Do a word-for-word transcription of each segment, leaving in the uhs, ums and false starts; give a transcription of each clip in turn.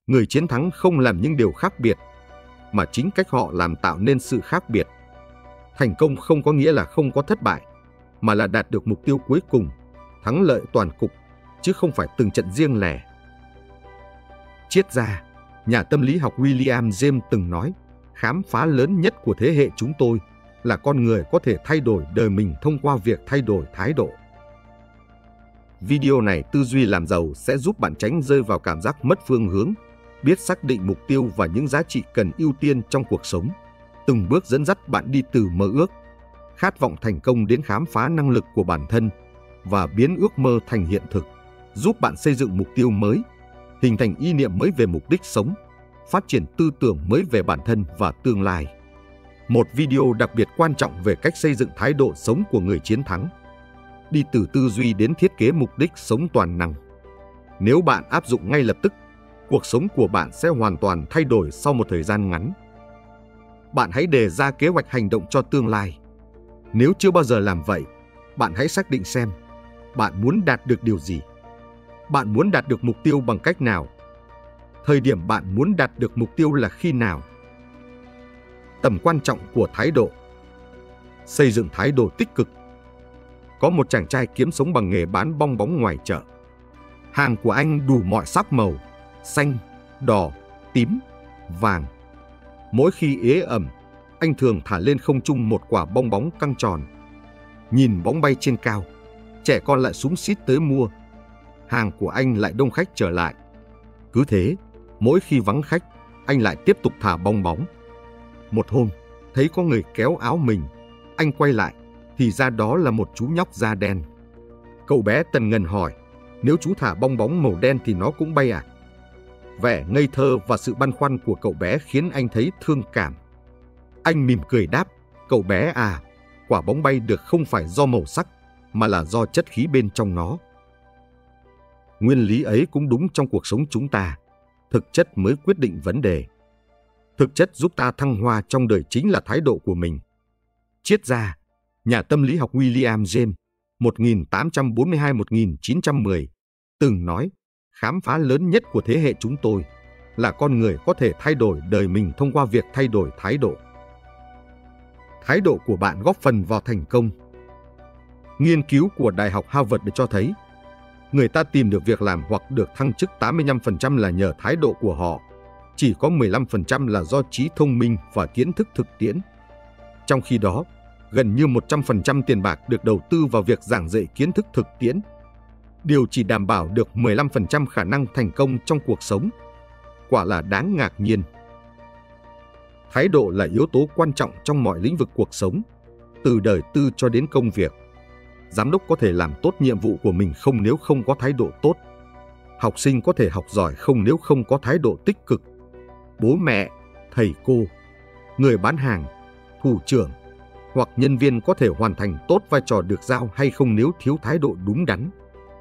Người chiến thắng không làm những điều khác biệt, mà chính cách họ làm tạo nên sự khác biệt. Thành công không có nghĩa là không có thất bại, mà là đạt được mục tiêu cuối cùng, thắng lợi toàn cục, chứ không phải từng trận riêng lẻ. Triết gia, nhà tâm lý học William James từng nói, khám phá lớn nhất của thế hệ chúng tôi là con người có thể thay đổi đời mình thông qua việc thay đổi thái độ. Video này Tư duy làm giàu sẽ giúp bạn tránh rơi vào cảm giác mất phương hướng, biết xác định mục tiêu và những giá trị cần ưu tiên trong cuộc sống, từng bước dẫn dắt bạn đi từ mơ ước, khát vọng thành công đến khám phá năng lực của bản thân và biến ước mơ thành hiện thực, giúp bạn xây dựng mục tiêu mới, hình thành ý niệm mới về mục đích sống, phát triển tư tưởng mới về bản thân và tương lai. Một video đặc biệt quan trọng về cách xây dựng thái độ sống của người chiến thắng, đi từ tư duy đến thiết kế mục đích sống toàn năng. Nếu bạn áp dụng ngay lập tức, cuộc sống của bạn sẽ hoàn toàn thay đổi sau một thời gian ngắn. Bạn hãy đề ra kế hoạch hành động cho tương lai. Nếu chưa bao giờ làm vậy, bạn hãy xác định xem bạn muốn đạt được điều gì. Bạn muốn đạt được mục tiêu bằng cách nào? Thời điểm bạn muốn đạt được mục tiêu là khi nào? Tầm quan trọng của thái độ. Xây dựng thái độ tích cực. Có một chàng trai kiếm sống bằng nghề bán bong bóng ngoài chợ. Hàng của anh đủ mọi sắc màu, xanh, đỏ, tím, vàng. Mỗi khi ế ẩm, anh thường thả lên không trung một quả bong bóng căng tròn. Nhìn bóng bay trên cao, trẻ con lại xúm xít tới mua. Hàng của anh lại đông khách trở lại. Cứ thế, mỗi khi vắng khách, anh lại tiếp tục thả bong bóng. Một hôm, thấy có người kéo áo mình, anh quay lại, thì ra đó là một chú nhóc da đen. Cậu bé tần ngần hỏi, nếu chú thả bong bóng màu đen thì nó cũng bay à? Vẻ ngây thơ và sự băn khoăn của cậu bé khiến anh thấy thương cảm. Anh mỉm cười đáp, cậu bé à, quả bóng bay được không phải do màu sắc, mà là do chất khí bên trong nó. Nguyên lý ấy cũng đúng trong cuộc sống chúng ta. Thực chất mới quyết định vấn đề. Thực chất giúp ta thăng hoa trong đời chính là thái độ của mình. Triết gia, nhà tâm lý học William James, một nghìn tám trăm bốn mươi hai đến một nghìn chín trăm mười, từng nói, khám phá lớn nhất của thế hệ chúng tôi là con người có thể thay đổi đời mình thông qua việc thay đổi thái độ. Thái độ của bạn góp phần vào thành công. Nghiên cứu của Đại học Harvard cho thấy, người ta tìm được việc làm hoặc được thăng chức tám mươi lăm phần trăm là nhờ thái độ của họ, chỉ có mười lăm phần trăm là do trí thông minh và kiến thức thực tiễn. Trong khi đó, gần như một trăm phần trăm tiền bạc được đầu tư vào việc giảng dạy kiến thức thực tiễn. Điều chỉ đảm bảo được mười lăm phần trăm khả năng thành công trong cuộc sống. Quả là đáng ngạc nhiên. Thái độ là yếu tố quan trọng trong mọi lĩnh vực cuộc sống, từ đời tư cho đến công việc. Giám đốc có thể làm tốt nhiệm vụ của mình không nếu không có thái độ tốt. Học sinh có thể học giỏi không nếu không có thái độ tích cực. Bố mẹ, thầy cô, người bán hàng, thủ trưởng hoặc nhân viên có thể hoàn thành tốt vai trò được giao hay không nếu thiếu thái độ đúng đắn.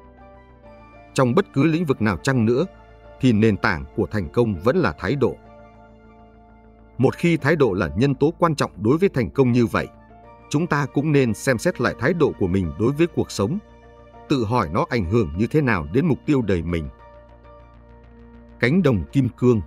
Trong bất cứ lĩnh vực nào chăng nữa, thì nền tảng của thành công vẫn là thái độ. Một khi thái độ là nhân tố quan trọng đối với thành công như vậy, chúng ta cũng nên xem xét lại thái độ của mình đối với cuộc sống, tự hỏi nó ảnh hưởng như thế nào đến mục tiêu đời mình. Cánh đồng kim cương.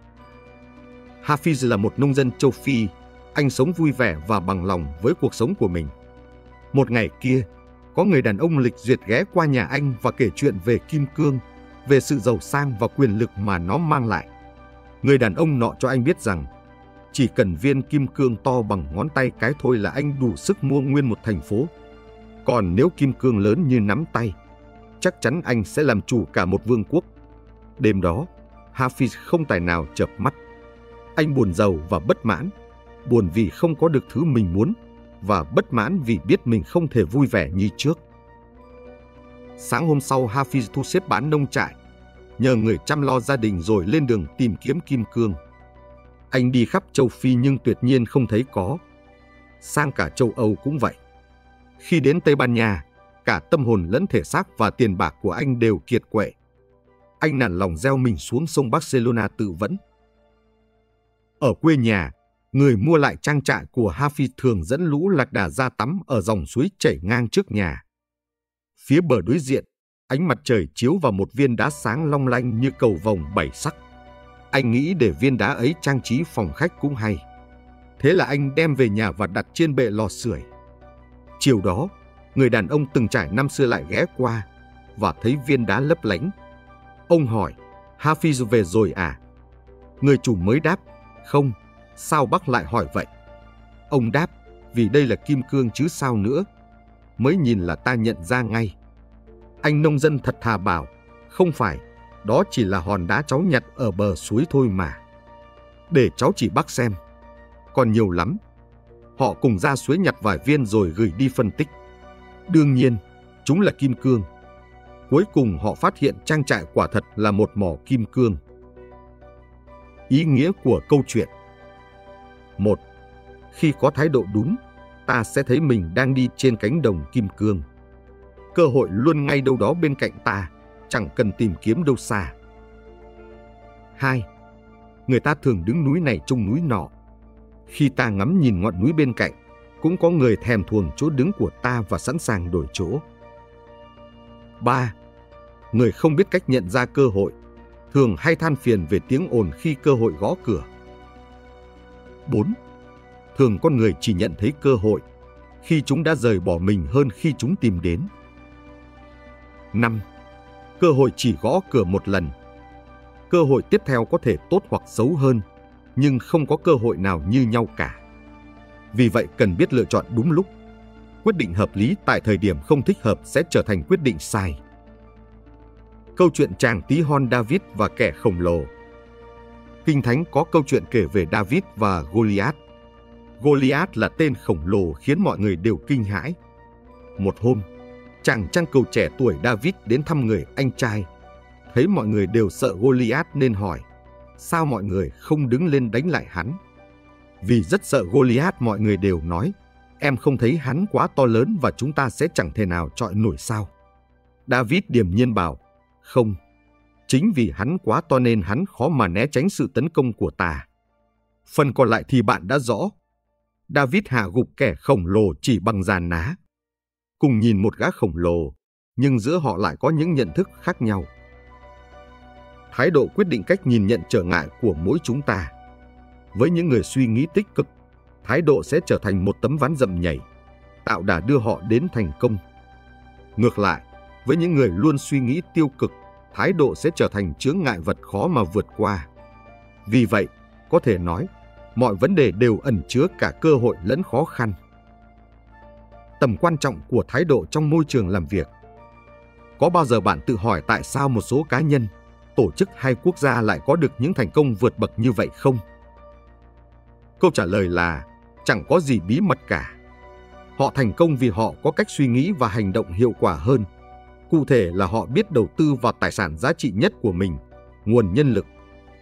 Hafiz là một nông dân châu Phi. Anh sống vui vẻ và bằng lòng với cuộc sống của mình. Một ngày kia, có người đàn ông lịch duyệt ghé qua nhà anh và kể chuyện về kim cương, về sự giàu sang và quyền lực mà nó mang lại. Người đàn ông nọ cho anh biết rằng, chỉ cần viên kim cương to bằng ngón tay cái thôi là anh đủ sức mua nguyên một thành phố. Còn nếu kim cương lớn như nắm tay, chắc chắn anh sẽ làm chủ cả một vương quốc. Đêm đó, Hafiz không tài nào chợp mắt. Anh buồn rầu và bất mãn, buồn vì không có được thứ mình muốn, và bất mãn vì biết mình không thể vui vẻ như trước. Sáng hôm sau, Hafiz thu xếp bán nông trại, nhờ người chăm lo gia đình rồi lên đường tìm kiếm kim cương. Anh đi khắp châu Phi nhưng tuyệt nhiên không thấy có. Sang cả châu Âu cũng vậy. Khi đến Tây Ban Nha, cả tâm hồn lẫn thể xác và tiền bạc của anh đều kiệt quệ. Anh nản lòng gieo mình xuống sông Barcelona tự vẫn. Ở quê nhà, người mua lại trang trại của Hafiz thường dẫn lũ lạc đà ra tắm ở dòng suối chảy ngang trước nhà. Phía bờ đối diện, ánh mặt trời chiếu vào một viên đá sáng long lanh như cầu vồng bảy sắc. Anh nghĩ để viên đá ấy trang trí phòng khách cũng hay. Thế là anh đem về nhà và đặt trên bệ lò sưởi. Chiều đó, người đàn ông từng trải năm xưa lại ghé qua và thấy viên đá lấp lánh. Ông hỏi, Hafiz về rồi à? Người chủ mới đáp, không, sao bác lại hỏi vậy? Ông đáp, vì đây là kim cương chứ sao nữa. Mới nhìn là ta nhận ra ngay. Anh nông dân thật thà bảo, không phải, đó chỉ là hòn đá cháu nhặt ở bờ suối thôi mà. Để cháu chỉ bác xem. Còn nhiều lắm. Họ cùng ra suối nhặt vài viên rồi gửi đi phân tích. Đương nhiên, chúng là kim cương. Cuối cùng họ phát hiện trang trại quả thật là một mỏ kim cương. Ý nghĩa của câu chuyện. Một. Khi có thái độ đúng, ta sẽ thấy mình đang đi trên cánh đồng kim cương. Cơ hội luôn ngay đâu đó bên cạnh ta, chẳng cần tìm kiếm đâu xa. Hai. Người ta thường đứng núi này trông núi nọ. Khi ta ngắm nhìn ngọn núi bên cạnh, cũng có người thèm thuồng chỗ đứng của ta và sẵn sàng đổi chỗ. Ba. Người không biết cách nhận ra cơ hội, thường hay than phiền về tiếng ồn khi cơ hội gõ cửa. Bốn. Thường con người chỉ nhận thấy cơ hội khi chúng đã rời bỏ mình hơn khi chúng tìm đến. Năm. Cơ hội chỉ gõ cửa một lần. Cơ hội tiếp theo có thể tốt hoặc xấu hơn, nhưng không có cơ hội nào như nhau cả. Vì vậy cần biết lựa chọn đúng lúc. Quyết định hợp lý tại thời điểm không thích hợp sẽ trở thành quyết định sai. Câu chuyện chàng tí hon David và kẻ khổng lồ. Kinh Thánh có câu chuyện kể về David và Goliath. Goliath là tên khổng lồ khiến mọi người đều kinh hãi. Một hôm, chàng trang cầu trẻ tuổi David đến thăm người anh trai. Thấy mọi người đều sợ Goliath nên hỏi, sao mọi người không đứng lên đánh lại hắn? Vì rất sợ Goliath, mọi người đều nói, em không thấy hắn quá to lớn và chúng ta sẽ chẳng thể nào chọi nổi sao? David điềm nhiên bảo, không, chính vì hắn quá to nên hắn khó mà né tránh sự tấn công của ta. Phần còn lại thì bạn đã rõ. David hạ gục kẻ khổng lồ chỉ bằng giàn ná. Cùng nhìn một gã khổng lồ, nhưng giữa họ lại có những nhận thức khác nhau. Thái độ quyết định cách nhìn nhận trở ngại của mỗi chúng ta. Với những người suy nghĩ tích cực, thái độ sẽ trở thành một tấm ván dậm nhảy, tạo đà đưa họ đến thành công. Ngược lại, với những người luôn suy nghĩ tiêu cực, thái độ sẽ trở thành chướng ngại vật khó mà vượt qua. Vì vậy, có thể nói, mọi vấn đề đều ẩn chứa cả cơ hội lẫn khó khăn. Tầm quan trọng của thái độ trong môi trường làm việc. Có bao giờ bạn tự hỏi tại sao một số cá nhân, tổ chức hay quốc gia lại có được những thành công vượt bậc như vậy không? Câu trả lời là chẳng có gì bí mật cả. Họ thành công vì họ có cách suy nghĩ và hành động hiệu quả hơn. Cụ thể là họ biết đầu tư vào tài sản giá trị nhất của mình, nguồn nhân lực.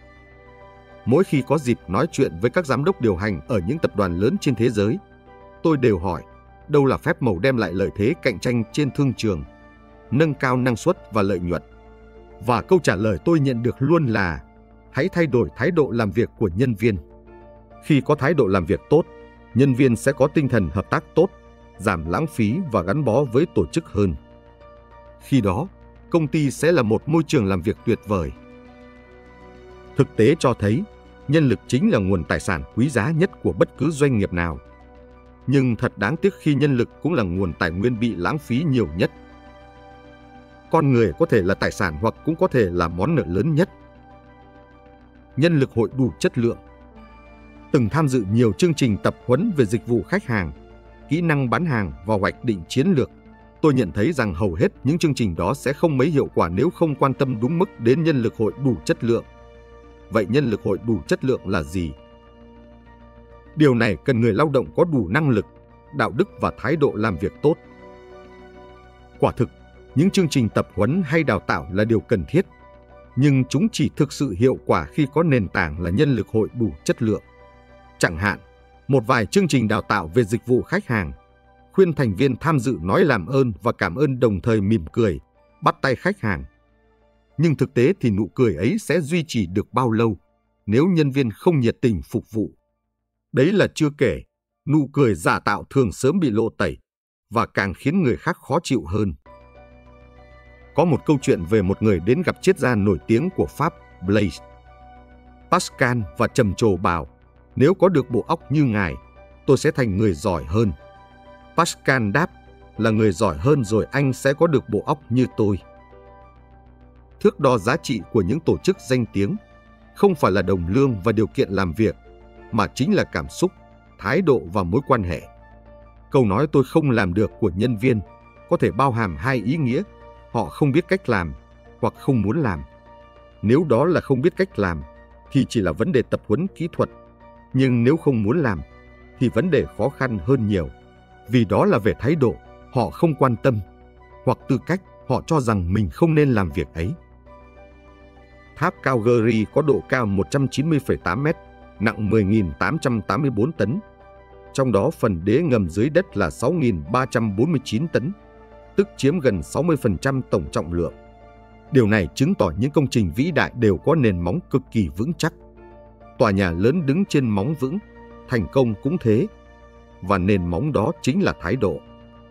Mỗi khi có dịp nói chuyện với các giám đốc điều hành ở những tập đoàn lớn trên thế giới, tôi đều hỏi, đâu là phép màu đem lại lợi thế cạnh tranh trên thương trường, nâng cao năng suất và lợi nhuận? Và câu trả lời tôi nhận được luôn là, hãy thay đổi thái độ làm việc của nhân viên. Khi có thái độ làm việc tốt, nhân viên sẽ có tinh thần hợp tác tốt, giảm lãng phí và gắn bó với tổ chức hơn. Khi đó, công ty sẽ là một môi trường làm việc tuyệt vời. Thực tế cho thấy, nhân lực chính là nguồn tài sản quý giá nhất của bất cứ doanh nghiệp nào. Nhưng thật đáng tiếc khi nhân lực cũng là nguồn tài nguyên bị lãng phí nhiều nhất. Con người có thể là tài sản hoặc cũng có thể là món nợ lớn nhất. Nhân lực hội đủ chất lượng. Từng tham dự nhiều chương trình tập huấn về dịch vụ khách hàng, kỹ năng bán hàng và hoạch định chiến lược, tôi nhận thấy rằng hầu hết những chương trình đó sẽ không mấy hiệu quả nếu không quan tâm đúng mức đến nhân lực hội đủ chất lượng. Vậy nhân lực hội đủ chất lượng là gì? Điều này cần người lao động có đủ năng lực, đạo đức và thái độ làm việc tốt. Quả thực, những chương trình tập huấn hay đào tạo là điều cần thiết, nhưng chúng chỉ thực sự hiệu quả khi có nền tảng là nhân lực hội đủ chất lượng. Chẳng hạn, một vài chương trình đào tạo về dịch vụ khách hàng, khuyên thành viên tham dự nói làm ơn và cảm ơn đồng thời mỉm cười, bắt tay khách hàng. Nhưng thực tế thì nụ cười ấy sẽ duy trì được bao lâu nếu nhân viên không nhiệt tình phục vụ? Đấy là chưa kể, nụ cười giả tạo thường sớm bị lộ tẩy và càng khiến người khác khó chịu hơn. Có một câu chuyện về một người đến gặp triết gia nổi tiếng của Pháp, Blaise. Pascal và trầm trồ bảo, nếu có được bộ óc như ngài, tôi sẽ thành người giỏi hơn. Pascal đáp, là người giỏi hơn rồi anh sẽ có được bộ óc như tôi. Thước đo giá trị của những tổ chức danh tiếng không phải là đồng lương và điều kiện làm việc, mà chính là cảm xúc, thái độ và mối quan hệ. Câu nói tôi không làm được của nhân viên có thể bao hàm hai ý nghĩa, họ không biết cách làm hoặc không muốn làm. Nếu đó là không biết cách làm thì chỉ là vấn đề tập huấn kỹ thuật, nhưng nếu không muốn làm thì vấn đề khó khăn hơn nhiều, vì đó là về thái độ, họ không quan tâm, hoặc tư cách, họ cho rằng mình không nên làm việc ấy. Tháp Calgary có độ cao một trăm chín mươi phẩy tám mét, nặng mười nghìn tám trăm tám mươi tư tấn, trong đó phần đế ngầm dưới đất là sáu nghìn ba trăm bốn mươi chín tấn, tức chiếm gần sáu mươi phần trăm tổng trọng lượng. Điều này chứng tỏ những công trình vĩ đại đều có nền móng cực kỳ vững chắc. Tòa nhà lớn đứng trên móng vững, thành công cũng thế, và nền móng đó chính là thái độ.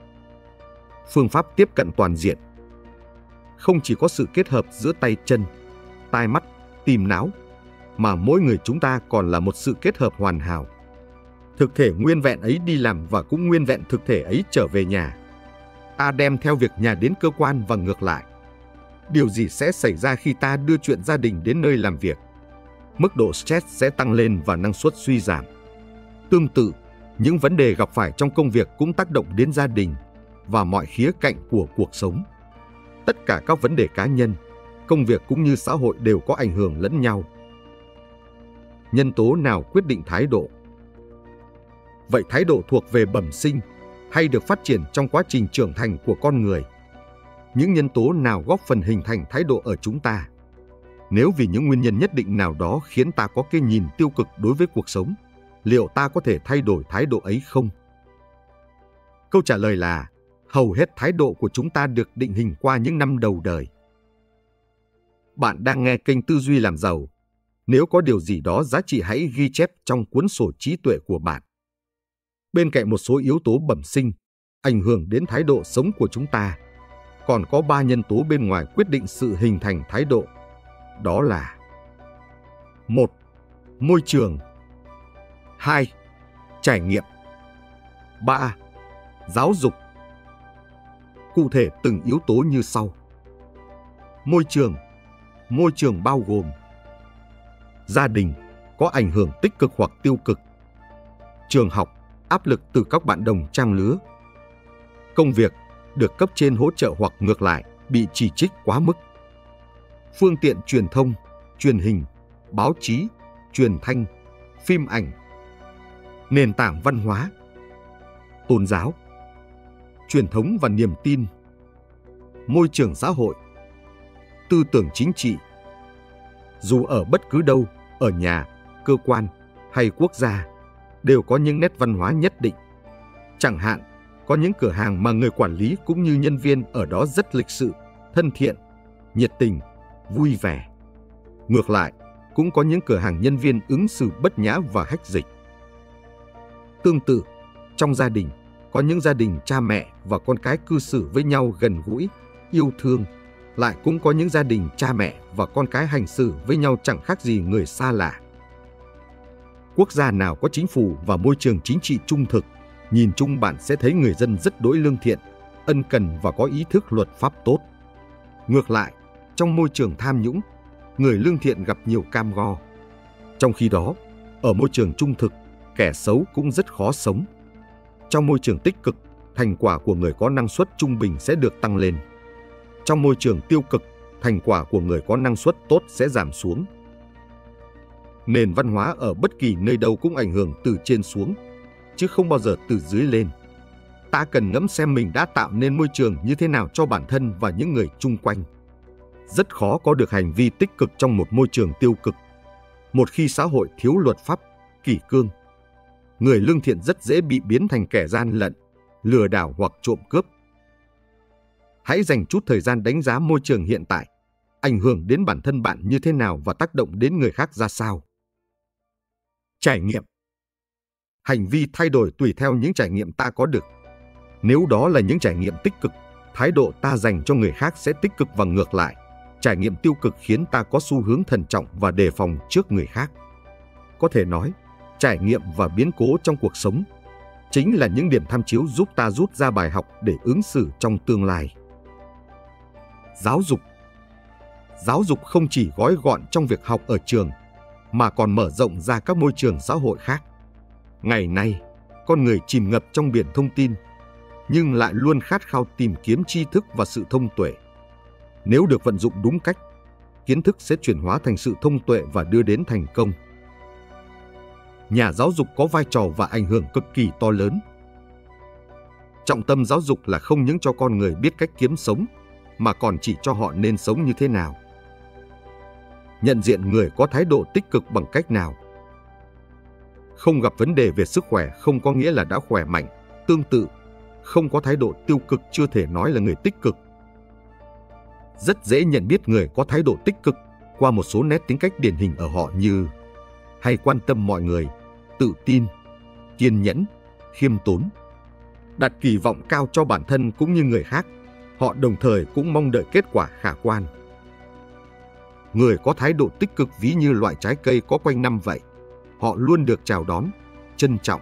Phương pháp tiếp cận toàn diện. Không chỉ có sự kết hợp giữa tay chân, tai mắt, tim não, mà mỗi người chúng ta còn là một sự kết hợp hoàn hảo. Thực thể nguyên vẹn ấy đi làm và cũng nguyên vẹn thực thể ấy trở về nhà. Ta đem theo việc nhà đến cơ quan và ngược lại. Điều gì sẽ xảy ra khi ta đưa chuyện gia đình đến nơi làm việc? Mức độ stress sẽ tăng lên và năng suất suy giảm. Tương tự, những vấn đề gặp phải trong công việc cũng tác động đến gia đình và mọi khía cạnh của cuộc sống. Tất cả các vấn đề cá nhân, công việc cũng như xã hội đều có ảnh hưởng lẫn nhau. Nhân tố nào quyết định thái độ? Vậy thái độ thuộc về bẩm sinh hay được phát triển trong quá trình trưởng thành của con người? Những nhân tố nào góp phần hình thành thái độ ở chúng ta? Nếu vì những nguyên nhân nhất định nào đó khiến ta có cái nhìn tiêu cực đối với cuộc sống, liệu ta có thể thay đổi thái độ ấy không? Câu trả lời là hầu hết thái độ của chúng ta được định hình qua những năm đầu đời. Bạn đang nghe kênh Tư duy làm giàu. Nếu có điều gì đó giá trị hãy ghi chép trong cuốn sổ trí tuệ của bạn. Bên cạnh một số yếu tố bẩm sinh, ảnh hưởng đến thái độ sống của chúng ta, còn có ba nhân tố bên ngoài quyết định sự hình thành thái độ. Đó là: một. Môi trường. hai. Trải nghiệm. ba. Giáo dục. Cụ thể từng yếu tố như sau. Môi trường. Môi trường bao gồm: gia đình, có ảnh hưởng tích cực hoặc tiêu cực; trường học, áp lực từ các bạn đồng trang lứa; công việc, được cấp trên hỗ trợ hoặc ngược lại, bị chỉ trích quá mức; phương tiện truyền thông, truyền hình, báo chí, truyền thanh, phim ảnh; nền tảng văn hóa, tôn giáo, truyền thống và niềm tin; môi trường xã hội, tư tưởng chính trị. Dù ở bất cứ đâu, ở nhà, cơ quan hay quốc gia, đều có những nét văn hóa nhất định. Chẳng hạn, có những cửa hàng mà người quản lý cũng như nhân viên ở đó rất lịch sự, thân thiện, nhiệt tình, vui vẻ. Ngược lại, cũng có những cửa hàng nhân viên ứng xử bất nhã và hách dịch. Tương tự, trong gia đình, có những gia đình cha mẹ và con cái cư xử với nhau gần gũi, yêu thương. Lại cũng có những gia đình cha mẹ và con cái hành xử với nhau chẳng khác gì người xa lạ. Quốc gia nào có chính phủ và môi trường chính trị trung thực, nhìn chung bạn sẽ thấy người dân rất đối lương thiện, ân cần và có ý thức luật pháp tốt. Ngược lại, trong môi trường tham nhũng, người lương thiện gặp nhiều cam go. Trong khi đó, ở môi trường trung thực, kẻ xấu cũng rất khó sống. Trong môi trường tích cực, thành quả của người có năng suất trung bình sẽ được tăng lên. Trong môi trường tiêu cực, thành quả của người có năng suất tốt sẽ giảm xuống. Nền văn hóa ở bất kỳ nơi đâu cũng ảnh hưởng từ trên xuống, chứ không bao giờ từ dưới lên. Ta cần ngẫm xem mình đã tạo nên môi trường như thế nào cho bản thân và những người chung quanh. Rất khó có được hành vi tích cực trong một môi trường tiêu cực. Một khi xã hội thiếu luật pháp, kỷ cương, người lương thiện rất dễ bị biến thành kẻ gian lận, lừa đảo hoặc trộm cướp. Hãy dành chút thời gian đánh giá môi trường hiện tại, ảnh hưởng đến bản thân bạn như thế nào và tác động đến người khác ra sao. Trải nghiệm. Hành vi thay đổi tùy theo những trải nghiệm ta có được. Nếu đó là những trải nghiệm tích cực, thái độ ta dành cho người khác sẽ tích cực và ngược lại. Trải nghiệm tiêu cực khiến ta có xu hướng thận trọng và đề phòng trước người khác. Có thể nói, trải nghiệm và biến cố trong cuộc sống chính là những điểm tham chiếu giúp ta rút ra bài học để ứng xử trong tương lai. Giáo dục. Giáo dục không chỉ gói gọn trong việc học ở trường, mà còn mở rộng ra các môi trường xã hội khác. Ngày nay, con người chìm ngập trong biển thông tin, nhưng lại luôn khát khao tìm kiếm tri thức và sự thông tuệ. Nếu được vận dụng đúng cách, kiến thức sẽ chuyển hóa thành sự thông tuệ và đưa đến thành công. Nhà giáo dục có vai trò và ảnh hưởng cực kỳ to lớn. Trọng tâm giáo dục là không những cho con người biết cách kiếm sống, mà còn chỉ cho họ nên sống như thế nào. Nhận diện người có thái độ tích cực bằng cách nào. Không gặp vấn đề về sức khỏe không có nghĩa là đã khỏe mạnh. Tương tự, không có thái độ tiêu cực chưa thể nói là người tích cực. Rất dễ nhận biết người có thái độ tích cực qua một số nét tính cách điển hình ở họ như hay quan tâm mọi người, tự tin, kiên nhẫn, khiêm tốn. Đặt kỳ vọng cao cho bản thân cũng như người khác, họ đồng thời cũng mong đợi kết quả khả quan. Người có thái độ tích cực ví như loại trái cây có quanh năm vậy, họ luôn được chào đón, trân trọng.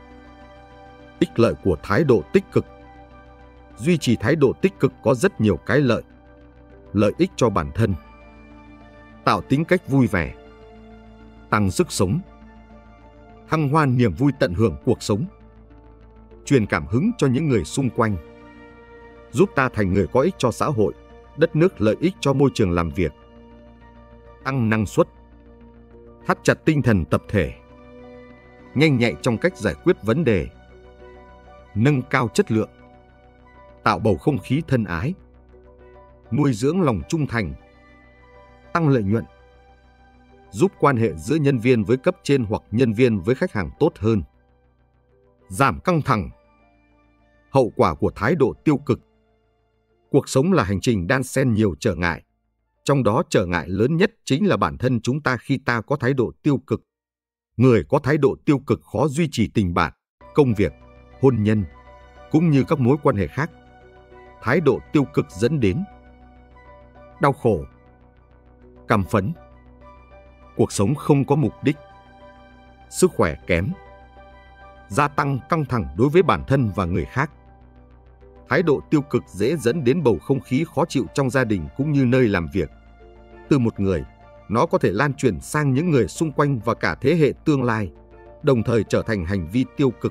Ích lợi của thái độ tích cực. Duy trì thái độ tích cực có rất nhiều cái lợi. Lợi ích cho bản thân: tạo tính cách vui vẻ, tăng sức sống, hăng hoan niềm vui tận hưởng cuộc sống, truyền cảm hứng cho những người xung quanh, giúp ta thành người có ích cho xã hội, đất nước, lợi ích cho môi trường làm việc, tăng năng suất, thắt chặt tinh thần tập thể, nhanh nhạy trong cách giải quyết vấn đề, nâng cao chất lượng, tạo bầu không khí thân ái, nuôi dưỡng lòng trung thành, tăng lợi nhuận, giúp quan hệ giữa nhân viên với cấp trên hoặc nhân viên với khách hàng tốt hơn, giảm căng thẳng. Hậu quả của thái độ tiêu cực. Cuộc sống là hành trình đan xen nhiều trở ngại. Trong đó trở ngại lớn nhất chính là bản thân chúng ta khi ta có thái độ tiêu cực. Người có thái độ tiêu cực khó duy trì tình bạn, công việc, hôn nhân, cũng như các mối quan hệ khác. Thái độ tiêu cực dẫn đến đau khổ, căm phẫn, cuộc sống không có mục đích, sức khỏe kém, gia tăng căng thẳng đối với bản thân và người khác. Thái độ tiêu cực dễ dẫn đến bầu không khí khó chịu trong gia đình cũng như nơi làm việc. Từ một người, nó có thể lan truyền sang những người xung quanh và cả thế hệ tương lai, đồng thời trở thành hành vi tiêu cực.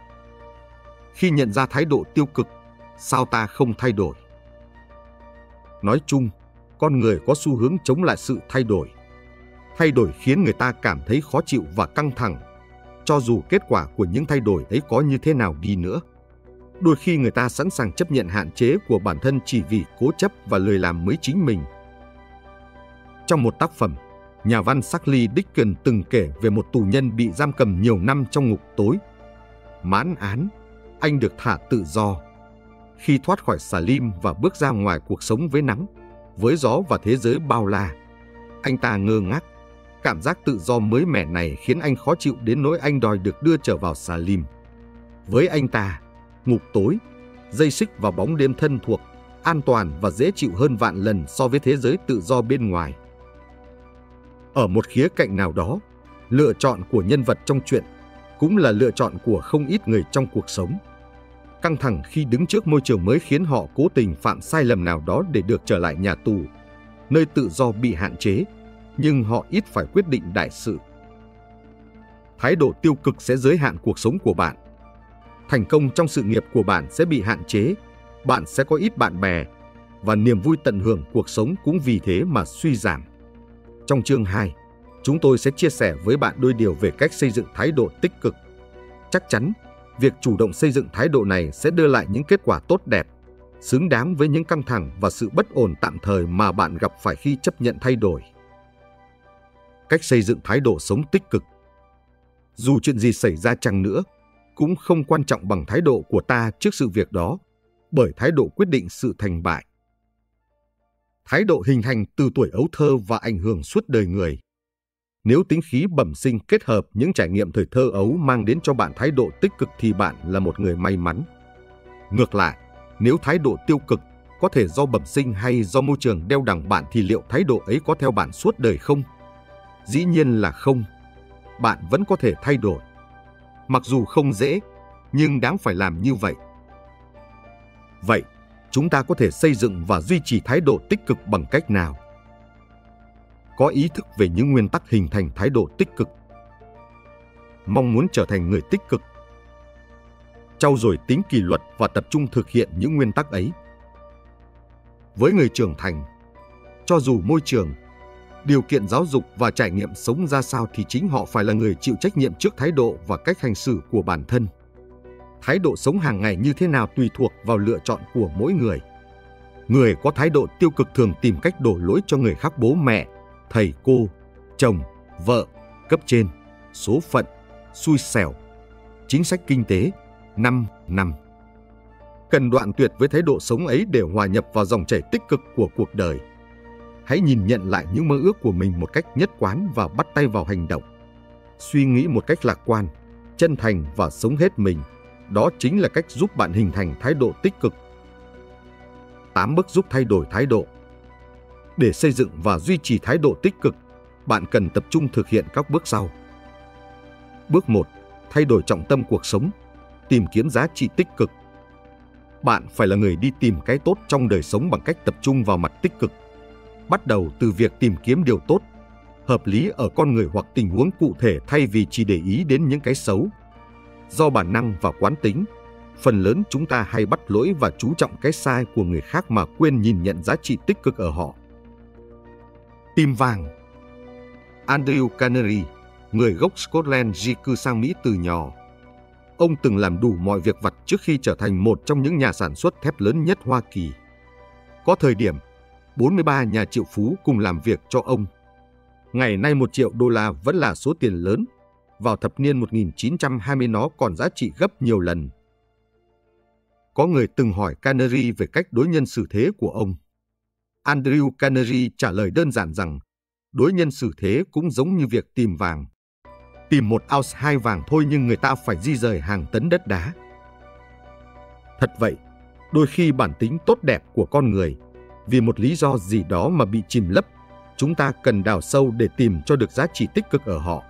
Khi nhận ra thái độ tiêu cực, sao ta không thay đổi? Nói chung, con người có xu hướng chống lại sự thay đổi. Thay đổi khiến người ta cảm thấy khó chịu và căng thẳng, cho dù kết quả của những thay đổi ấy có như thế nào đi nữa. Đôi khi người ta sẵn sàng chấp nhận hạn chế của bản thân chỉ vì cố chấp và lười làm mới chính mình. Trong một tác phẩm, nhà văn Charles Dickens từng kể về một tù nhân bị giam cầm nhiều năm trong ngục tối. Mãn án, anh được thả tự do. Khi thoát khỏi xà lim và bước ra ngoài cuộc sống với nắng, với gió và thế giới bao la, anh ta ngơ ngác. Cảm giác tự do mới mẻ này khiến anh khó chịu đến nỗi anh đòi được đưa trở vào xà lim. Với anh ta, ngục tối, dây xích và bóng đêm thân thuộc, an toàn và dễ chịu hơn vạn lần so với thế giới tự do bên ngoài. Ở một khía cạnh nào đó, lựa chọn của nhân vật trong truyện cũng là lựa chọn của không ít người trong cuộc sống. Căng thẳng khi đứng trước môi trường mới khiến họ cố tình phạm sai lầm nào đó để được trở lại nhà tù, nơi tự do bị hạn chế, nhưng họ ít phải quyết định đại sự. Thái độ tiêu cực sẽ giới hạn cuộc sống của bạn. Thành công trong sự nghiệp của bạn sẽ bị hạn chế, bạn sẽ có ít bạn bè, và niềm vui tận hưởng cuộc sống cũng vì thế mà suy giảm. Trong chương hai, chúng tôi sẽ chia sẻ với bạn đôi điều về cách xây dựng thái độ tích cực. Chắc chắn, việc chủ động xây dựng thái độ này sẽ đưa lại những kết quả tốt đẹp, xứng đáng với những căng thẳng và sự bất ổn tạm thời mà bạn gặp phải khi chấp nhận thay đổi. Cách xây dựng thái độ sống tích cực. Dù chuyện gì xảy ra chăng nữa, cũng không quan trọng bằng thái độ của ta trước sự việc đó, bởi thái độ quyết định sự thành bại. Thái độ hình thành từ tuổi ấu thơ và ảnh hưởng suốt đời người. Nếu tính khí bẩm sinh kết hợp những trải nghiệm thời thơ ấu mang đến cho bạn thái độ tích cực thì bạn là một người may mắn. Ngược lại, nếu thái độ tiêu cực, có thể do bẩm sinh hay do môi trường đeo đẳng bạn thì liệu thái độ ấy có theo bạn suốt đời không? Dĩ nhiên là không. Bạn vẫn có thể thay đổi. Mặc dù không dễ, nhưng đáng phải làm như vậy. Vậy, chúng ta có thể xây dựng và duy trì thái độ tích cực bằng cách nào? Có ý thức về những nguyên tắc hình thành thái độ tích cực. Mong muốn trở thành người tích cực. Trau dồi tính kỷ luật và tập trung thực hiện những nguyên tắc ấy. Với người trưởng thành, cho dù môi trường, điều kiện giáo dục và trải nghiệm sống ra sao thì chính họ phải là người chịu trách nhiệm trước thái độ và cách hành xử của bản thân. Thái độ sống hàng ngày như thế nào tùy thuộc vào lựa chọn của mỗi người. Người có thái độ tiêu cực thường tìm cách đổ lỗi cho người khác, bố mẹ, thầy cô, chồng, vợ, cấp trên, số phận, xui xẻo, chính sách kinh tế, năm năm. Cần đoạn tuyệt với thái độ sống ấy để hòa nhập vào dòng chảy tích cực của cuộc đời. Hãy nhìn nhận lại những mơ ước của mình một cách nhất quán và bắt tay vào hành động. Suy nghĩ một cách lạc quan, chân thành và sống hết mình. Đó chính là cách giúp bạn hình thành thái độ tích cực. tám bước giúp thay đổi thái độ. Để xây dựng và duy trì thái độ tích cực, bạn cần tập trung thực hiện các bước sau. Bước một. Thay đổi trọng tâm cuộc sống. Tìm kiếm giá trị tích cực. Bạn phải là người đi tìm cái tốt trong đời sống bằng cách tập trung vào mặt tích cực. Bắt đầu từ việc tìm kiếm điều tốt, hợp lý ở con người hoặc tình huống cụ thể thay vì chỉ để ý đến những cái xấu. Do bản năng và quán tính, phần lớn chúng ta hay bắt lỗi và chú trọng cái sai của người khác mà quên nhìn nhận giá trị tích cực ở họ. Tim vàng. Andrew Carnegie, người gốc Scotland di cư sang Mỹ từ nhỏ. Ông từng làm đủ mọi việc vặt trước khi trở thành một trong những nhà sản xuất thép lớn nhất Hoa Kỳ. Có thời điểm, bốn mươi ba nhà triệu phú cùng làm việc cho ông. Ngày nay một triệu đô la vẫn là số tiền lớn. Vào thập niên một nghìn chín trăm hai mươi nó còn giá trị gấp nhiều lần. Có người từng hỏi Carnegie về cách đối nhân xử thế của ông. Andrew Carnegie trả lời đơn giản rằng đối nhân xử thế cũng giống như việc tìm vàng. Tìm một ounce hai vàng thôi nhưng người ta phải di rời hàng tấn đất đá. Thật vậy, đôi khi bản tính tốt đẹp của con người, vì một lý do gì đó mà bị chìm lấp, chúng ta cần đào sâu để tìm cho được giá trị tích cực ở họ.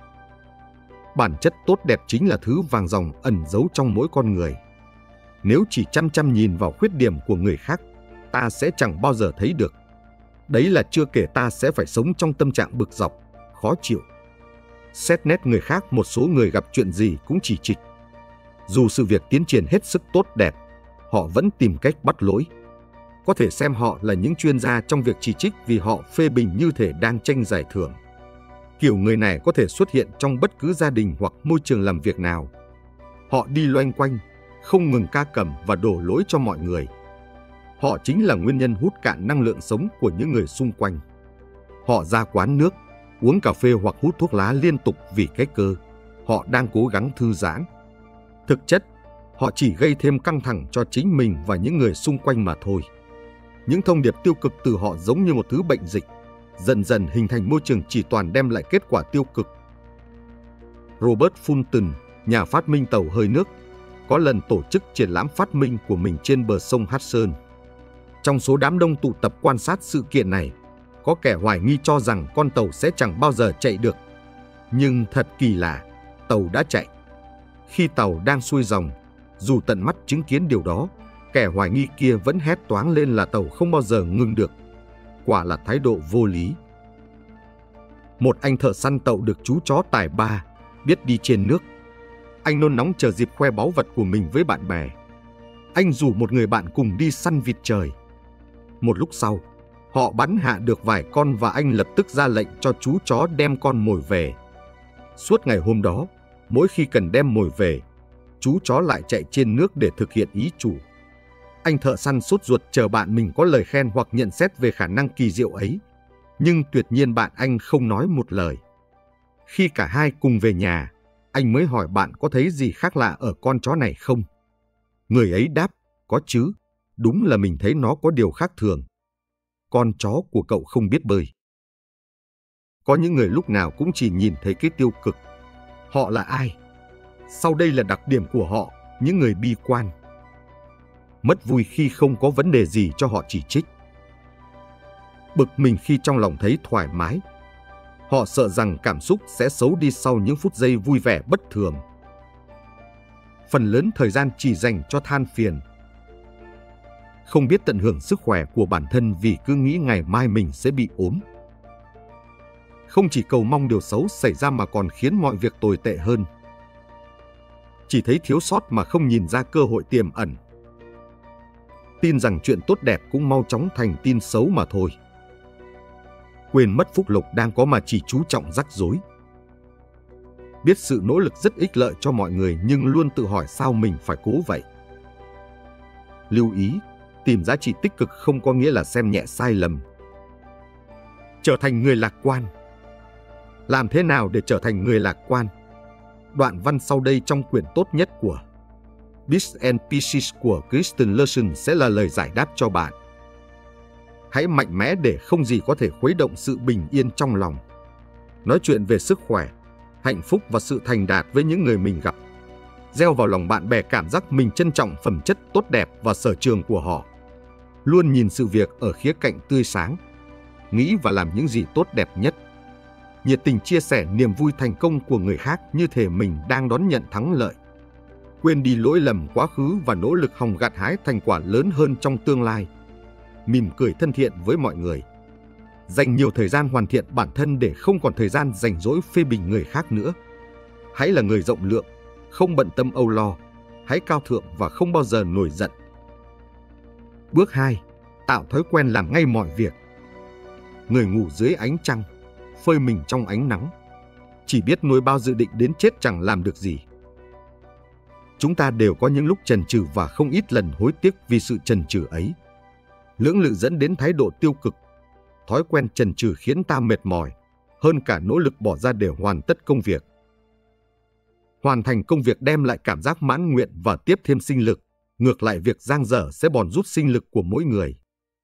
Bản chất tốt đẹp chính là thứ vàng ròng ẩn giấu trong mỗi con người. Nếu chỉ chăm chăm nhìn vào khuyết điểm của người khác, ta sẽ chẳng bao giờ thấy được. Đấy là chưa kể ta sẽ phải sống trong tâm trạng bực dọc, khó chịu. Xét nét người khác, một số người gặp chuyện gì cũng chỉ trích. Dù sự việc tiến triển hết sức tốt đẹp, họ vẫn tìm cách bắt lỗi. Có thể xem họ là những chuyên gia trong việc chỉ trích vì họ phê bình như thể đang tranh giải thưởng. Kiểu người này có thể xuất hiện trong bất cứ gia đình hoặc môi trường làm việc nào. Họ đi loanh quanh, không ngừng ca cẩm và đổ lỗi cho mọi người. Họ chính là nguyên nhân hút cạn năng lượng sống của những người xung quanh. Họ ra quán nước, uống cà phê hoặc hút thuốc lá liên tục vì cái cơ họ đang cố gắng thư giãn. Thực chất, họ chỉ gây thêm căng thẳng cho chính mình và những người xung quanh mà thôi. Những thông điệp tiêu cực từ họ giống như một thứ bệnh dịch, dần dần hình thành môi trường chỉ toàn đem lại kết quả tiêu cực. Robert Fulton, nhà phát minh tàu hơi nước, có lần tổ chức triển lãm phát minh của mình trên bờ sông Hudson. Trong số đám đông tụ tập quan sát sự kiện này, có kẻ hoài nghi cho rằng con tàu sẽ chẳng bao giờ chạy được. Nhưng thật kỳ lạ, tàu đã chạy. Khi tàu đang xuôi dòng, dù tận mắt chứng kiến điều đó, kẻ hoài nghi kia vẫn hét toáng lên là tàu không bao giờ ngừng được. Quả là thái độ vô lý. Một anh thợ săn tàu được chú chó tài ba, biết đi trên nước. Anh nôn nóng chờ dịp khoe báu vật của mình với bạn bè. Anh rủ một người bạn cùng đi săn vịt trời. Một lúc sau, họ bắn hạ được vài con và anh lập tức ra lệnh cho chú chó đem con mồi về. Suốt ngày hôm đó, mỗi khi cần đem mồi về, chú chó lại chạy trên nước để thực hiện ý chủ. Anh thợ săn sốt ruột chờ bạn mình có lời khen hoặc nhận xét về khả năng kỳ diệu ấy. Nhưng tuyệt nhiên bạn anh không nói một lời. Khi cả hai cùng về nhà, anh mới hỏi bạn có thấy gì khác lạ ở con chó này không? Người ấy đáp, có chứ, đúng là mình thấy nó có điều khác thường. Con chó của cậu không biết bơi. Có những người lúc nào cũng chỉ nhìn thấy cái tiêu cực. Họ là ai? Sau đây là đặc điểm của họ, những người bi quan. mất vui khi không có vấn đề gì cho họ chỉ trích, bực mình khi trong lòng thấy thoải mái. Họ sợ rằng cảm xúc sẽ xấu đi sau những phút giây vui vẻ bất thường. Phần lớn thời gian chỉ dành cho than phiền, không biết tận hưởng sức khỏe của bản thân vì cứ nghĩ ngày mai mình sẽ bị ốm. Không chỉ cầu mong điều xấu xảy ra mà còn khiến mọi việc tồi tệ hơn. Chỉ thấy thiếu sót mà không nhìn ra cơ hội tiềm ẩn. Tin rằng chuyện tốt đẹp cũng mau chóng thành tin xấu mà thôi. Quên mất phúc lộc đang có mà chỉ chú trọng rắc rối. Biết sự nỗ lực rất ích lợi cho mọi người nhưng luôn tự hỏi sao mình phải cố vậy. Lưu ý, tìm giá trị tích cực không có nghĩa là xem nhẹ sai lầm. Trở thành người lạc quan. Làm thế nào để trở thành người lạc quan? Đoạn văn sau đây trong quyển tốt nhất của Bits and Pieces của Kristen Larson sẽ là lời giải đáp cho bạn. Hãy mạnh mẽ để không gì có thể khuấy động sự bình yên trong lòng. Nói chuyện về sức khỏe, hạnh phúc và sự thành đạt với những người mình gặp. Gieo vào lòng bạn bè cảm giác mình trân trọng phẩm chất tốt đẹp và sở trường của họ. Luôn nhìn sự việc ở khía cạnh tươi sáng. Nghĩ và làm những gì tốt đẹp nhất. Nhiệt tình chia sẻ niềm vui thành công của người khác như thể mình đang đón nhận thắng lợi. Quên đi lỗi lầm quá khứ và nỗ lực hòng gặt hái thành quả lớn hơn trong tương lai. Mỉm cười thân thiện với mọi người. Dành nhiều thời gian hoàn thiện bản thân để không còn thời gian rảnh rỗi phê bình người khác nữa. Hãy là người rộng lượng, không bận tâm âu lo. Hãy cao thượng và không bao giờ nổi giận. Bước hai. Tạo thói quen làm ngay mọi việc. Người ngủ dưới ánh trăng, phơi mình trong ánh nắng. Chỉ biết nuôi bao dự định đến chết chẳng làm được gì. Chúng ta đều có những lúc chần chừ và không ít lần hối tiếc vì sự chần chừ ấy. Lưỡng lự dẫn đến thái độ tiêu cực. Thói quen chần chừ khiến ta mệt mỏi, hơn cả nỗ lực bỏ ra để hoàn tất công việc. Hoàn thành công việc đem lại cảm giác mãn nguyện và tiếp thêm sinh lực. Ngược lại việc dang dở sẽ bòn rút sinh lực của mỗi người.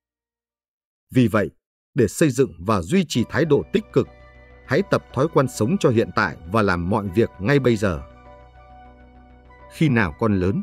Vì vậy, để xây dựng và duy trì thái độ tích cực, hãy tập thói quen sống cho hiện tại và làm mọi việc ngay bây giờ. Khi nào con lớn?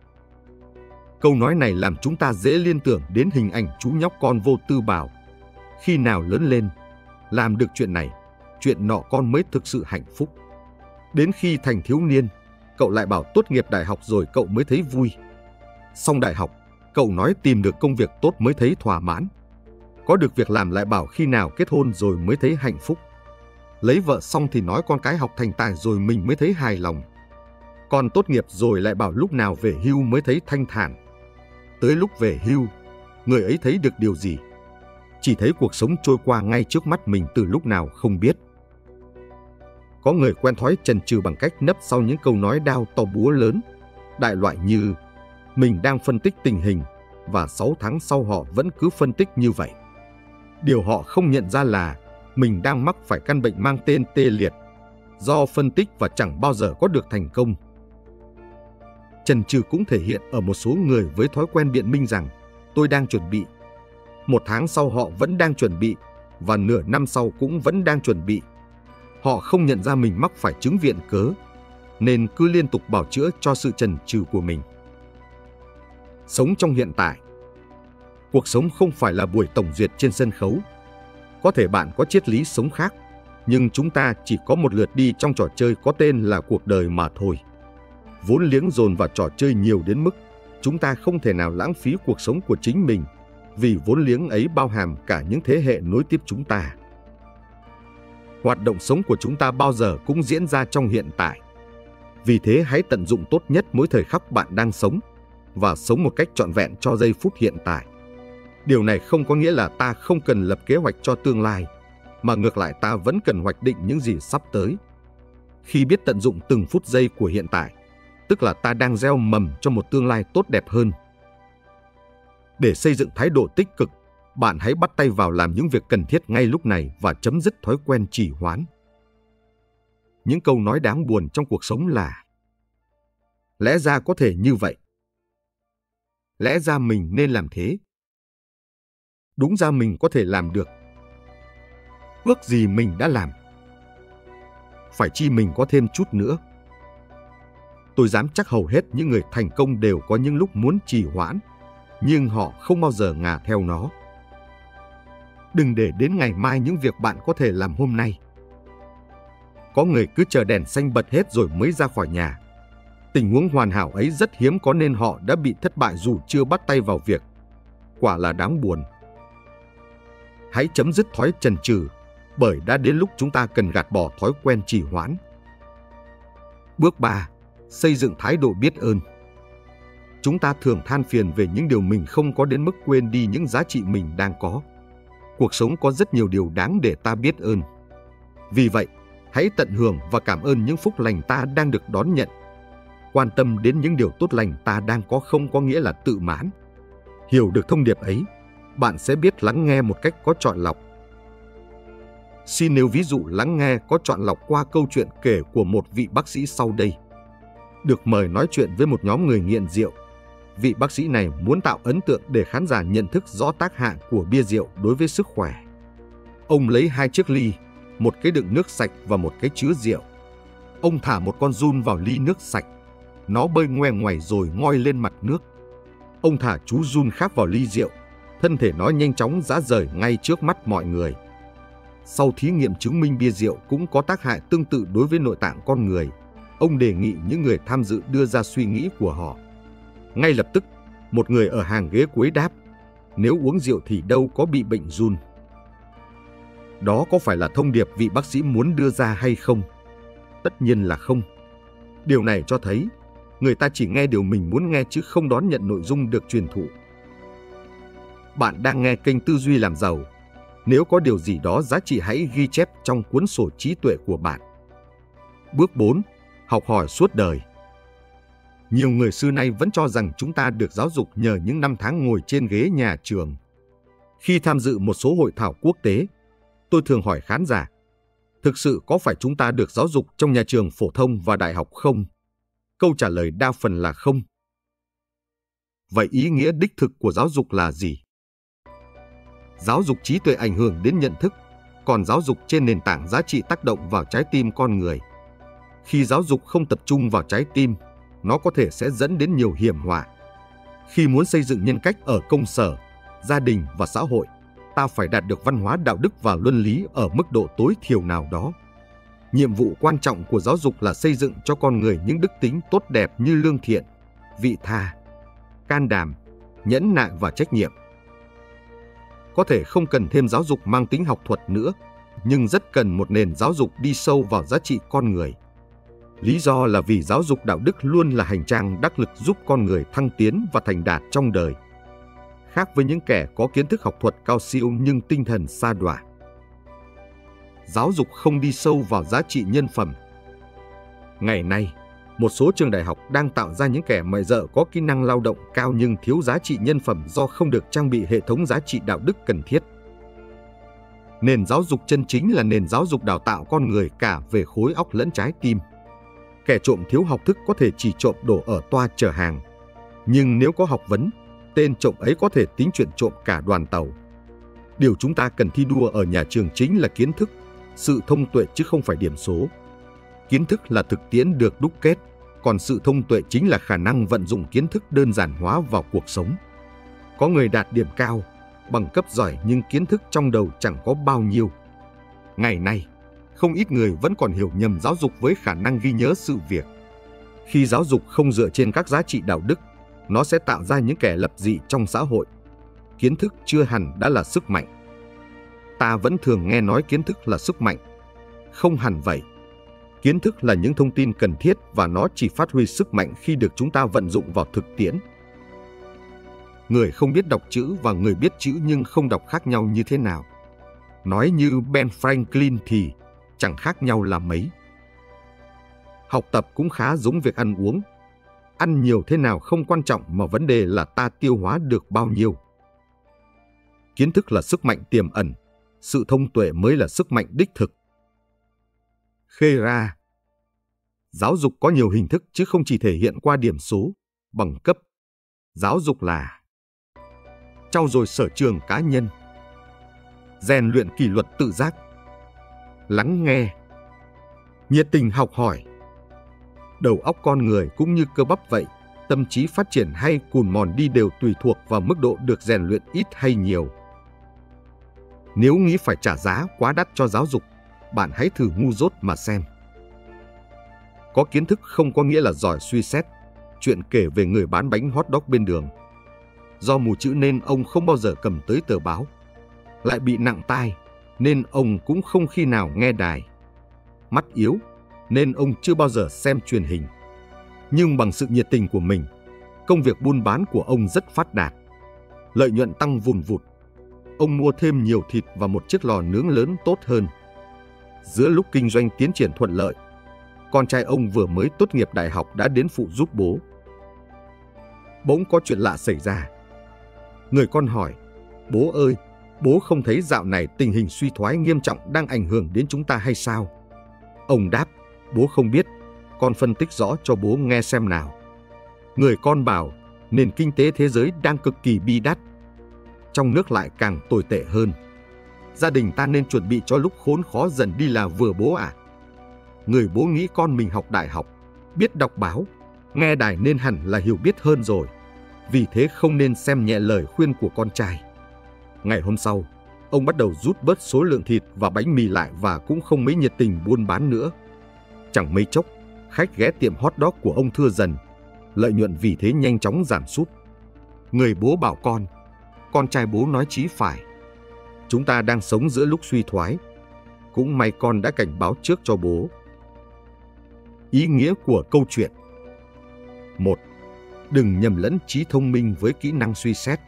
Câu nói này làm chúng ta dễ liên tưởng đến hình ảnh chú nhóc con vô tư bảo: khi nào lớn lên, làm được chuyện này, chuyện nọ con mới thực sự hạnh phúc. Đến khi thành thiếu niên, cậu lại bảo tốt nghiệp đại học rồi cậu mới thấy vui. Xong đại học, cậu nói tìm được công việc tốt mới thấy thỏa mãn. Có được việc làm lại bảo khi nào kết hôn rồi mới thấy hạnh phúc. Lấy vợ xong thì nói con cái học thành tài rồi mình mới thấy hài lòng. Còn tốt nghiệp rồi lại bảo lúc nào về hưu mới thấy thanh thản. Tới lúc về hưu, người ấy thấy được điều gì? Chỉ thấy cuộc sống trôi qua ngay trước mắt mình từ lúc nào không biết. Có người quen thói chần chừ bằng cách nấp sau những câu nói đao to búa lớn, đại loại như mình đang phân tích tình hình và sáu tháng sau họ vẫn cứ phân tích như vậy. Điều họ không nhận ra là mình đang mắc phải căn bệnh mang tên tê liệt, do phân tích và chẳng bao giờ có được thành công. Chần chừ cũng thể hiện ở một số người với thói quen biện minh rằng tôi đang chuẩn bị. Một tháng sau họ vẫn đang chuẩn bị và nửa năm sau cũng vẫn đang chuẩn bị. Họ không nhận ra mình mắc phải chứng viện cớ, nên cứ liên tục bào chữa cho sự chần chừ của mình. Sống trong hiện tại. Cuộc sống không phải là buổi tổng duyệt trên sân khấu. Có thể bạn có triết lý sống khác, nhưng chúng ta chỉ có một lượt đi trong trò chơi có tên là cuộc đời mà thôi. Vốn liếng dồn vào trò chơi nhiều đến mức chúng ta không thể nào lãng phí cuộc sống của chính mình, vì vốn liếng ấy bao hàm cả những thế hệ nối tiếp chúng ta. Hoạt động sống của chúng ta bao giờ cũng diễn ra trong hiện tại. Vì thế hãy tận dụng tốt nhất mỗi thời khắc bạn đang sống và sống một cách trọn vẹn cho giây phút hiện tại. Điều này không có nghĩa là ta không cần lập kế hoạch cho tương lai, mà ngược lại ta vẫn cần hoạch định những gì sắp tới. Khi biết tận dụng từng phút giây của hiện tại, tức là ta đang gieo mầm cho một tương lai tốt đẹp hơn. Để xây dựng thái độ tích cực, bạn hãy bắt tay vào làm những việc cần thiết ngay lúc này và chấm dứt thói quen trì hoãn. Những câu nói đáng buồn trong cuộc sống là: lẽ ra có thể như vậy. Lẽ ra mình nên làm thế. Đúng ra mình có thể làm được. Ước gì mình đã làm. Phải chi mình có thêm chút nữa. Tôi dám chắc hầu hết những người thành công đều có những lúc muốn trì hoãn, nhưng họ không bao giờ ngả theo nó. Đừng để đến ngày mai những việc bạn có thể làm hôm nay. Có người cứ chờ đèn xanh bật hết rồi mới ra khỏi nhà. Tình huống hoàn hảo ấy rất hiếm có nên họ đã bị thất bại dù chưa bắt tay vào việc. Quả là đáng buồn. Hãy chấm dứt thói chần chừ, bởi đã đến lúc chúng ta cần gạt bỏ thói quen trì hoãn. Bước ba. Xây dựng thái độ biết ơn. Chúng ta thường than phiền về những điều mình không có đến mức quên đi những giá trị mình đang có. Cuộc sống có rất nhiều điều đáng để ta biết ơn. Vì vậy, hãy tận hưởng và cảm ơn những phúc lành ta đang được đón nhận. Quan tâm đến những điều tốt lành ta đang có không có nghĩa là tự mãn. Hiểu được thông điệp ấy, bạn sẽ biết lắng nghe một cách có chọn lọc. Xin nêu ví dụ lắng nghe có chọn lọc qua câu chuyện kể của một vị bác sĩ sau đây. Được mời nói chuyện với một nhóm người nghiện rượu. Vị bác sĩ này muốn tạo ấn tượng để khán giả nhận thức rõ tác hại của bia rượu đối với sức khỏe. Ông lấy hai chiếc ly, một cái đựng nước sạch và một cái chứa rượu. Ông thả một con giun vào ly nước sạch. Nó bơi ngoe ngoải rồi ngoi lên mặt nước. Ông thả chú giun khác vào ly rượu. Thân thể nó nhanh chóng rã rời ngay trước mắt mọi người. Sau thí nghiệm chứng minh bia rượu cũng có tác hại tương tự đối với nội tạng con người, ông đề nghị những người tham dự đưa ra suy nghĩ của họ. Ngay lập tức, một người ở hàng ghế cuối đáp, nếu uống rượu thì đâu có bị bệnh giun. Đó có phải là thông điệp vị bác sĩ muốn đưa ra hay không? Tất nhiên là không. Điều này cho thấy, người ta chỉ nghe điều mình muốn nghe chứ không đón nhận nội dung được truyền thụ. Bạn đang nghe kênh Tư duy làm giàu. Nếu có điều gì đó giá trị hãy ghi chép trong cuốn sổ trí tuệ của bạn. Bước bốn. Học hỏi suốt đời. Nhiều người xưa nay vẫn cho rằng chúng ta được giáo dục nhờ những năm tháng ngồi trên ghế nhà trường. Khi tham dự một số hội thảo quốc tế, tôi thường hỏi khán giả, thực sự có phải chúng ta được giáo dục trong nhà trường phổ thông và đại học không? Câu trả lời đa phần là không. Vậy ý nghĩa đích thực của giáo dục là gì? Giáo dục trí tuệ ảnh hưởng đến nhận thức, còn giáo dục trên nền tảng giá trị tác động vào trái tim con người. Khi giáo dục không tập trung vào trái tim, nó có thể sẽ dẫn đến nhiều hiểm họa. Khi muốn xây dựng nhân cách ở công sở, gia đình và xã hội, ta phải đạt được văn hóa đạo đức và luân lý ở mức độ tối thiểu nào đó. Nhiệm vụ quan trọng của giáo dục là xây dựng cho con người những đức tính tốt đẹp như lương thiện, vị tha, can đảm, nhẫn nại và trách nhiệm. Có thể không cần thêm giáo dục mang tính học thuật nữa, nhưng rất cần một nền giáo dục đi sâu vào giá trị con người. Lý do là vì giáo dục đạo đức luôn là hành trang đắc lực giúp con người thăng tiến và thành đạt trong đời. Khác với những kẻ có kiến thức học thuật cao siêu nhưng tinh thần sa đọa. Giáo dục không đi sâu vào giá trị nhân phẩm. Ngày nay, một số trường đại học đang tạo ra những kẻ mày rợ có kỹ năng lao động cao nhưng thiếu giá trị nhân phẩm do không được trang bị hệ thống giá trị đạo đức cần thiết. Nền giáo dục chân chính là nền giáo dục đào tạo con người cả về khối óc lẫn trái tim. Kẻ trộm thiếu học thức có thể chỉ trộm đồ ở toa chở hàng. Nhưng nếu có học vấn, tên trộm ấy có thể tính chuyện trộm cả đoàn tàu. Điều chúng ta cần thi đua ở nhà trường chính là kiến thức, sự thông tuệ chứ không phải điểm số. Kiến thức là thực tiễn được đúc kết, còn sự thông tuệ chính là khả năng vận dụng kiến thức đơn giản hóa vào cuộc sống. Có người đạt điểm cao, bằng cấp giỏi nhưng kiến thức trong đầu chẳng có bao nhiêu. Ngày nay, không ít người vẫn còn hiểu nhầm giáo dục với khả năng ghi nhớ sự việc. Khi giáo dục không dựa trên các giá trị đạo đức, nó sẽ tạo ra những kẻ lập dị trong xã hội. Kiến thức chưa hẳn đã là sức mạnh. Ta vẫn thường nghe nói kiến thức là sức mạnh. Không hẳn vậy. Kiến thức là những thông tin cần thiết và nó chỉ phát huy sức mạnh khi được chúng ta vận dụng vào thực tiễn. Người không biết đọc chữ và người biết chữ nhưng không đọc khác nhau như thế nào? Nói như Ben Franklin thì chẳng khác nhau là mấy. Học tập cũng khá giống việc ăn uống. Ăn nhiều thế nào không quan trọng mà vấn đề là ta tiêu hóa được bao nhiêu. Kiến thức là sức mạnh tiềm ẩn, sự thông tuệ mới là sức mạnh đích thực. Khê ra, giáo dục có nhiều hình thức chứ không chỉ thể hiện qua điểm số, bằng cấp. Giáo dục là trau dồi sở trường cá nhân, rèn luyện kỷ luật tự giác, lắng nghe, nhiệt tình học hỏi. Đầu óc con người cũng như cơ bắp vậy, tâm trí phát triển hay cùn mòn đi đều tùy thuộc vào mức độ được rèn luyện ít hay nhiều. Nếu nghĩ phải trả giá quá đắt cho giáo dục, bạn hãy thử ngu dốt mà xem. Có kiến thức không có nghĩa là giỏi suy xét. Chuyện kể về người bán bánh hot dog bên đường. Do mù chữ nên ông không bao giờ cầm tới tờ báo. Lại bị nặng tai nên ông cũng không khi nào nghe đài. Mắt yếu nên ông chưa bao giờ xem truyền hình. Nhưng bằng sự nhiệt tình của mình, công việc buôn bán của ông rất phát đạt. Lợi nhuận tăng vùn vụt. Ông mua thêm nhiều thịt và một chiếc lò nướng lớn tốt hơn. Giữa lúc kinh doanh tiến triển thuận lợi, con trai ông vừa mới tốt nghiệp đại học đã đến phụ giúp bố. Bỗng có chuyện lạ xảy ra. Người con hỏi, bố ơi, bố không thấy dạo này tình hình suy thoái nghiêm trọng đang ảnh hưởng đến chúng ta hay sao? Ông đáp, bố không biết, con phân tích rõ cho bố nghe xem nào. Người con bảo, nền kinh tế thế giới đang cực kỳ bi đát. Trong nước lại càng tồi tệ hơn. Gia đình ta nên chuẩn bị cho lúc khốn khó dần đi là vừa bố ạ. À. Người bố nghĩ con mình học đại học, biết đọc báo, nghe đài nên hẳn là hiểu biết hơn rồi. Vì thế không nên xem nhẹ lời khuyên của con trai. Ngày hôm sau, ông bắt đầu rút bớt số lượng thịt và bánh mì lại và cũng không mấy nhiệt tình buôn bán nữa. Chẳng mấy chốc, khách ghé tiệm hot dog của ông thưa dần. Lợi nhuận vì thế nhanh chóng giảm sút. Người bố bảo con, con trai bố nói chí phải. Chúng ta đang sống giữa lúc suy thoái. Cũng may con đã cảnh báo trước cho bố. Ý nghĩa của câu chuyện. một. Đừng nhầm lẫn trí thông minh với kỹ năng suy xét.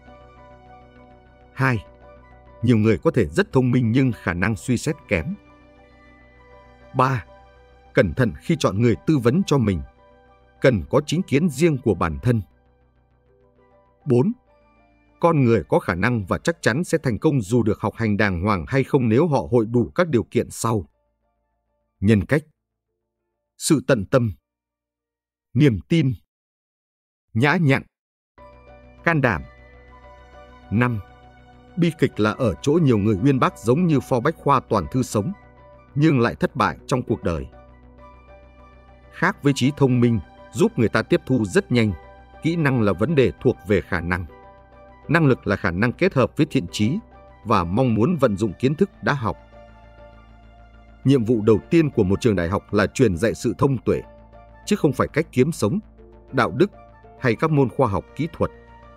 hai. Nhiều người có thể rất thông minh nhưng khả năng suy xét kém. ba. Cẩn thận khi chọn người tư vấn cho mình. Cần có chính kiến riêng của bản thân. bốn. Con người có khả năng và chắc chắn sẽ thành công dù được học hành đàng hoàng hay không nếu họ hội đủ các điều kiện sau. Nhân cách, sự tận tâm, niềm tin, nhã nhặn, can đảm. năm. Bi kịch là ở chỗ nhiều người uyên bác giống như Pho Bách Khoa toàn thư sống, nhưng lại thất bại trong cuộc đời. Khác với trí thông minh, giúp người ta tiếp thu rất nhanh, kỹ năng là vấn đề thuộc về khả năng. Năng lực là khả năng kết hợp với thiện chí và mong muốn vận dụng kiến thức đã học. Nhiệm vụ đầu tiên của một trường đại học là truyền dạy sự thông tuệ, chứ không phải cách kiếm sống, đạo đức hay các môn khoa học kỹ thuật.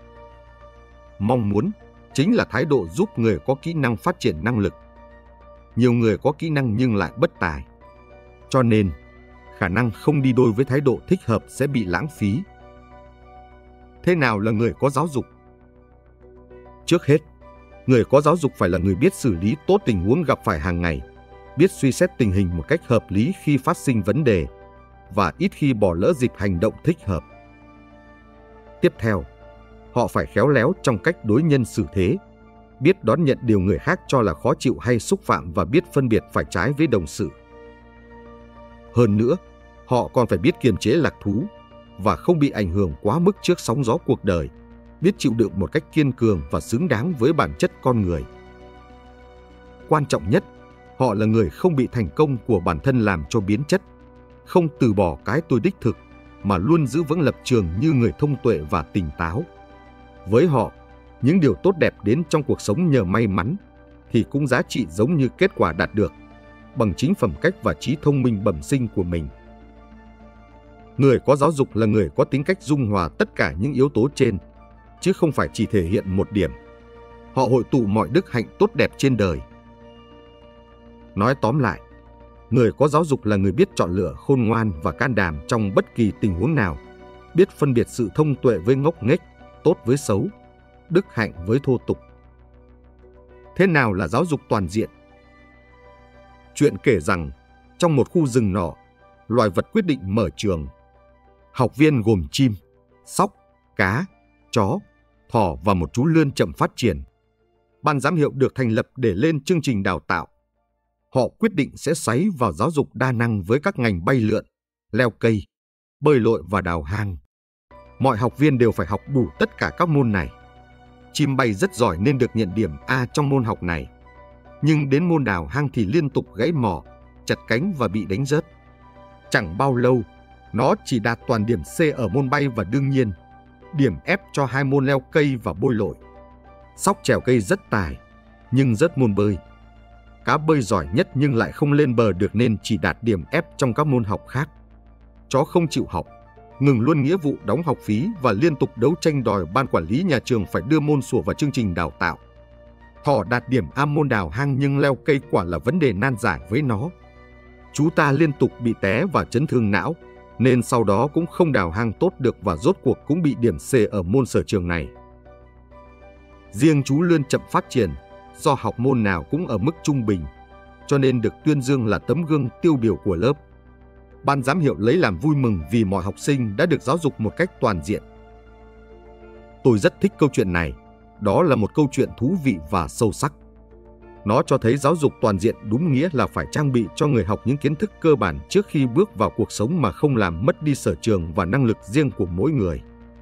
Mong muốn chính là thái độ giúp người có kỹ năng phát triển năng lực. Nhiều người có kỹ năng nhưng lại bất tài. Cho nên, khả năng không đi đôi với thái độ thích hợp sẽ bị lãng phí. Thế nào là người có giáo dục? Trước hết, người có giáo dục phải là người biết xử lý tốt tình huống gặp phải hàng ngày, biết suy xét tình hình một cách hợp lý khi phát sinh vấn đề, và ít khi bỏ lỡ dịp hành động thích hợp. Tiếp theo, họ phải khéo léo trong cách đối nhân xử thế, biết đón nhận điều người khác cho là khó chịu hay xúc phạm và biết phân biệt phải trái với đồng sự. Hơn nữa, họ còn phải biết kiềm chế lạc thú và không bị ảnh hưởng quá mức trước sóng gió cuộc đời, biết chịu đựng một cách kiên cường và xứng đáng với bản chất con người. Quan trọng nhất, họ là người không bị thành công của bản thân làm cho biến chất, không từ bỏ cái tôi đích thực, mà luôn giữ vững lập trường như người thông tuệ và tỉnh táo. Với họ, những điều tốt đẹp đến trong cuộc sống nhờ may mắn thì cũng giá trị giống như kết quả đạt được bằng chính phẩm cách và trí thông minh bẩm sinh của mình. Người có giáo dục là người có tính cách dung hòa tất cả những yếu tố trên, chứ không phải chỉ thể hiện một điểm. Họ hội tụ mọi đức hạnh tốt đẹp trên đời. Nói tóm lại, người có giáo dục là người biết chọn lựa khôn ngoan và can đảm trong bất kỳ tình huống nào, biết phân biệt sự thông tuệ với ngốc nghếch, tốt với xấu, đức hạnh với thô tục. Thế nào là giáo dục toàn diện? Chuyện kể rằng, trong một khu rừng nọ, loài vật quyết định mở trường. Học viên gồm chim, sóc, cá, chó, thỏ và một chú lươn chậm phát triển. Ban giám hiệu được thành lập để lên chương trình đào tạo. Họ quyết định sẽ xoáy vào giáo dục đa năng với các ngành bay lượn, leo cây, bơi lội và đào hang. Mọi học viên đều phải học đủ tất cả các môn này. Chim bay rất giỏi nên được nhận điểm A trong môn học này. Nhưng đến môn đào hang thì liên tục gãy mỏ, chặt cánh và bị đánh rớt. Chẳng bao lâu, Nó chỉ đạt toàn điểm C ở môn bay và đương nhiên, điểm F cho hai môn leo cây và bơi lội. Sóc trèo cây rất tài, nhưng rất môn bơi. Cá bơi giỏi nhất nhưng lại không lên bờ được nên chỉ đạt điểm F trong các môn học khác. Chó không chịu học, ngừng luôn nghĩa vụ đóng học phí và liên tục đấu tranh đòi ban quản lý nhà trường phải đưa môn sủa vào chương trình đào tạo. Thỏ đạt điểm A môn đào hang nhưng leo cây quả là vấn đề nan giải với nó. Chú ta liên tục bị té và chấn thương não, nên sau đó cũng không đào hang tốt được và rốt cuộc cũng bị điểm C ở môn sở trường này. Riêng chú Lươn chậm phát triển, do học môn nào cũng ở mức trung bình, cho nên được tuyên dương là tấm gương tiêu biểu của lớp. Ban giám hiệu lấy làm vui mừng vì mọi học sinh đã được giáo dục một cách toàn diện. Tôi rất thích câu chuyện này, đó là một câu chuyện thú vị và sâu sắc. Nó cho thấy giáo dục toàn diện đúng nghĩa là phải trang bị cho người học những kiến thức cơ bản trước khi bước vào cuộc sống mà không làm mất đi sở trường và năng lực riêng của mỗi người.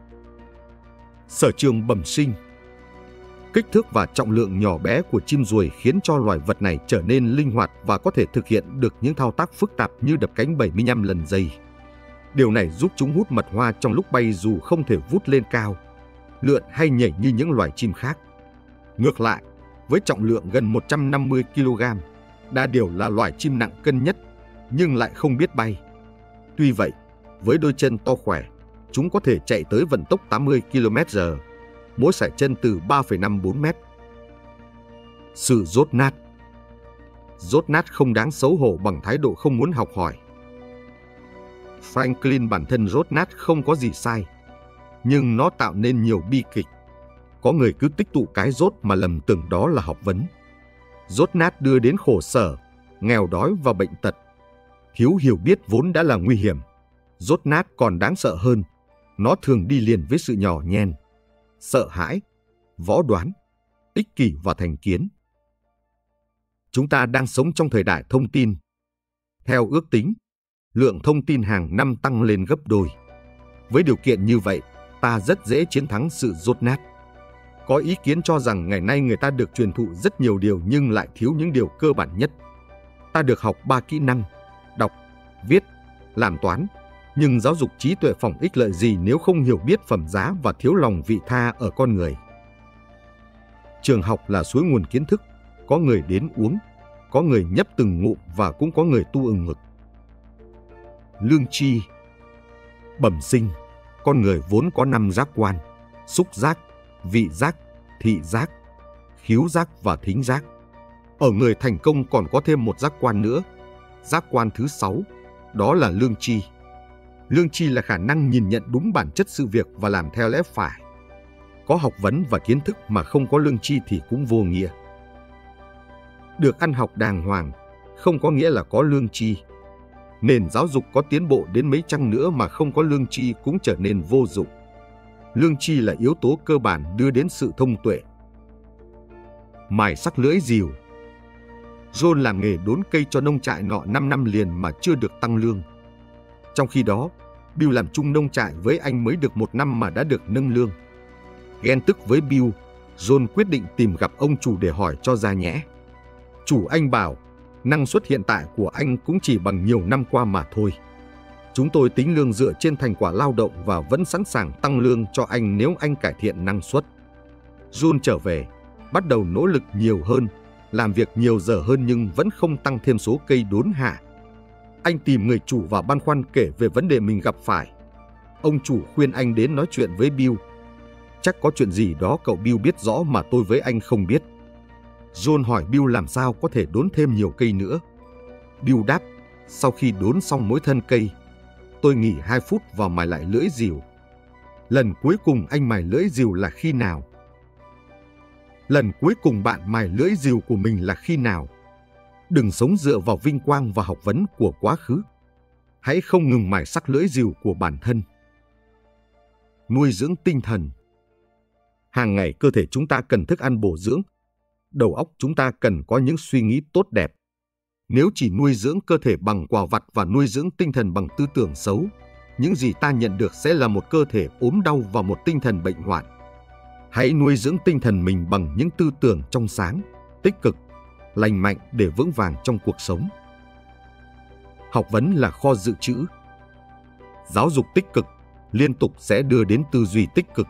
Sở trường bẩm sinh. Kích thước và trọng lượng nhỏ bé của chim ruồi khiến cho loài vật này trở nên linh hoạt và có thể thực hiện được những thao tác phức tạp như đập cánh bảy mươi lăm lần giây. Điều này giúp chúng hút mật hoa trong lúc bay dù không thể vút lên cao, lượn hay nhảy như những loài chim khác. Ngược lại, với trọng lượng gần một trăm năm mươi ki lô gam, đa điểu là loài chim nặng cân nhất, nhưng lại không biết bay. Tuy vậy, với đôi chân to khỏe, chúng có thể chạy tới vận tốc tám mươi ki lô mét trên giờ, mỗi sải chân từ ba phẩy năm bốn mét. Sự dốt nát. Dốt nát không đáng xấu hổ bằng thái độ không muốn học hỏi. Franklin bản thân dốt nát không có gì sai, nhưng nó tạo nên nhiều bi kịch. Có người cứ tích tụ cái dốt mà lầm tưởng đó là học vấn. Dốt nát đưa đến khổ sở, nghèo đói và bệnh tật. Thiếu hiểu biết vốn đã là nguy hiểm. Dốt nát còn đáng sợ hơn. Nó thường đi liền với sự nhỏ nhen, sợ hãi, võ đoán, ích kỷ và thành kiến. Chúng ta đang sống trong thời đại thông tin. Theo ước tính, lượng thông tin hàng năm tăng lên gấp đôi. Với điều kiện như vậy, ta rất dễ chiến thắng sự dốt nát. Có ý kiến cho rằng ngày nay người ta được truyền thụ rất nhiều điều nhưng lại thiếu những điều cơ bản nhất. Ta được học ba kỹ năng: đọc, viết, làm toán. Nhưng giáo dục trí tuệ phỏng ích lợi gì nếu không hiểu biết phẩm giá và thiếu lòng vị tha ở con người? Trường học là suối nguồn kiến thức, có người đến uống, có người nhấp từng ngụm và cũng có người tu ừng ngực. Lương tri. Bẩm sinh, con người vốn có năm giác quan: xúc giác, vị giác, thị giác, khứu giác và thính giác. Ở người thành công còn có thêm một giác quan nữa, giác quan thứ sáu, đó là lương tri. Lương tri là khả năng nhìn nhận đúng bản chất sự việc và làm theo lẽ phải. Có học vấn và kiến thức mà không có lương tri thì cũng vô nghĩa. Được ăn học đàng hoàng không có nghĩa là có lương tri. Nền giáo dục có tiến bộ đến mấy chăng nữa mà không có lương tri cũng trở nên vô dụng. Lương tri là yếu tố cơ bản đưa đến sự thông tuệ. Mài sắc lưỡi rìu. John làm nghề đốn cây cho nông trại nọ năm năm liền mà chưa được tăng lương. Trong khi đó, Bill làm chung nông trại với anh mới được một năm mà đã được nâng lương. Ghen tức với Bill, John quyết định tìm gặp ông chủ để hỏi cho ra nhẽ. Chủ anh bảo, năng suất hiện tại của anh cũng chỉ bằng nhiều năm qua mà thôi. Chúng tôi tính lương dựa trên thành quả lao động và vẫn sẵn sàng tăng lương cho anh nếu anh cải thiện năng suất. John trở về, bắt đầu nỗ lực nhiều hơn, làm việc nhiều giờ hơn nhưng vẫn không tăng thêm số cây đốn hạ. Anh tìm người chủ và băn khoăn kể về vấn đề mình gặp phải. Ông chủ khuyên anh đến nói chuyện với Bill. Chắc có chuyện gì đó cậu Bill biết rõ mà tôi với anh không biết. John hỏi Bill làm sao có thể đốn thêm nhiều cây nữa. Bill đáp, sau khi đốn xong mỗi thân cây, tôi nghỉ hai phút và mài lại lưỡi rìu. Lần cuối cùng anh mài lưỡi rìu là khi nào? Lần cuối cùng bạn mài lưỡi rìu của mình là khi nào? Đừng sống dựa vào vinh quang và học vấn của quá khứ. Hãy không ngừng mài sắc lưỡi rìu của bản thân. Nuôi dưỡng tinh thần. Hàng ngày cơ thể chúng ta cần thức ăn bổ dưỡng. Đầu óc chúng ta cần có những suy nghĩ tốt đẹp. Nếu chỉ nuôi dưỡng cơ thể bằng quà vặt và nuôi dưỡng tinh thần bằng tư tưởng xấu, những gì ta nhận được sẽ là một cơ thể ốm đau và một tinh thần bệnh hoạn. Hãy nuôi dưỡng tinh thần mình bằng những tư tưởng trong sáng, tích cực, lành mạnh để vững vàng trong cuộc sống. Học vấn là kho dự trữ. Giáo dục tích cực liên tục sẽ đưa đến tư duy tích cực.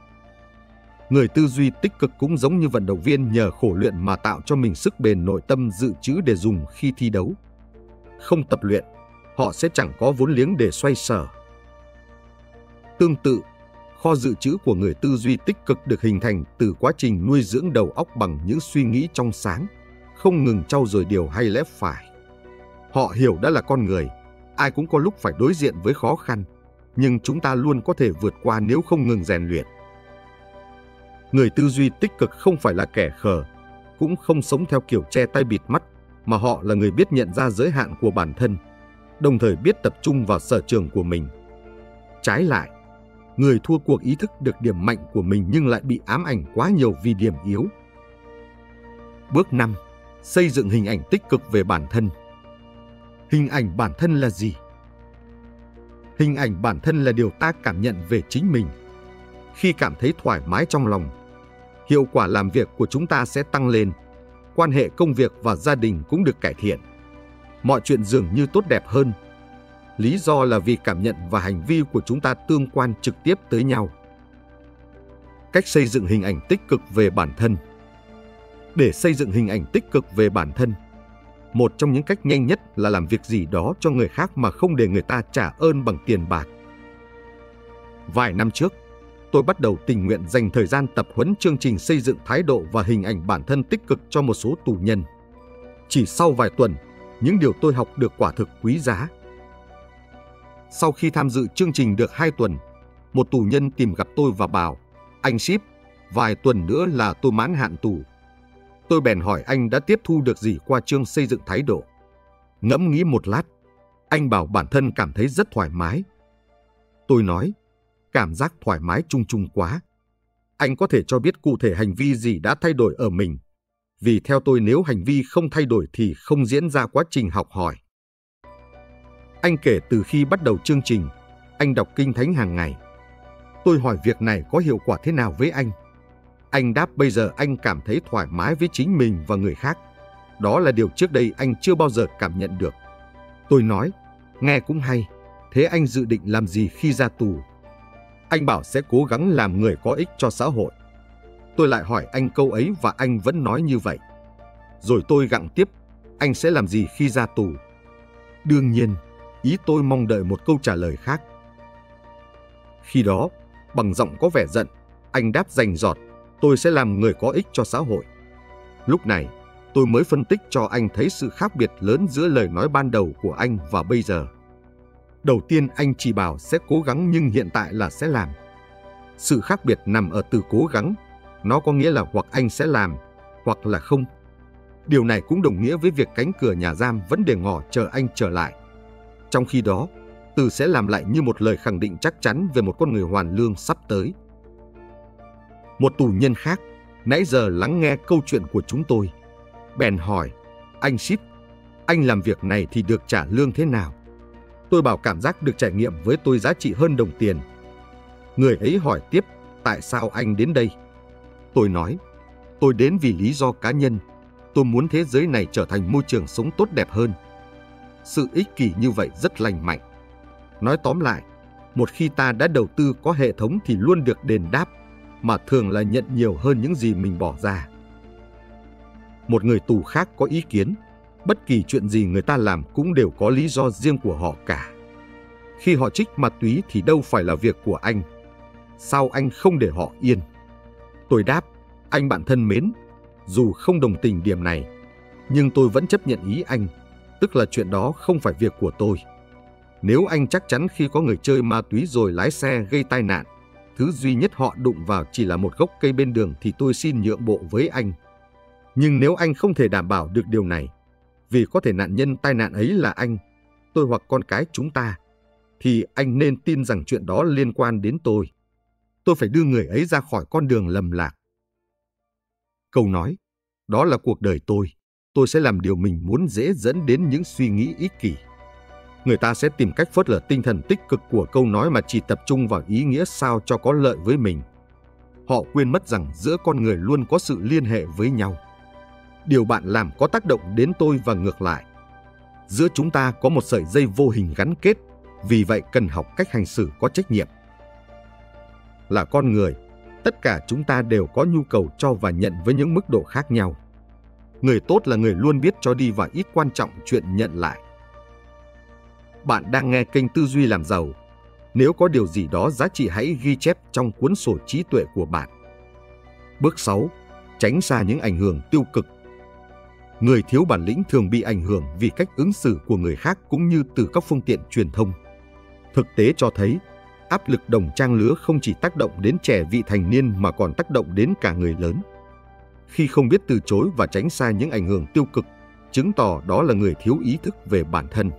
Người tư duy tích cực cũng giống như vận động viên nhờ khổ luyện mà tạo cho mình sức bền nội tâm dự trữ để dùng khi thi đấu. Không tập luyện, họ sẽ chẳng có vốn liếng để xoay sở. Tương tự, kho dự trữ của người tư duy tích cực được hình thành từ quá trình nuôi dưỡng đầu óc bằng những suy nghĩ trong sáng, không ngừng trau dồi điều hay lẽ phải. Họ hiểu đã là con người, ai cũng có lúc phải đối diện với khó khăn, nhưng chúng ta luôn có thể vượt qua nếu không ngừng rèn luyện. Người tư duy tích cực không phải là kẻ khờ, cũng không sống theo kiểu che tay bịt mắt, mà họ là người biết nhận ra giới hạn của bản thân, đồng thời biết tập trung vào sở trường của mình. Trái lại, người thua cuộc ý thức được điểm mạnh của mình nhưng lại bị ám ảnh quá nhiều vì điểm yếu. Bước năm. Xây dựng hình ảnh tích cực về bản thân. Hình ảnh bản thân là gì? Hình ảnh bản thân là điều ta cảm nhận về chính mình. Khi cảm thấy thoải mái trong lòng, hiệu quả làm việc của chúng ta sẽ tăng lên, quan hệ công việc và gia đình cũng được cải thiện. Mọi chuyện dường như tốt đẹp hơn. Lý do là vì cảm nhận và hành vi của chúng ta tương quan trực tiếp tới nhau. Cách xây dựng hình ảnh tích cực về bản thân. Để xây dựng hình ảnh tích cực về bản thân, một trong những cách nhanh nhất là làm việc gì đó cho người khác mà không để người ta trả ơn bằng tiền bạc. Vài năm trước, tôi bắt đầu tình nguyện dành thời gian tập huấn chương trình xây dựng thái độ và hình ảnh bản thân tích cực cho một số tù nhân. Chỉ sau vài tuần, những điều tôi học được quả thực quý giá. Sau khi tham dự chương trình được hai tuần, một tù nhân tìm gặp tôi và bảo: "Anh Ship, vài tuần nữa là tôi mãn hạn tù." Tôi bèn hỏi anh đã tiếp thu được gì qua chương xây dựng thái độ. Ngẫm nghĩ một lát, anh bảo bản thân cảm thấy rất thoải mái. Tôi nói: "Cảm giác thoải mái chung chung quá. Anh có thể cho biết cụ thể hành vi gì đã thay đổi ở mình? Vì theo tôi nếu hành vi không thay đổi thì không diễn ra quá trình học hỏi." Anh kể từ khi bắt đầu chương trình, anh đọc kinh thánh hàng ngày. Tôi hỏi việc này có hiệu quả thế nào với anh? Anh đáp bây giờ anh cảm thấy thoải mái với chính mình và người khác. Đó là điều trước đây anh chưa bao giờ cảm nhận được. Tôi nói: "Nghe cũng hay. Thế anh dự định làm gì khi ra tù?" Anh bảo sẽ cố gắng làm người có ích cho xã hội. Tôi lại hỏi anh câu ấy và anh vẫn nói như vậy. Rồi tôi gặng tiếp: "Anh sẽ làm gì khi ra tù?" Đương nhiên, ý tôi mong đợi một câu trả lời khác. Khi đó, bằng giọng có vẻ giận, anh đáp rành rọt: "Tôi sẽ làm người có ích cho xã hội." Lúc này, tôi mới phân tích cho anh thấy sự khác biệt lớn giữa lời nói ban đầu của anh và bây giờ. Đầu tiên anh chỉ bảo sẽ cố gắng nhưng hiện tại là sẽ làm. Sự khác biệt nằm ở từ cố gắng. Nó có nghĩa là hoặc anh sẽ làm, hoặc là không. Điều này cũng đồng nghĩa với việc cánh cửa nhà giam vẫn để ngỏ chờ anh trở lại. Trong khi đó, từ sẽ làm lại như một lời khẳng định chắc chắn về một con người hoàn lương sắp tới. Một tù nhân khác, nãy giờ lắng nghe câu chuyện của chúng tôi, bèn hỏi: "Anh Ship, anh làm việc này thì được trả lương thế nào?" Tôi bảo cảm giác được trải nghiệm với tôi giá trị hơn đồng tiền. Người ấy hỏi tiếp: "Tại sao anh đến đây?" Tôi nói: "Tôi đến vì lý do cá nhân. Tôi muốn thế giới này trở thành môi trường sống tốt đẹp hơn." Sự ích kỷ như vậy rất lành mạnh. Nói tóm lại, một khi ta đã đầu tư có hệ thống thì luôn được đền đáp, mà thường là nhận nhiều hơn những gì mình bỏ ra. Một người tù khác có ý kiến: bất kỳ chuyện gì người ta làm cũng đều có lý do riêng của họ cả. Khi họ trích ma túy thì đâu phải là việc của anh. Sao anh không để họ yên? Tôi đáp: "Anh bạn thân mến, dù không đồng tình điểm này, nhưng tôi vẫn chấp nhận ý anh, tức là chuyện đó không phải việc của tôi. Nếu anh chắc chắn khi có người chơi ma túy rồi lái xe gây tai nạn, thứ duy nhất họ đụng vào chỉ là một gốc cây bên đường thì tôi xin nhượng bộ với anh. Nhưng nếu anh không thể đảm bảo được điều này, vì có thể nạn nhân tai nạn ấy là anh, tôi hoặc con cái chúng ta, thì anh nên tin rằng chuyện đó liên quan đến tôi. Tôi phải đưa người ấy ra khỏi con đường lầm lạc." Câu nói: "Đó là cuộc đời tôi, tôi sẽ làm điều mình muốn" dễ dẫn đến những suy nghĩ ích kỷ. Người ta sẽ tìm cách phớt lờ tinh thần tích cực của câu nói mà chỉ tập trung vào ý nghĩa sao cho có lợi với mình. Họ quên mất rằng giữa con người luôn có sự liên hệ với nhau. Điều bạn làm có tác động đến tôi và ngược lại. Giữa chúng ta có một sợi dây vô hình gắn kết, Vì vậy cần học cách hành xử có trách nhiệm. Là con người, tất cả chúng ta đều có nhu cầu cho và nhận với những mức độ khác nhau. Người tốt là người luôn biết cho đi và ít quan trọng chuyện nhận lại. Bạn đang nghe kênh Tư duy làm giàu. Nếu có điều gì đó giá trị hãy ghi chép trong cuốn sổ trí tuệ của bạn. Bước sáu. Tránh xa những ảnh hưởng tiêu cực. Người thiếu bản lĩnh thường bị ảnh hưởng vì cách ứng xử của người khác cũng như từ các phương tiện truyền thông. Thực tế cho thấy, áp lực đồng trang lứa không chỉ tác động đến trẻ vị thành niên mà còn tác động đến cả người lớn. Khi không biết từ chối và tránh xa những ảnh hưởng tiêu cực, chứng tỏ đó là người thiếu ý thức về bản thân.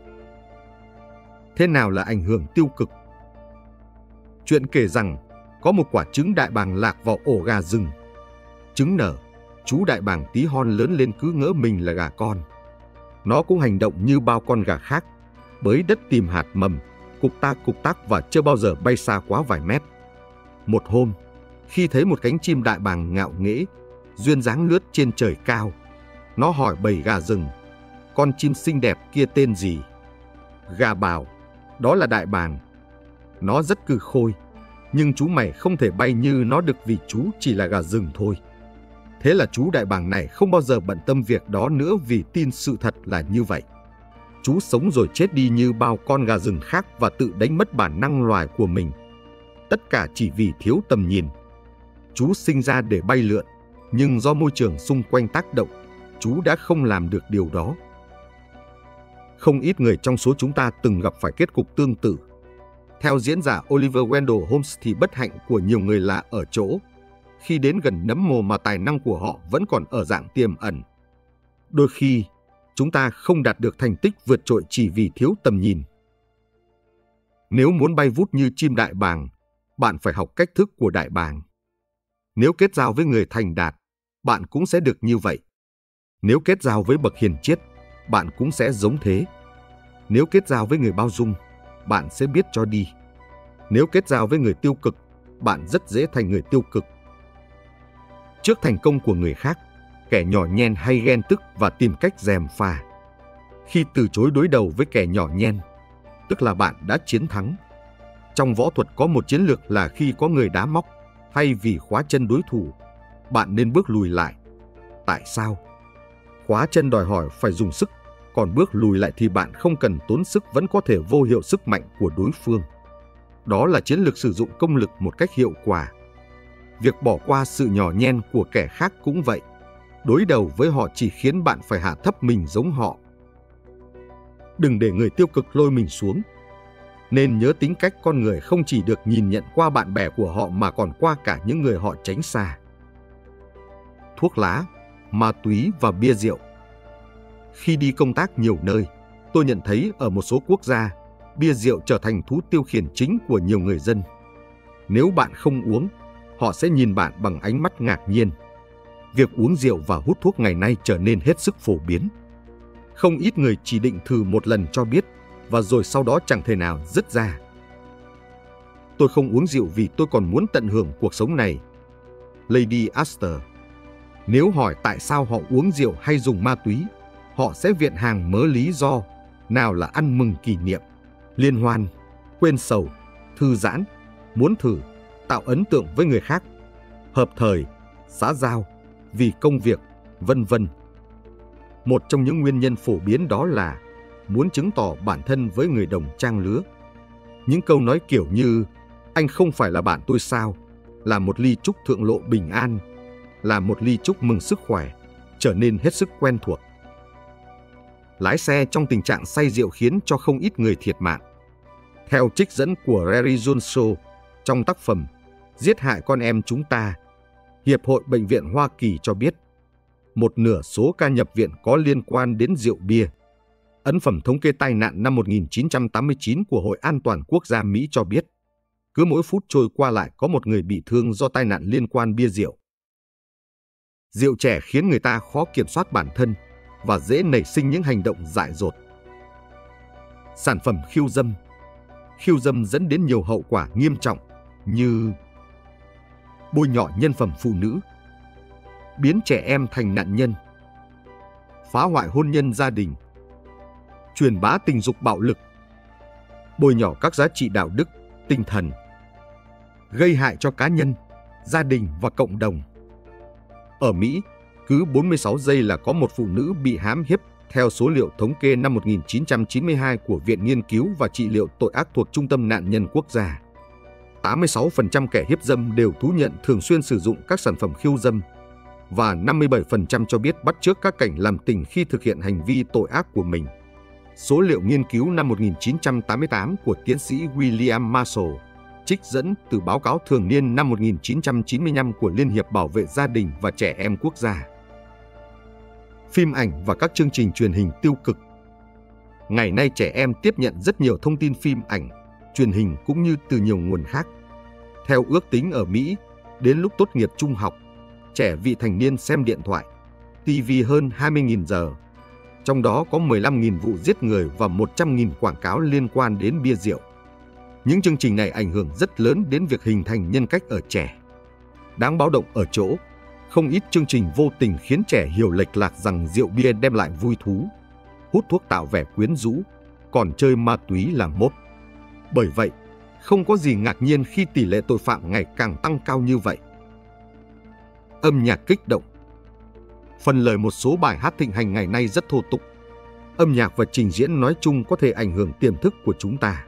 Thế nào là ảnh hưởng tiêu cực? Chuyện kể rằng, có một quả trứng đại bàng lạc vào ổ gà rừng. Trứng nở, chú đại bàng tí hon lớn lên cứ ngỡ mình là gà con. Nó cũng hành động như bao con gà khác, bới đất tìm hạt mầm, cục tác cục tác và chưa bao giờ bay xa quá vài mét. Một hôm, khi thấy một cánh chim đại bàng ngạo nghễ, duyên dáng lướt trên trời cao, nó hỏi bầy gà rừng, con chim xinh đẹp kia tên gì? Gà bảo, đó là đại bàng. Nó rất cừ khôi, nhưng chú mày không thể bay như nó được vì chú chỉ là gà rừng thôi. Thế là chú đại bàng này không bao giờ bận tâm việc đó nữa vì tin sự thật là như vậy. Chú sống rồi chết đi như bao con gà rừng khác và tự đánh mất bản năng loài của mình. Tất cả chỉ vì thiếu tầm nhìn. Chú sinh ra để bay lượn, nhưng do môi trường xung quanh tác động, chú đã không làm được điều đó. Không ít người trong số chúng ta từng gặp phải kết cục tương tự. Theo diễn giả Oliver Wendell Holmes thì bất hạnh của nhiều người là ở chỗ, khi đến gần nấm mồ mà tài năng của họ vẫn còn ở dạng tiềm ẩn. Đôi khi, chúng ta không đạt được thành tích vượt trội chỉ vì thiếu tầm nhìn. Nếu muốn bay vút như chim đại bàng, bạn phải học cách thức của đại bàng. Nếu kết giao với người thành đạt, bạn cũng sẽ được như vậy. Nếu kết giao với bậc hiền triết, bạn cũng sẽ giống thế. Nếu kết giao với người bao dung, bạn sẽ biết cho đi. Nếu kết giao với người tiêu cực, bạn rất dễ thành người tiêu cực. Trước thành công của người khác, kẻ nhỏ nhen hay ghen tức và tìm cách gièm pha. Khi từ chối đối đầu với kẻ nhỏ nhen, tức là bạn đã chiến thắng. Trong võ thuật có một chiến lược là khi có người đá móc, thay vì khóa chân đối thủ, bạn nên bước lùi lại. Tại sao? Khóa chân đòi hỏi phải dùng sức, còn bước lùi lại thì bạn không cần tốn sức vẫn có thể vô hiệu sức mạnh của đối phương. Đó là chiến lược sử dụng công lực một cách hiệu quả. Việc bỏ qua sự nhỏ nhen của kẻ khác cũng vậy. Đối đầu với họ chỉ khiến bạn phải hạ thấp mình giống họ. Đừng để người tiêu cực lôi mình xuống. Nên nhớ tính cách con người không chỉ được nhìn nhận qua bạn bè của họ mà còn qua cả những người họ tránh xa. Thuốc lá, ma túy và bia rượu. Khi đi công tác nhiều nơi, tôi nhận thấy ở một số quốc gia, bia rượu trở thành thú tiêu khiển chính của nhiều người dân. Nếu bạn không uống, họ sẽ nhìn bạn bằng ánh mắt ngạc nhiên. Việc uống rượu và hút thuốc ngày nay trở nên hết sức phổ biến. Không ít người chỉ định thử một lần cho biết, và rồi sau đó chẳng thể nào dứt ra. Tôi không uống rượu vì tôi còn muốn tận hưởng cuộc sống này. Lady Astor. Nếu hỏi tại sao họ uống rượu hay dùng ma túy, họ sẽ viện hàng mớ lý do, nào là ăn mừng kỷ niệm, liên hoan, quên sầu, thư giãn, muốn thử, tạo ấn tượng với người khác, hợp thời, xã giao, vì công việc, vân vân. Một trong những nguyên nhân phổ biến đó là muốn chứng tỏ bản thân với người đồng trang lứa. Những câu nói kiểu như anh không phải là bạn tôi sao, là một ly chúc thượng lộ bình an, là một ly chúc mừng sức khỏe, trở nên hết sức quen thuộc. Lái xe trong tình trạng say rượu khiến cho không ít người thiệt mạng. Theo trích dẫn của Larry Johnson trong tác phẩm Giết hại con em chúng ta, Hiệp hội Bệnh viện Hoa Kỳ cho biết một nửa số ca nhập viện có liên quan đến rượu bia. Ấn phẩm thống kê tai nạn năm một nghìn chín trăm tám mươi chín của Hội An toàn Quốc gia Mỹ cho biết, cứ mỗi phút trôi qua lại có một người bị thương do tai nạn liên quan bia rượu. Rượu chè khiến người ta khó kiểm soát bản thân và dễ nảy sinh những hành động dại dột. Sản phẩm khiêu dâm. Khiêu dâm dẫn đến nhiều hậu quả nghiêm trọng như bôi nhọ nhân phẩm phụ nữ, biến trẻ em thành nạn nhân, phá hoại hôn nhân gia đình, truyền bá tình dục bạo lực, bôi nhọ các giá trị đạo đức, tinh thần, gây hại cho cá nhân, gia đình và cộng đồng. Ở Mỹ, cứ bốn mươi sáu giây là có một phụ nữ bị hãm hiếp, theo số liệu thống kê năm một nghìn chín trăm chín mươi hai của Viện Nghiên cứu và Trị liệu Tội ác thuộc Trung tâm Nạn nhân Quốc gia. tám mươi sáu phần trăm kẻ hiếp dâm đều thú nhận thường xuyên sử dụng các sản phẩm khiêu dâm, và năm mươi bảy phần trăm cho biết bắt chước các cảnh làm tình khi thực hiện hành vi tội ác của mình. Số liệu nghiên cứu năm một nghìn chín trăm tám mươi tám của tiến sĩ William Marshall trích dẫn từ báo cáo thường niên năm một nghìn chín trăm chín mươi lăm của Liên hiệp Bảo vệ Gia đình và Trẻ Em Quốc gia. Phim ảnh và các chương trình truyền hình tiêu cực. Ngày nay trẻ em tiếp nhận rất nhiều thông tin phim ảnh, truyền hình cũng như từ nhiều nguồn khác. Theo ước tính ở Mỹ, đến lúc tốt nghiệp trung học, trẻ vị thành niên xem điện thoại, ti vi hơn hai mươi nghìn giờ. Trong đó có mười lăm nghìn vụ giết người và một trăm nghìn quảng cáo liên quan đến bia rượu. Những chương trình này ảnh hưởng rất lớn đến việc hình thành nhân cách ở trẻ. Đáng báo động ở chỗ, không ít chương trình vô tình khiến trẻ hiểu lệch lạc rằng rượu bia đem lại vui thú, hút thuốc tạo vẻ quyến rũ, còn chơi ma túy là mốt. Bởi vậy, không có gì ngạc nhiên khi tỷ lệ tội phạm ngày càng tăng cao như vậy. Âm nhạc kích động. Phần lời một số bài hát thịnh hành ngày nay rất thô tục. Âm nhạc và trình diễn nói chung có thể ảnh hưởng tiềm thức của chúng ta.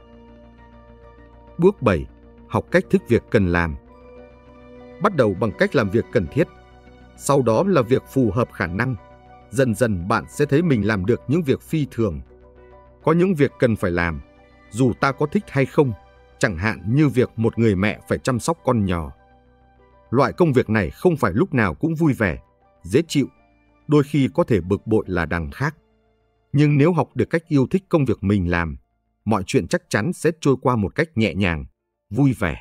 Bước bảy. Học cách thức việc cần làm. Bắt đầu bằng cách làm việc cần thiết. Sau đó là việc phù hợp khả năng. Dần dần bạn sẽ thấy mình làm được những việc phi thường. Có những việc cần phải làm, dù ta có thích hay không, chẳng hạn như việc một người mẹ phải chăm sóc con nhỏ. Loại công việc này không phải lúc nào cũng vui vẻ, dễ chịu, đôi khi có thể bực bội là đằng khác. Nhưng nếu học được cách yêu thích công việc mình làm, mọi chuyện chắc chắn sẽ trôi qua một cách nhẹ nhàng, vui vẻ.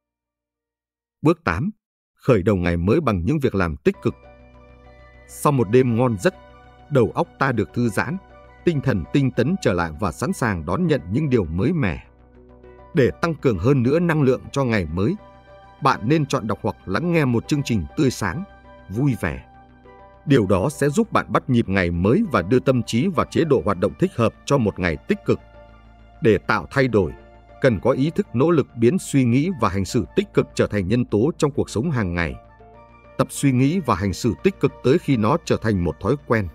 Bước tám. Khởi đầu ngày mới bằng những việc làm tích cực. Sau một đêm ngon giấc, đầu óc ta được thư giãn, tinh thần tinh tấn trở lại và sẵn sàng đón nhận những điều mới mẻ. Để tăng cường hơn nữa năng lượng cho ngày mới, bạn nên chọn đọc hoặc lắng nghe một chương trình tươi sáng, vui vẻ. Điều đó sẽ giúp bạn bắt nhịp ngày mới và đưa tâm trí vào chế độ hoạt động thích hợp cho một ngày tích cực. Để tạo thay đổi, cần có ý thức nỗ lực biến suy nghĩ và hành xử tích cực trở thành nhân tố trong cuộc sống hàng ngày. Tập suy nghĩ và hành xử tích cực tới khi nó trở thành một thói quen.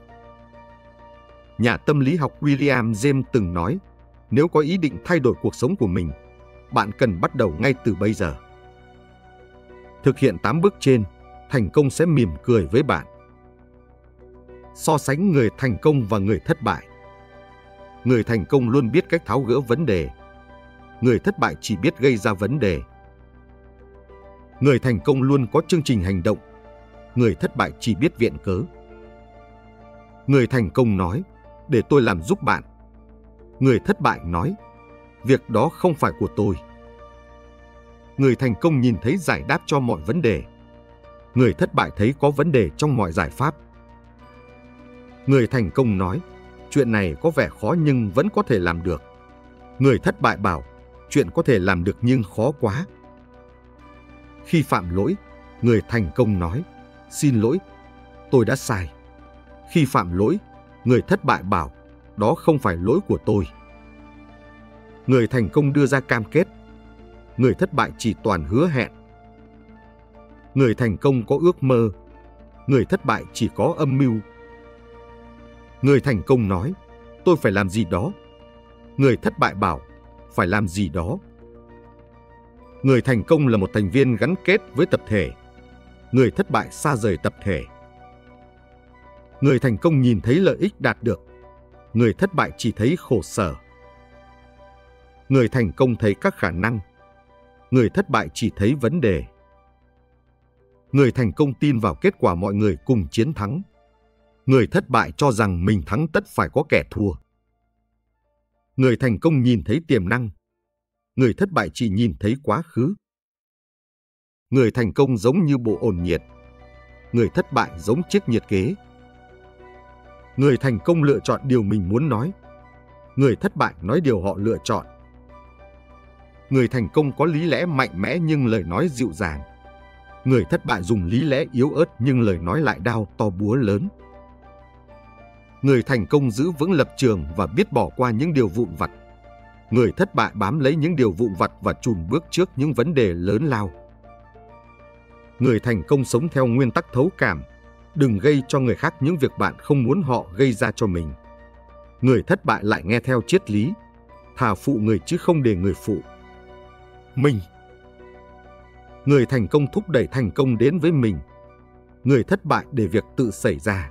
Nhà tâm lý học William James từng nói, nếu có ý định thay đổi cuộc sống của mình, bạn cần bắt đầu ngay từ bây giờ. Thực hiện tám bước trên, thành công sẽ mỉm cười với bạn. So sánh người thành công và người thất bại. Người thành công luôn biết cách tháo gỡ vấn đề. Người thất bại chỉ biết gây ra vấn đề. Người thành công luôn có chương trình hành động. Người thất bại chỉ biết viện cớ. Người thành công nói, để tôi làm giúp bạn. Người thất bại nói, việc đó không phải của tôi. Người thành công nhìn thấy giải đáp cho mọi vấn đề. Người thất bại thấy có vấn đề trong mọi giải pháp. Người thành công nói, chuyện này có vẻ khó nhưng vẫn có thể làm được. Người thất bại bảo, chuyện có thể làm được nhưng khó quá. Khi phạm lỗi, người thành công nói, xin lỗi, tôi đã sai. Khi phạm lỗi, người thất bại bảo, đó không phải lỗi của tôi. Người thành công đưa ra cam kết. Người thất bại chỉ toàn hứa hẹn. Người thành công có ước mơ. Người thất bại chỉ có âm mưu. Người thành công nói, tôi phải làm gì đó. Người thất bại bảo, phải làm gì đó. Người thành công là một thành viên gắn kết với tập thể. Người thất bại xa rời tập thể. Người thành công nhìn thấy lợi ích đạt được. Người thất bại chỉ thấy khổ sở. Người thành công thấy các khả năng. Người thất bại chỉ thấy vấn đề. Người thành công tin vào kết quả mọi người cùng chiến thắng. Người thất bại cho rằng mình thắng tất phải có kẻ thua. Người thành công nhìn thấy tiềm năng. Người thất bại chỉ nhìn thấy quá khứ. Người thành công giống như bộ ổn nhiệt. Người thất bại giống chiếc nhiệt kế. Người thành công lựa chọn điều mình muốn nói. Người thất bại nói điều họ lựa chọn. Người thành công có lý lẽ mạnh mẽ nhưng lời nói dịu dàng. Người thất bại dùng lý lẽ yếu ớt nhưng lời nói lại đao to búa lớn. Người thành công giữ vững lập trường và biết bỏ qua những điều vụn vặt. Người thất bại bám lấy những điều vụn vặt và chùn bước trước những vấn đề lớn lao. Người thành công sống theo nguyên tắc thấu cảm, đừng gây cho người khác những việc bạn không muốn họ gây ra cho mình. Người thất bại lại nghe theo triết lý, thà phụ người chứ không để người phụ mình. Người thành công thúc đẩy thành công đến với mình. Người thất bại để việc tự xảy ra.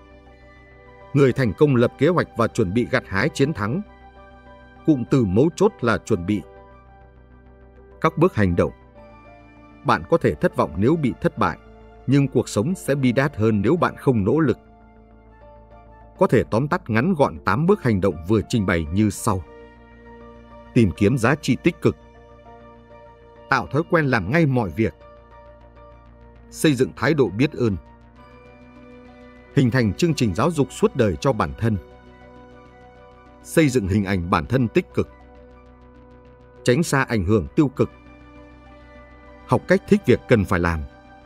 Người thành công lập kế hoạch và chuẩn bị gặt hái chiến thắng. Cụm từ mấu chốt là chuẩn bị. Các bước hành động. Bạn có thể thất vọng nếu bị thất bại, nhưng cuộc sống sẽ bi đát hơn nếu bạn không nỗ lực. Có thể tóm tắt ngắn gọn tám bước hành động vừa trình bày như sau. Tìm kiếm giá trị tích cực. Tạo thói quen làm ngay mọi việc. Xây dựng thái độ biết ơn. Hình thành chương trình giáo dục suốt đời cho bản thân. Xây dựng hình ảnh bản thân tích cực. Tránh xa ảnh hưởng tiêu cực. Học cách thích việc cần phải làm.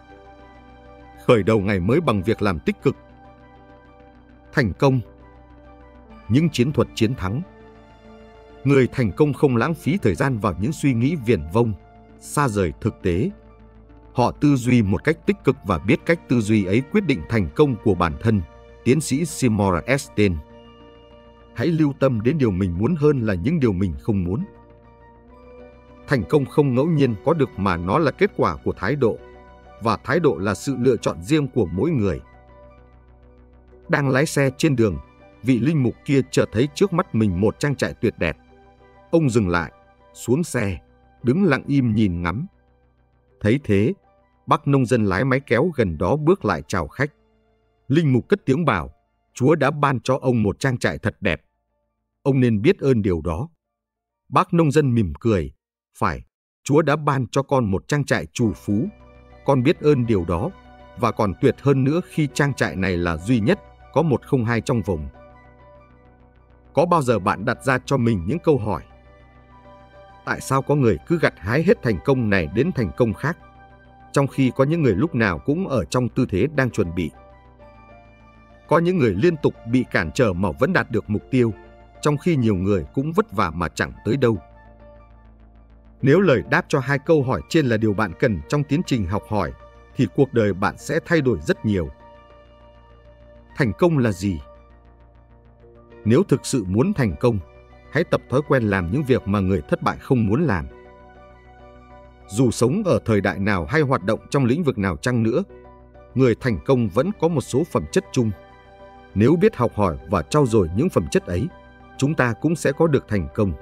Khởi đầu ngày mới bằng việc làm tích cực. Thành công. Những chiến thuật chiến thắng. Người thành công không lãng phí thời gian vào những suy nghĩ viển vông, xa rời thực tế. Họ tư duy một cách tích cực và biết cách tư duy ấy quyết định thành công của bản thân. Tiến sĩ Seymour Stein. Hãy lưu tâm đến điều mình muốn hơn là những điều mình không muốn. Thành công không ngẫu nhiên có được mà nó là kết quả của thái độ, và thái độ là sự lựa chọn riêng của mỗi người. Đang lái xe trên đường, vị linh mục kia chợt thấy trước mắt mình một trang trại tuyệt đẹp. Ông dừng lại, xuống xe, đứng lặng im nhìn ngắm. Thấy thế, bác nông dân lái máy kéo gần đó bước lại chào khách. Linh mục cất tiếng bảo, Chúa đã ban cho ông một trang trại thật đẹp. Ông nên biết ơn điều đó. Bác nông dân mỉm cười, phải, Chúa đã ban cho con một trang trại trù phú. Con biết ơn điều đó, và còn tuyệt hơn nữa khi trang trại này là duy nhất, có một không hai trong vùng. Có bao giờ bạn đặt ra cho mình những câu hỏi? Tại sao có người cứ gặt hái hết thành công này đến thành công khác, trong khi có những người lúc nào cũng ở trong tư thế đang chuẩn bị? Có những người liên tục bị cản trở mà vẫn đạt được mục tiêu, trong khi nhiều người cũng vất vả mà chẳng tới đâu. Nếu lời đáp cho hai câu hỏi trên là điều bạn cần trong tiến trình học hỏi, thì cuộc đời bạn sẽ thay đổi rất nhiều. Thành công là gì? Nếu thực sự muốn thành công, hãy tập thói quen làm những việc mà người thất bại không muốn làm. Dù sống ở thời đại nào hay hoạt động trong lĩnh vực nào chăng nữa, người thành công vẫn có một số phẩm chất chung. Nếu biết học hỏi và trau dồi những phẩm chất ấy, chúng ta cũng sẽ có được thành công.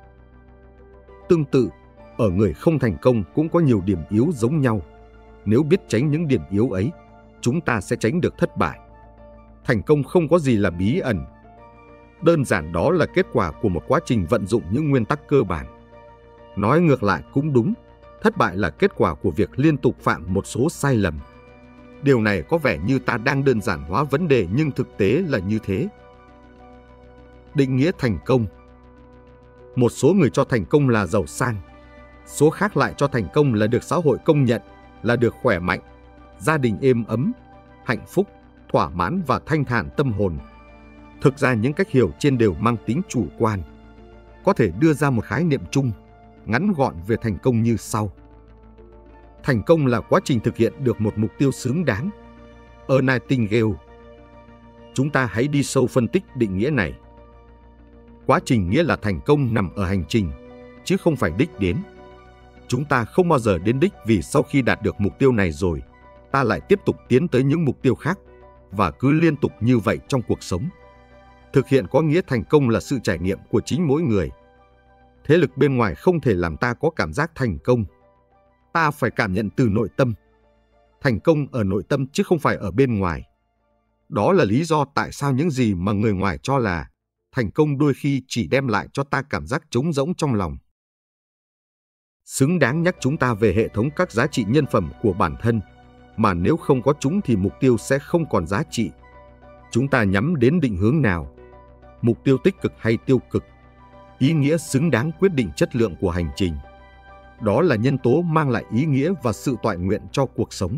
Tương tự, ở người không thành công cũng có nhiều điểm yếu giống nhau. Nếu biết tránh những điểm yếu ấy, chúng ta sẽ tránh được thất bại. Thành công không có gì là bí ẩn. Đơn giản đó là kết quả của một quá trình vận dụng những nguyên tắc cơ bản. Nói ngược lại cũng đúng, thất bại là kết quả của việc liên tục phạm một số sai lầm. Điều này có vẻ như ta đang đơn giản hóa vấn đề, nhưng thực tế là như thế. Định nghĩa thành công. Một số người cho thành công là giàu sang, số khác lại cho thành công là được xã hội công nhận, là được khỏe mạnh, gia đình êm ấm, hạnh phúc, thỏa mãn và thanh thản tâm hồn. Thực ra những cách hiểu trên đều mang tính chủ quan. Có thể đưa ra một khái niệm chung, ngắn gọn về thành công như sau. Thành công là quá trình thực hiện được một mục tiêu xứng đáng. Ở Nightingale. Chúng ta hãy đi sâu phân tích định nghĩa này. Quá trình nghĩa là thành công nằm ở hành trình, chứ không phải đích đến. Chúng ta không bao giờ đến đích vì sau khi đạt được mục tiêu này rồi, ta lại tiếp tục tiến tới những mục tiêu khác, và cứ liên tục như vậy trong cuộc sống. Thực hiện có nghĩa thành công là sự trải nghiệm của chính mỗi người. Thế lực bên ngoài không thể làm ta có cảm giác thành công. Ta phải cảm nhận từ nội tâm. Thành công ở nội tâm chứ không phải ở bên ngoài. Đó là lý do tại sao những gì mà người ngoài cho là thành công đôi khi chỉ đem lại cho ta cảm giác trống rỗng trong lòng. Xứng đáng nhắc chúng ta về hệ thống các giá trị nhân phẩm của bản thân, mà nếu không có chúng thì mục tiêu sẽ không còn giá trị. Chúng ta nhắm đến định hướng nào? Mục tiêu tích cực hay tiêu cực? Ý nghĩa xứng đáng quyết định chất lượng của hành trình. Đó là nhân tố mang lại ý nghĩa và sự toại nguyện cho cuộc sống.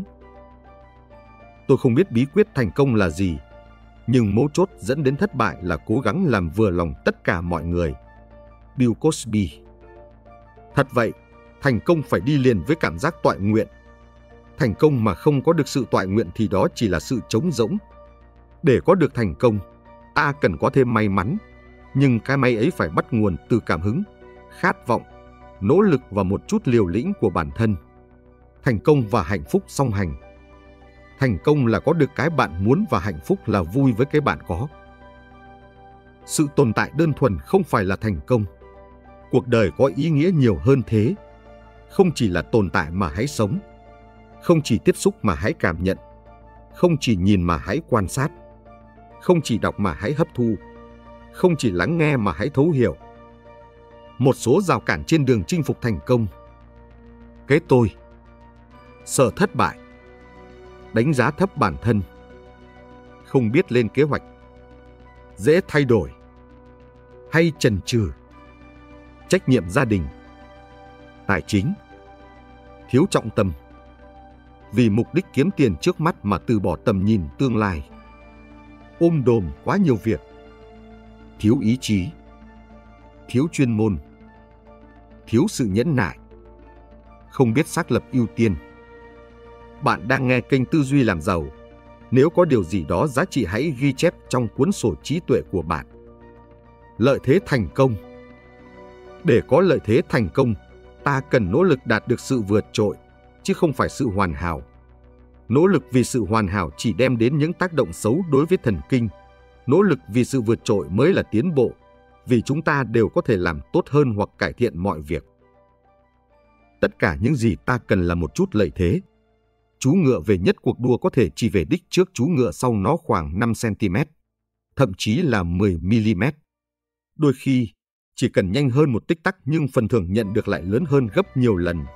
Tôi không biết bí quyết thành công là gì, nhưng mấu chốt dẫn đến thất bại là cố gắng làm vừa lòng tất cả mọi người. Bill Cosby. Thật vậy, thành công phải đi liền với cảm giác toại nguyện. Thành công mà không có được sự toại nguyện thì đó chỉ là sự trống rỗng. Để có được thành công, ta cần có thêm may mắn, nhưng cái may ấy phải bắt nguồn từ cảm hứng, khát vọng, nỗ lực và một chút liều lĩnh của bản thân. Thành công và hạnh phúc song hành. Thành công là có được cái bạn muốn và hạnh phúc là vui với cái bạn có. Sự tồn tại đơn thuần không phải là thành công. Cuộc đời có ý nghĩa nhiều hơn thế. Không chỉ là tồn tại mà hãy sống. Không chỉ tiếp xúc mà hãy cảm nhận. Không chỉ nhìn mà hãy quan sát. Không chỉ đọc mà hãy hấp thu. Không chỉ lắng nghe mà hãy thấu hiểu. Một số rào cản trên đường chinh phục thành công: cái tôi, sợ thất bại, đánh giá thấp bản thân, không biết lên kế hoạch, dễ thay đổi, hay chần chừ, trách nhiệm gia đình, tài chính, thiếu trọng tâm, vì mục đích kiếm tiền trước mắt mà từ bỏ tầm nhìn tương lai, ôm đồm quá nhiều việc, thiếu ý chí, thiếu chuyên môn, thiếu sự nhẫn nại, không biết xác lập ưu tiên. Bạn đang nghe kênh Tư duy làm giàu. Nếu có điều gì đó giá trị hãy ghi chép trong cuốn sổ trí tuệ của bạn. Lợi thế thành công. Để có lợi thế thành công, ta cần nỗ lực đạt được sự vượt trội, chứ không phải sự hoàn hảo. Nỗ lực vì sự hoàn hảo chỉ đem đến những tác động xấu đối với thần kinh. Nỗ lực vì sự vượt trội mới là tiến bộ, vì chúng ta đều có thể làm tốt hơn hoặc cải thiện mọi việc. Tất cả những gì ta cần là một chút lợi thế. Chú ngựa về nhất cuộc đua có thể chỉ về đích trước chú ngựa sau nó khoảng năm xăng-ti-mét, thậm chí là mười mi-li-mét. Đôi khi, chỉ cần nhanh hơn một tích tắc nhưng phần thưởng nhận được lại lớn hơn gấp nhiều lần.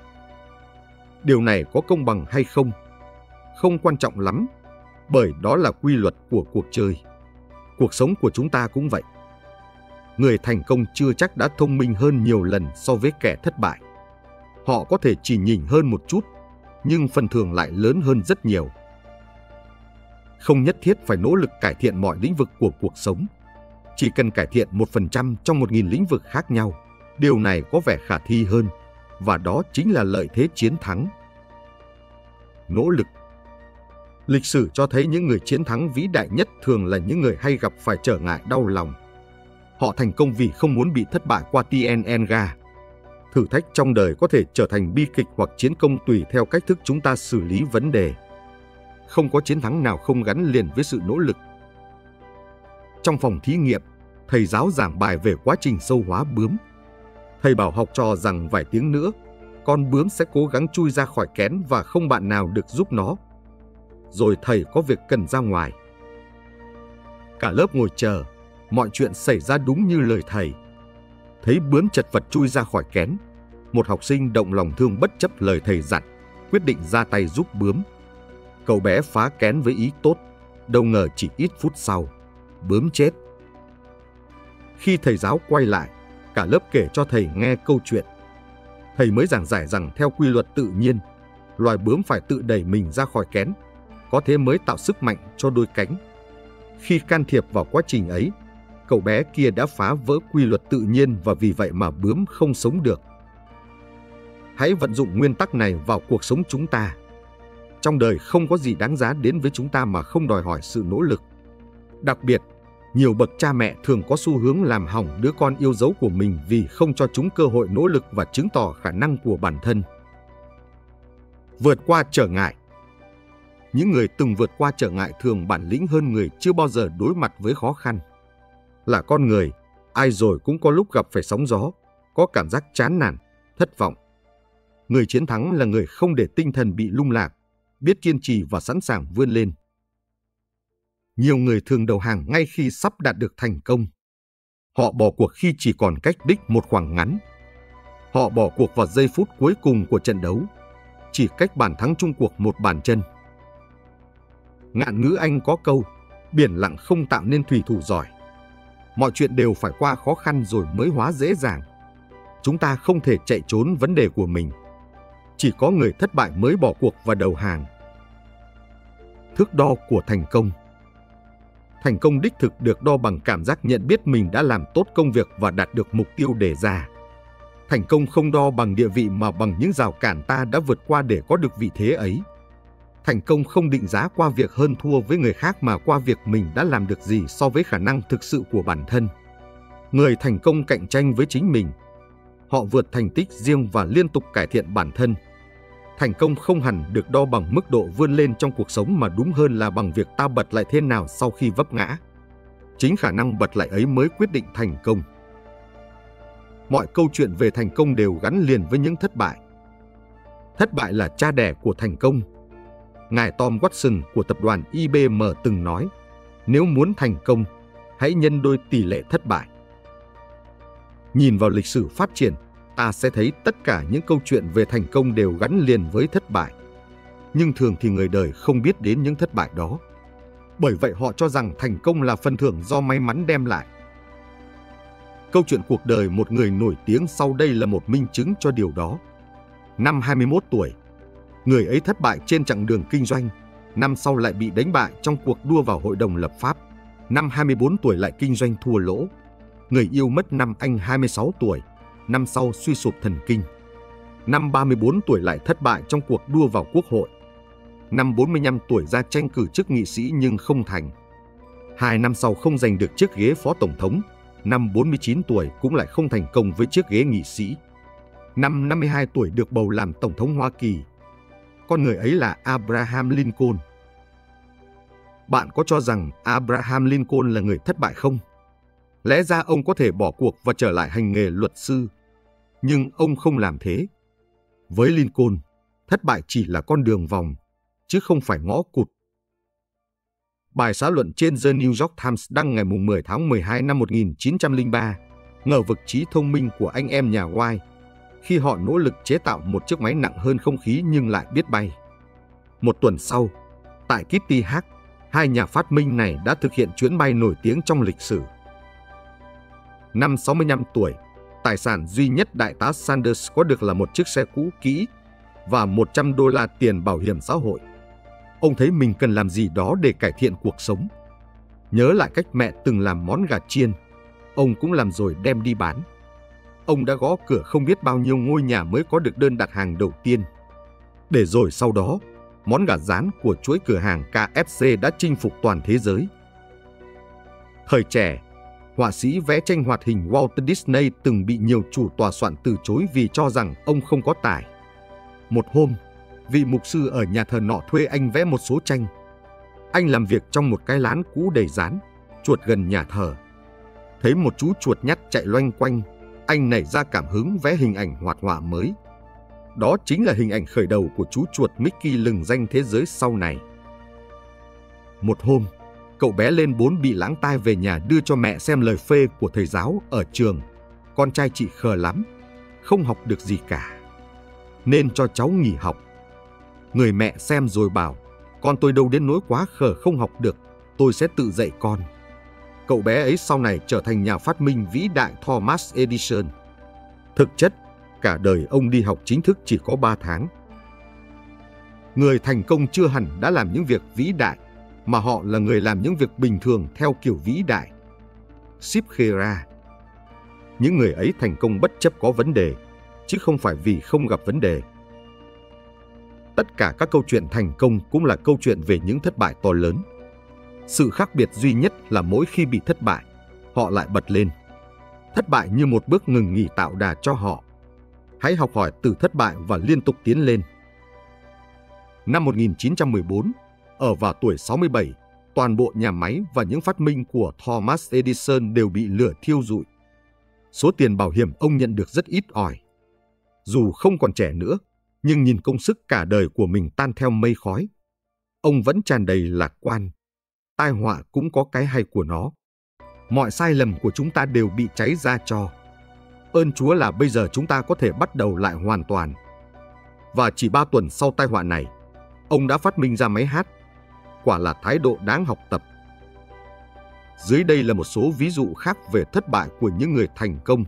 Điều này có công bằng hay không? Không quan trọng lắm, bởi đó là quy luật của cuộc chơi. Cuộc sống của chúng ta cũng vậy. Người thành công chưa chắc đã thông minh hơn nhiều lần so với kẻ thất bại. Họ có thể chỉ nhỉnh hơn một chút, nhưng phần thưởng lại lớn hơn rất nhiều. Không nhất thiết phải nỗ lực cải thiện mọi lĩnh vực của cuộc sống. Chỉ cần cải thiện một phần trăm trong một nghìn lĩnh vực khác nhau, điều này có vẻ khả thi hơn, và đó chính là lợi thế chiến thắng. Nỗ lực. Lịch sử cho thấy những người chiến thắng vĩ đại nhất thường là những người hay gặp phải trở ngại đau lòng. Họ thành công vì không muốn bị thất bại qua Tiananmen. Thử thách trong đời có thể trở thành bi kịch hoặc chiến công tùy theo cách thức chúng ta xử lý vấn đề. Không có chiến thắng nào không gắn liền với sự nỗ lực. Trong phòng thí nghiệm, thầy giáo giảng bài về quá trình sâu hóa bướm. Thầy bảo học trò rằng vài tiếng nữa, con bướm sẽ cố gắng chui ra khỏi kén và không bạn nào được giúp nó. Rồi thầy có việc cần ra ngoài. Cả lớp ngồi chờ, mọi chuyện xảy ra đúng như lời thầy. Thấy bướm chật vật chui ra khỏi kén, một học sinh động lòng thương bất chấp lời thầy dặn, quyết định ra tay giúp bướm. Cậu bé phá kén với ý tốt, đâu ngờ chỉ ít phút sau, bướm chết. Khi thầy giáo quay lại, cả lớp kể cho thầy nghe câu chuyện. Thầy mới giảng giải rằng theo quy luật tự nhiên, loài bướm phải tự đẩy mình ra khỏi kén, có thế mới tạo sức mạnh cho đôi cánh. Khi can thiệp vào quá trình ấy, cậu bé kia đã phá vỡ quy luật tự nhiên và vì vậy mà bướm không sống được. Hãy vận dụng nguyên tắc này vào cuộc sống chúng ta. Trong đời không có gì đáng giá đến với chúng ta mà không đòi hỏi sự nỗ lực. Đặc biệt, nhiều bậc cha mẹ thường có xu hướng làm hỏng đứa con yêu dấu của mình vì không cho chúng cơ hội nỗ lực và chứng tỏ khả năng của bản thân. Vượt qua trở ngại. Những người từng vượt qua trở ngại thường bản lĩnh hơn người chưa bao giờ đối mặt với khó khăn. Là con người, ai rồi cũng có lúc gặp phải sóng gió, có cảm giác chán nản, thất vọng. Người chiến thắng là người không để tinh thần bị lung lạc, biết kiên trì và sẵn sàng vươn lên. Nhiều người thường đầu hàng ngay khi sắp đạt được thành công. Họ bỏ cuộc khi chỉ còn cách đích một khoảng ngắn. Họ bỏ cuộc vào giây phút cuối cùng của trận đấu, chỉ cách bàn thắng chung cuộc một bàn chân. Ngạn ngữ Anh có câu, biển lặng không tạo nên thủy thủ giỏi. Mọi chuyện đều phải qua khó khăn rồi mới hóa dễ dàng. Chúng ta không thể chạy trốn vấn đề của mình. Chỉ có người thất bại mới bỏ cuộc và đầu hàng. Thước đo của thành công. Thành công đích thực được đo bằng cảm giác nhận biết mình đã làm tốt công việc và đạt được mục tiêu đề ra. Thành công không đo bằng địa vị mà bằng những rào cản ta đã vượt qua để có được vị thế ấy. Thành công không định giá qua việc hơn thua với người khác mà qua việc mình đã làm được gì so với khả năng thực sự của bản thân. Người thành công cạnh tranh với chính mình. Họ vượt thành tích riêng và liên tục cải thiện bản thân. Thành công không hẳn được đo bằng mức độ vươn lên trong cuộc sống mà đúng hơn là bằng việc ta bật lại thế nào sau khi vấp ngã. Chính khả năng bật lại ấy mới quyết định thành công. Mọi câu chuyện về thành công đều gắn liền với những thất bại. Thất bại là cha đẻ của thành công. Ngài Tom Watson của tập đoàn I B M từng nói, nếu muốn thành công, hãy nhân đôi tỷ lệ thất bại. Nhìn vào lịch sử phát triển, ta sẽ thấy tất cả những câu chuyện về thành công đều gắn liền với thất bại. Nhưng thường thì người đời không biết đến những thất bại đó. Bởi vậy họ cho rằng thành công là phần thưởng do may mắn đem lại. Câu chuyện cuộc đời một người nổi tiếng sau đây là một minh chứng cho điều đó. Năm hai mươi mốt tuổi, người ấy thất bại trên chặng đường kinh doanh. Năm sau lại bị đánh bại trong cuộc đua vào hội đồng lập pháp. Năm hai mươi bốn tuổi lại kinh doanh thua lỗ. Người yêu mất năm anh hai mươi sáu tuổi. Năm sau suy sụp thần kinh. Năm ba mươi bốn tuổi lại thất bại trong cuộc đua vào quốc hội. Năm bốn mươi lăm tuổi ra tranh cử chức nghị sĩ nhưng không thành. Hai năm sau không giành được chiếc ghế phó tổng thống. Năm bốn mươi chín tuổi cũng lại không thành công với chiếc ghế nghị sĩ. Năm năm mươi hai tuổi được bầu làm tổng thống Hoa Kỳ. Con người ấy là Abraham Lincoln. Bạn có cho rằng Abraham Lincoln là người thất bại không? Lẽ ra ông có thể bỏ cuộc và trở lại hành nghề luật sư. Nhưng ông không làm thế. Với Lincoln, thất bại chỉ là con đường vòng, chứ không phải ngõ cụt. Bài xã luận trên The New York Times đăng ngày mười tháng mười hai năm một nghìn chín trăm lẻ ba ngờ vực trí thông minh của anh em nhà White khi họ nỗ lực chế tạo một chiếc máy nặng hơn không khí nhưng lại biết bay. Một tuần sau, tại Kitty Hawk, hai nhà phát minh này đã thực hiện chuyến bay nổi tiếng trong lịch sử. Năm sáu mươi lăm tuổi, tài sản duy nhất đại tá Sanders có được là một chiếc xe cũ kỹ và một trăm đô la tiền bảo hiểm xã hội. Ông thấy mình cần làm gì đó để cải thiện cuộc sống. Nhớ lại cách mẹ từng làm món gà chiên, ông cũng làm rồi đem đi bán. Ông đã gõ cửa không biết bao nhiêu ngôi nhà mới có được đơn đặt hàng đầu tiên. Để rồi sau đó, món gà rán của chuỗi cửa hàng K F C đã chinh phục toàn thế giới. Thời trẻ, họa sĩ vẽ tranh hoạt hình Walt Disney từng bị nhiều chủ tòa soạn từ chối vì cho rằng ông không có tài. Một hôm, vị mục sư ở nhà thờ nọ thuê anh vẽ một số tranh. Anh làm việc trong một cái lán cũ đầy rán, chuột gần nhà thờ. Thấy một chú chuột nhắt chạy loanh quanh, anh nảy ra cảm hứng vẽ hình ảnh hoạt họa mới. Đó chính là hình ảnh khởi đầu của chú chuột Mickey lừng danh thế giới sau này. Một hôm, cậu bé lên bốn bị lãng tai về nhà đưa cho mẹ xem lời phê của thầy giáo ở trường. Con trai chị khờ lắm, không học được gì cả, nên cho cháu nghỉ học. Người mẹ xem rồi bảo, con tôi đâu đến nỗi quá khờ không học được, tôi sẽ tự dạy con. Cậu bé ấy sau này trở thành nhà phát minh vĩ đại Thomas Edison. Thực chất, cả đời ông đi học chính thức chỉ có ba tháng. Người thành công chưa hẳn đã làm những việc vĩ đại, mà họ là người làm những việc bình thường theo kiểu vĩ đại. Ship Khera. Những người ấy thành công bất chấp có vấn đề, chứ không phải vì không gặp vấn đề. Tất cả các câu chuyện thành công cũng là câu chuyện về những thất bại to lớn. Sự khác biệt duy nhất là mỗi khi bị thất bại, họ lại bật lên. Thất bại như một bước ngừng nghỉ tạo đà cho họ. Hãy học hỏi từ thất bại và liên tục tiến lên. Năm một nghìn chín trăm mười bốn, ở vào tuổi sáu mươi bảy, toàn bộ nhà máy và những phát minh của Thomas Edison đều bị lửa thiêu rụi. Số tiền bảo hiểm ông nhận được rất ít ỏi. Dù không còn trẻ nữa, nhưng nhìn công sức cả đời của mình tan theo mây khói, ông vẫn tràn đầy lạc quan. Tai họa cũng có cái hay của nó. Mọi sai lầm của chúng ta đều bị cháy ra tro. Ơn Chúa là bây giờ chúng ta có thể bắt đầu lại hoàn toàn. Và chỉ ba tuần sau tai họa này, ông đã phát minh ra máy hát. Quả là thái độ đáng học tập. Dưới đây là một số ví dụ khác về thất bại của những người thành công.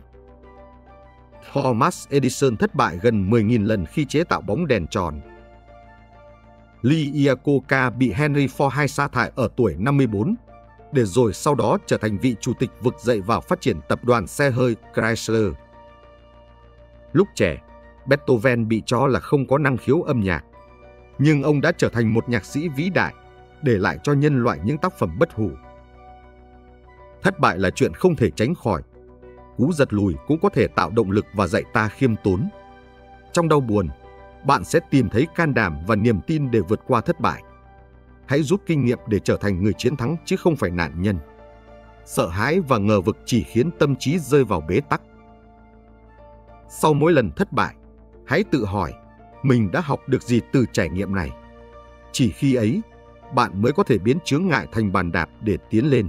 Thomas Edison thất bại gần mười nghìn lần khi chế tạo bóng đèn tròn. Lee Iacocca bị Henry Ford sa thải ở tuổi năm mươi bốn. để rồi sau đó trở thành vị chủ tịch vực dậy và phát triển tập đoàn xe hơi Chrysler. Lúc trẻ, Beethoven bị cho là không có năng khiếu âm nhạc, nhưng ông đã trở thành một nhạc sĩ vĩ đại, để lại cho nhân loại những tác phẩm bất hủ. Thất bại là chuyện không thể tránh khỏi. Cú giật lùi cũng có thể tạo động lực và dạy ta khiêm tốn. Trong đau buồn, bạn sẽ tìm thấy can đảm và niềm tin để vượt qua thất bại. Hãy rút kinh nghiệm để trở thành người chiến thắng chứ không phải nạn nhân. Sợ hãi và ngờ vực chỉ khiến tâm trí rơi vào bế tắc. Sau mỗi lần thất bại, hãy tự hỏi mình đã học được gì từ trải nghiệm này. Chỉ khi ấy, bạn mới có thể biến chướng ngại thành bàn đạp để tiến lên.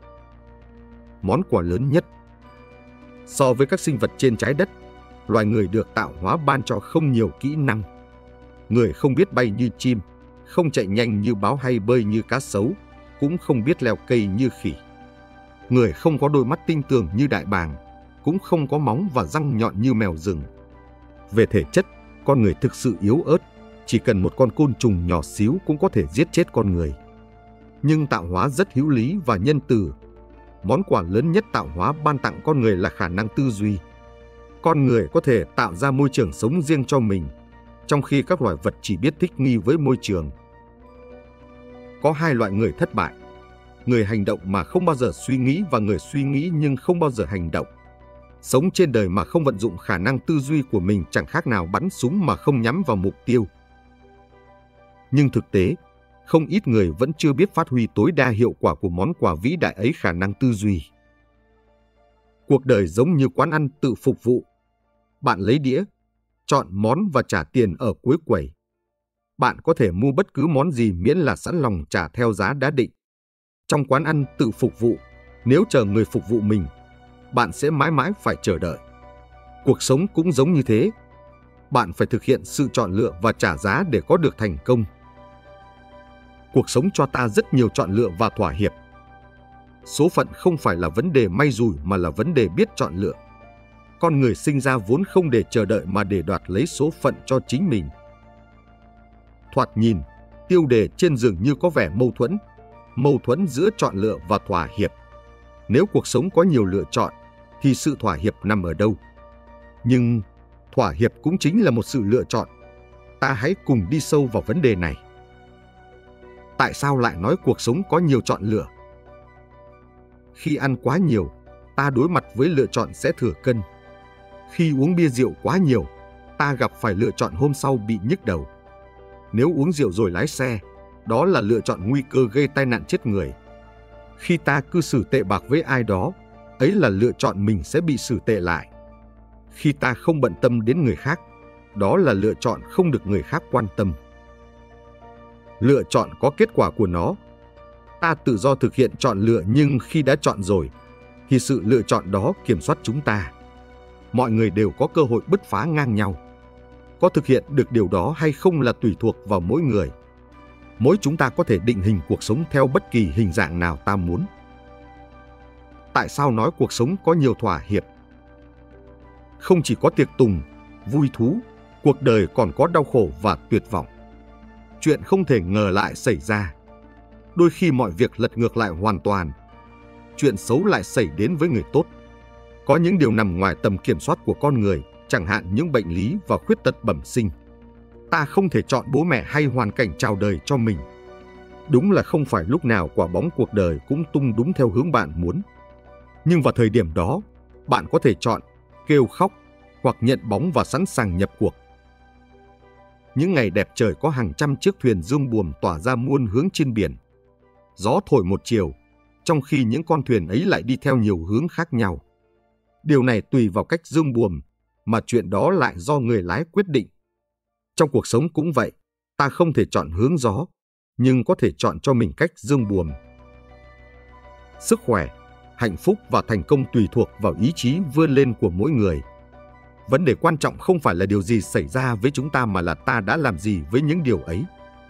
Món quà lớn nhất. So với các sinh vật trên trái đất, loài người được tạo hóa ban cho không nhiều kỹ năng. Người không biết bay như chim, không chạy nhanh như báo hay bơi như cá sấu, cũng không biết leo cây như khỉ. Người không có đôi mắt tinh tường như đại bàng, cũng không có móng và răng nhọn như mèo rừng. Về thể chất, con người thực sự yếu ớt, chỉ cần một con côn trùng nhỏ xíu cũng có thể giết chết con người. Nhưng tạo hóa rất hữu lý và nhân từ. Món quà lớn nhất tạo hóa ban tặng con người là khả năng tư duy. Con người có thể tạo ra môi trường sống riêng cho mình, trong khi các loài vật chỉ biết thích nghi với môi trường. Có hai loại người thất bại: người hành động mà không bao giờ suy nghĩ và người suy nghĩ nhưng không bao giờ hành động. Sống trên đời mà không vận dụng khả năng tư duy của mình chẳng khác nào bắn súng mà không nhắm vào mục tiêu. Nhưng thực tế, không ít người vẫn chưa biết phát huy tối đa hiệu quả của món quà vĩ đại ấy, khả năng tư duy. Cuộc đời giống như quán ăn tự phục vụ. Bạn lấy đĩa, chọn món và trả tiền ở cuối quầy. Bạn có thể mua bất cứ món gì miễn là sẵn lòng trả theo giá đã định. Trong quán ăn tự phục vụ, nếu chờ người phục vụ mình, bạn sẽ mãi mãi phải chờ đợi. Cuộc sống cũng giống như thế. Bạn phải thực hiện sự chọn lựa và trả giá để có được thành công. Cuộc sống cho ta rất nhiều chọn lựa và thỏa hiệp. Số phận không phải là vấn đề may rủi mà là vấn đề biết chọn lựa. Con người sinh ra vốn không để chờ đợi mà để đoạt lấy số phận cho chính mình. Thoạt nhìn, tiêu đề trên dường như có vẻ mâu thuẫn, mâu thuẫn giữa chọn lựa và thỏa hiệp. Nếu cuộc sống có nhiều lựa chọn, thì sự thỏa hiệp nằm ở đâu? Nhưng thỏa hiệp cũng chính là một sự lựa chọn. Ta hãy cùng đi sâu vào vấn đề này. Tại sao lại nói cuộc sống có nhiều chọn lựa? Khi ăn quá nhiều, ta đối mặt với lựa chọn sẽ thừa cân. Khi uống bia rượu quá nhiều, ta gặp phải lựa chọn hôm sau bị nhức đầu. Nếu uống rượu rồi lái xe, đó là lựa chọn nguy cơ gây tai nạn chết người. Khi ta cư xử tệ bạc với ai đó, ấy là lựa chọn mình sẽ bị xử tệ lại. Khi ta không bận tâm đến người khác, đó là lựa chọn không được người khác quan tâm. Lựa chọn có kết quả của nó. Ta tự do thực hiện chọn lựa, nhưng khi đã chọn rồi, thì sự lựa chọn đó kiểm soát chúng ta. Mọi người đều có cơ hội bứt phá ngang nhau. Có thực hiện được điều đó hay không là tùy thuộc vào mỗi người. Mỗi chúng ta có thể định hình cuộc sống theo bất kỳ hình dạng nào ta muốn. Tại sao nói cuộc sống có nhiều thỏa hiệp? Không chỉ có tiệc tùng, vui thú, cuộc đời còn có đau khổ và tuyệt vọng. Chuyện không thể ngờ lại xảy ra. Đôi khi mọi việc lật ngược lại hoàn toàn. Chuyện xấu lại xảy đến với người tốt. Có những điều nằm ngoài tầm kiểm soát của con người, chẳng hạn những bệnh lý và khuyết tật bẩm sinh. Ta không thể chọn bố mẹ hay hoàn cảnh chào đời cho mình. Đúng là không phải lúc nào quả bóng cuộc đời cũng tung đúng theo hướng bạn muốn. Nhưng vào thời điểm đó, bạn có thể chọn kêu khóc hoặc nhận bóng và sẵn sàng nhập cuộc. Những ngày đẹp trời có hàng trăm chiếc thuyền dương buồm tỏa ra muôn hướng trên biển. Gió thổi một chiều, trong khi những con thuyền ấy lại đi theo nhiều hướng khác nhau. Điều này tùy vào cách dương buồm, mà chuyện đó lại do người lái quyết định. Trong cuộc sống cũng vậy, ta không thể chọn hướng gió, nhưng có thể chọn cho mình cách dương buồm. Sức khỏe, hạnh phúc và thành công tùy thuộc vào ý chí vươn lên của mỗi người. Vấn đề quan trọng không phải là điều gì xảy ra với chúng ta mà là ta đã làm gì với những điều ấy.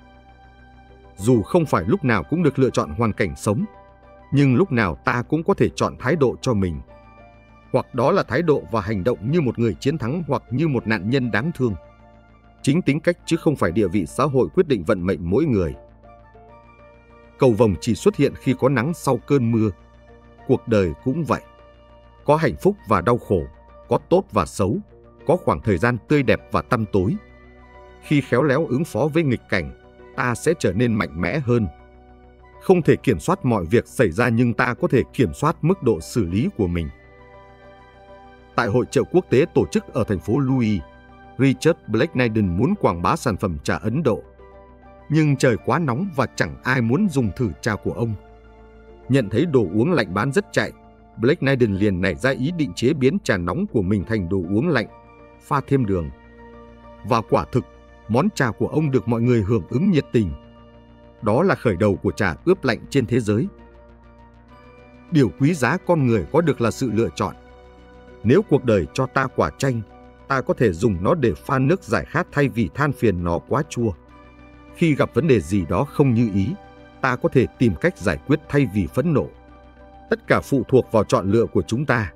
Dù không phải lúc nào cũng được lựa chọn hoàn cảnh sống, nhưng lúc nào ta cũng có thể chọn thái độ cho mình. Hoặc đó là thái độ và hành động như một người chiến thắng hoặc như một nạn nhân đáng thương. Chính tính cách chứ không phải địa vị xã hội quyết định vận mệnh mỗi người. Cầu vồng chỉ xuất hiện khi có nắng sau cơn mưa. Cuộc đời cũng vậy. Có hạnh phúc và đau khổ, có tốt và xấu, có khoảng thời gian tươi đẹp và tăm tối. Khi khéo léo ứng phó với nghịch cảnh, ta sẽ trở nên mạnh mẽ hơn. Không thể kiểm soát mọi việc xảy ra nhưng ta có thể kiểm soát mức độ xử lý của mình. Tại hội chợ quốc tế tổ chức ở thành phố Louis, Richard Blackniden muốn quảng bá sản phẩm trà Ấn Độ. Nhưng trời quá nóng và chẳng ai muốn dùng thử trà của ông. Nhận thấy đồ uống lạnh bán rất chạy, Blackniden liền nảy ra ý định chế biến trà nóng của mình thành đồ uống lạnh, pha thêm đường. Và quả thực, món trà của ông được mọi người hưởng ứng nhiệt tình. Đó là khởi đầu của trà ướp lạnh trên thế giới. Điều quý giá con người có được là sự lựa chọn. Nếu cuộc đời cho ta quả chanh, ta có thể dùng nó để pha nước giải khát thay vì than phiền nó quá chua. Khi gặp vấn đề gì đó không như ý, ta có thể tìm cách giải quyết thay vì phẫn nộ. Tất cả phụ thuộc vào chọn lựa của chúng ta.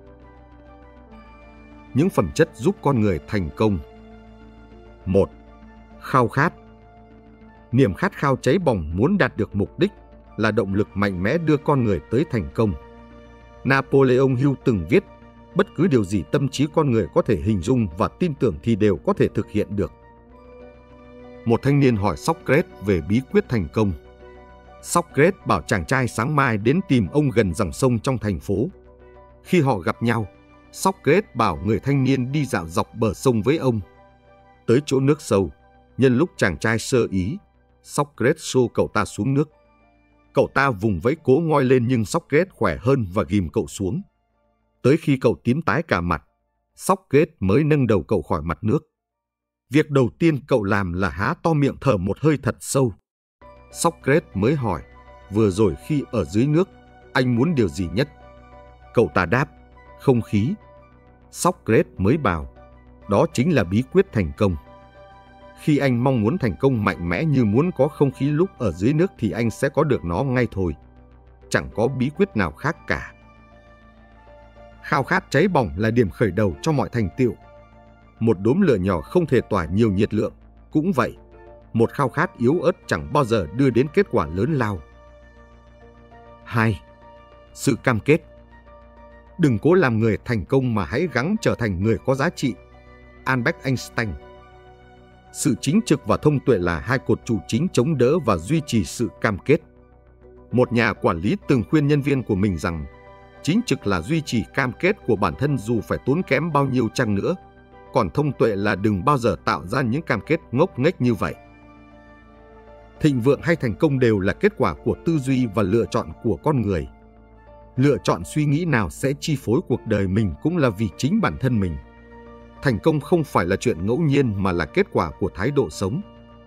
Những phẩm chất giúp con người thành công. một. Khao khát. Niềm khát khao cháy bỏng muốn đạt được mục đích là động lực mạnh mẽ đưa con người tới thành công. Napoleon Hill từng viết, bất cứ điều gì tâm trí con người có thể hình dung và tin tưởng thì đều có thể thực hiện được. Một thanh niên hỏi Socrates về bí quyết thành công. Socrates bảo chàng trai sáng mai đến tìm ông gần dòng sông trong thành phố. Khi họ gặp nhau, Socrates bảo người thanh niên đi dạo dọc bờ sông với ông. Tới chỗ nước sâu, nhân lúc chàng trai sơ ý, Socrates xô cậu ta xuống nước. Cậu ta vùng vẫy cố ngoi lên nhưng Socrates khỏe hơn và ghìm cậu xuống. Tới khi cậu tím tái cả mặt, Socrates mới nâng đầu cậu khỏi mặt nước. Việc đầu tiên cậu làm là há to miệng thở một hơi thật sâu. Socrates mới hỏi, vừa rồi khi ở dưới nước, anh muốn điều gì nhất? Cậu ta đáp, không khí. Socrates mới bảo, đó chính là bí quyết thành công. Khi anh mong muốn thành công mạnh mẽ như muốn có không khí lúc ở dưới nước thì anh sẽ có được nó ngay thôi. Chẳng có bí quyết nào khác cả. Khao khát cháy bỏng là điểm khởi đầu cho mọi thành tựu. Một đốm lửa nhỏ không thể tỏa nhiều nhiệt lượng. Cũng vậy, một khao khát yếu ớt chẳng bao giờ đưa đến kết quả lớn lao. hai. Sự cam kết. Đừng cố làm người thành công mà hãy gắng trở thành người có giá trị. Albert Einstein. Sự chính trực và thông tuệ là hai cột trụ chính chống đỡ và duy trì sự cam kết. Một nhà quản lý từng khuyên nhân viên của mình rằng chính trực là duy trì cam kết của bản thân dù phải tốn kém bao nhiêu chăng nữa, còn thông tuệ là đừng bao giờ tạo ra những cam kết ngốc nghếch như vậy. Thịnh vượng hay thành công đều là kết quả của tư duy và lựa chọn của con người. Lựa chọn suy nghĩ nào sẽ chi phối cuộc đời mình cũng là vì chính bản thân mình. Thành công không phải là chuyện ngẫu nhiên mà là kết quả của thái độ sống.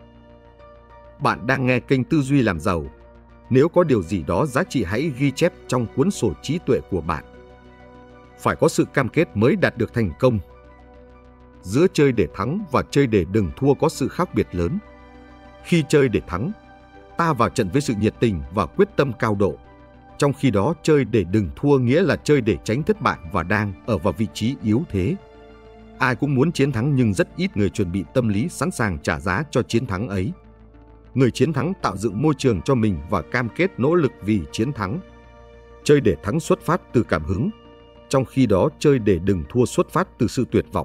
Bạn đang nghe kênh Tư duy làm giàu. Nếu có điều gì đó giá trị hãy ghi chép trong cuốn sổ trí tuệ của bạn. Phải có sự cam kết mới đạt được thành công. Giữa chơi để thắng và chơi để đừng thua có sự khác biệt lớn. Khi chơi để thắng, ta vào trận với sự nhiệt tình và quyết tâm cao độ. Trong khi đó chơi để đừng thua nghĩa là chơi để tránh thất bại và đang ở vào vị trí yếu thế. Ai cũng muốn chiến thắng nhưng rất ít người chuẩn bị tâm lý sẵn sàng trả giá cho chiến thắng ấy. Người chiến thắng tạo dựng môi trường cho mình và cam kết nỗ lực vì chiến thắng. Chơi để thắng xuất phát từ cảm hứng, trong khi đó chơi để đừng thua xuất phát từ sự tuyệt vọng.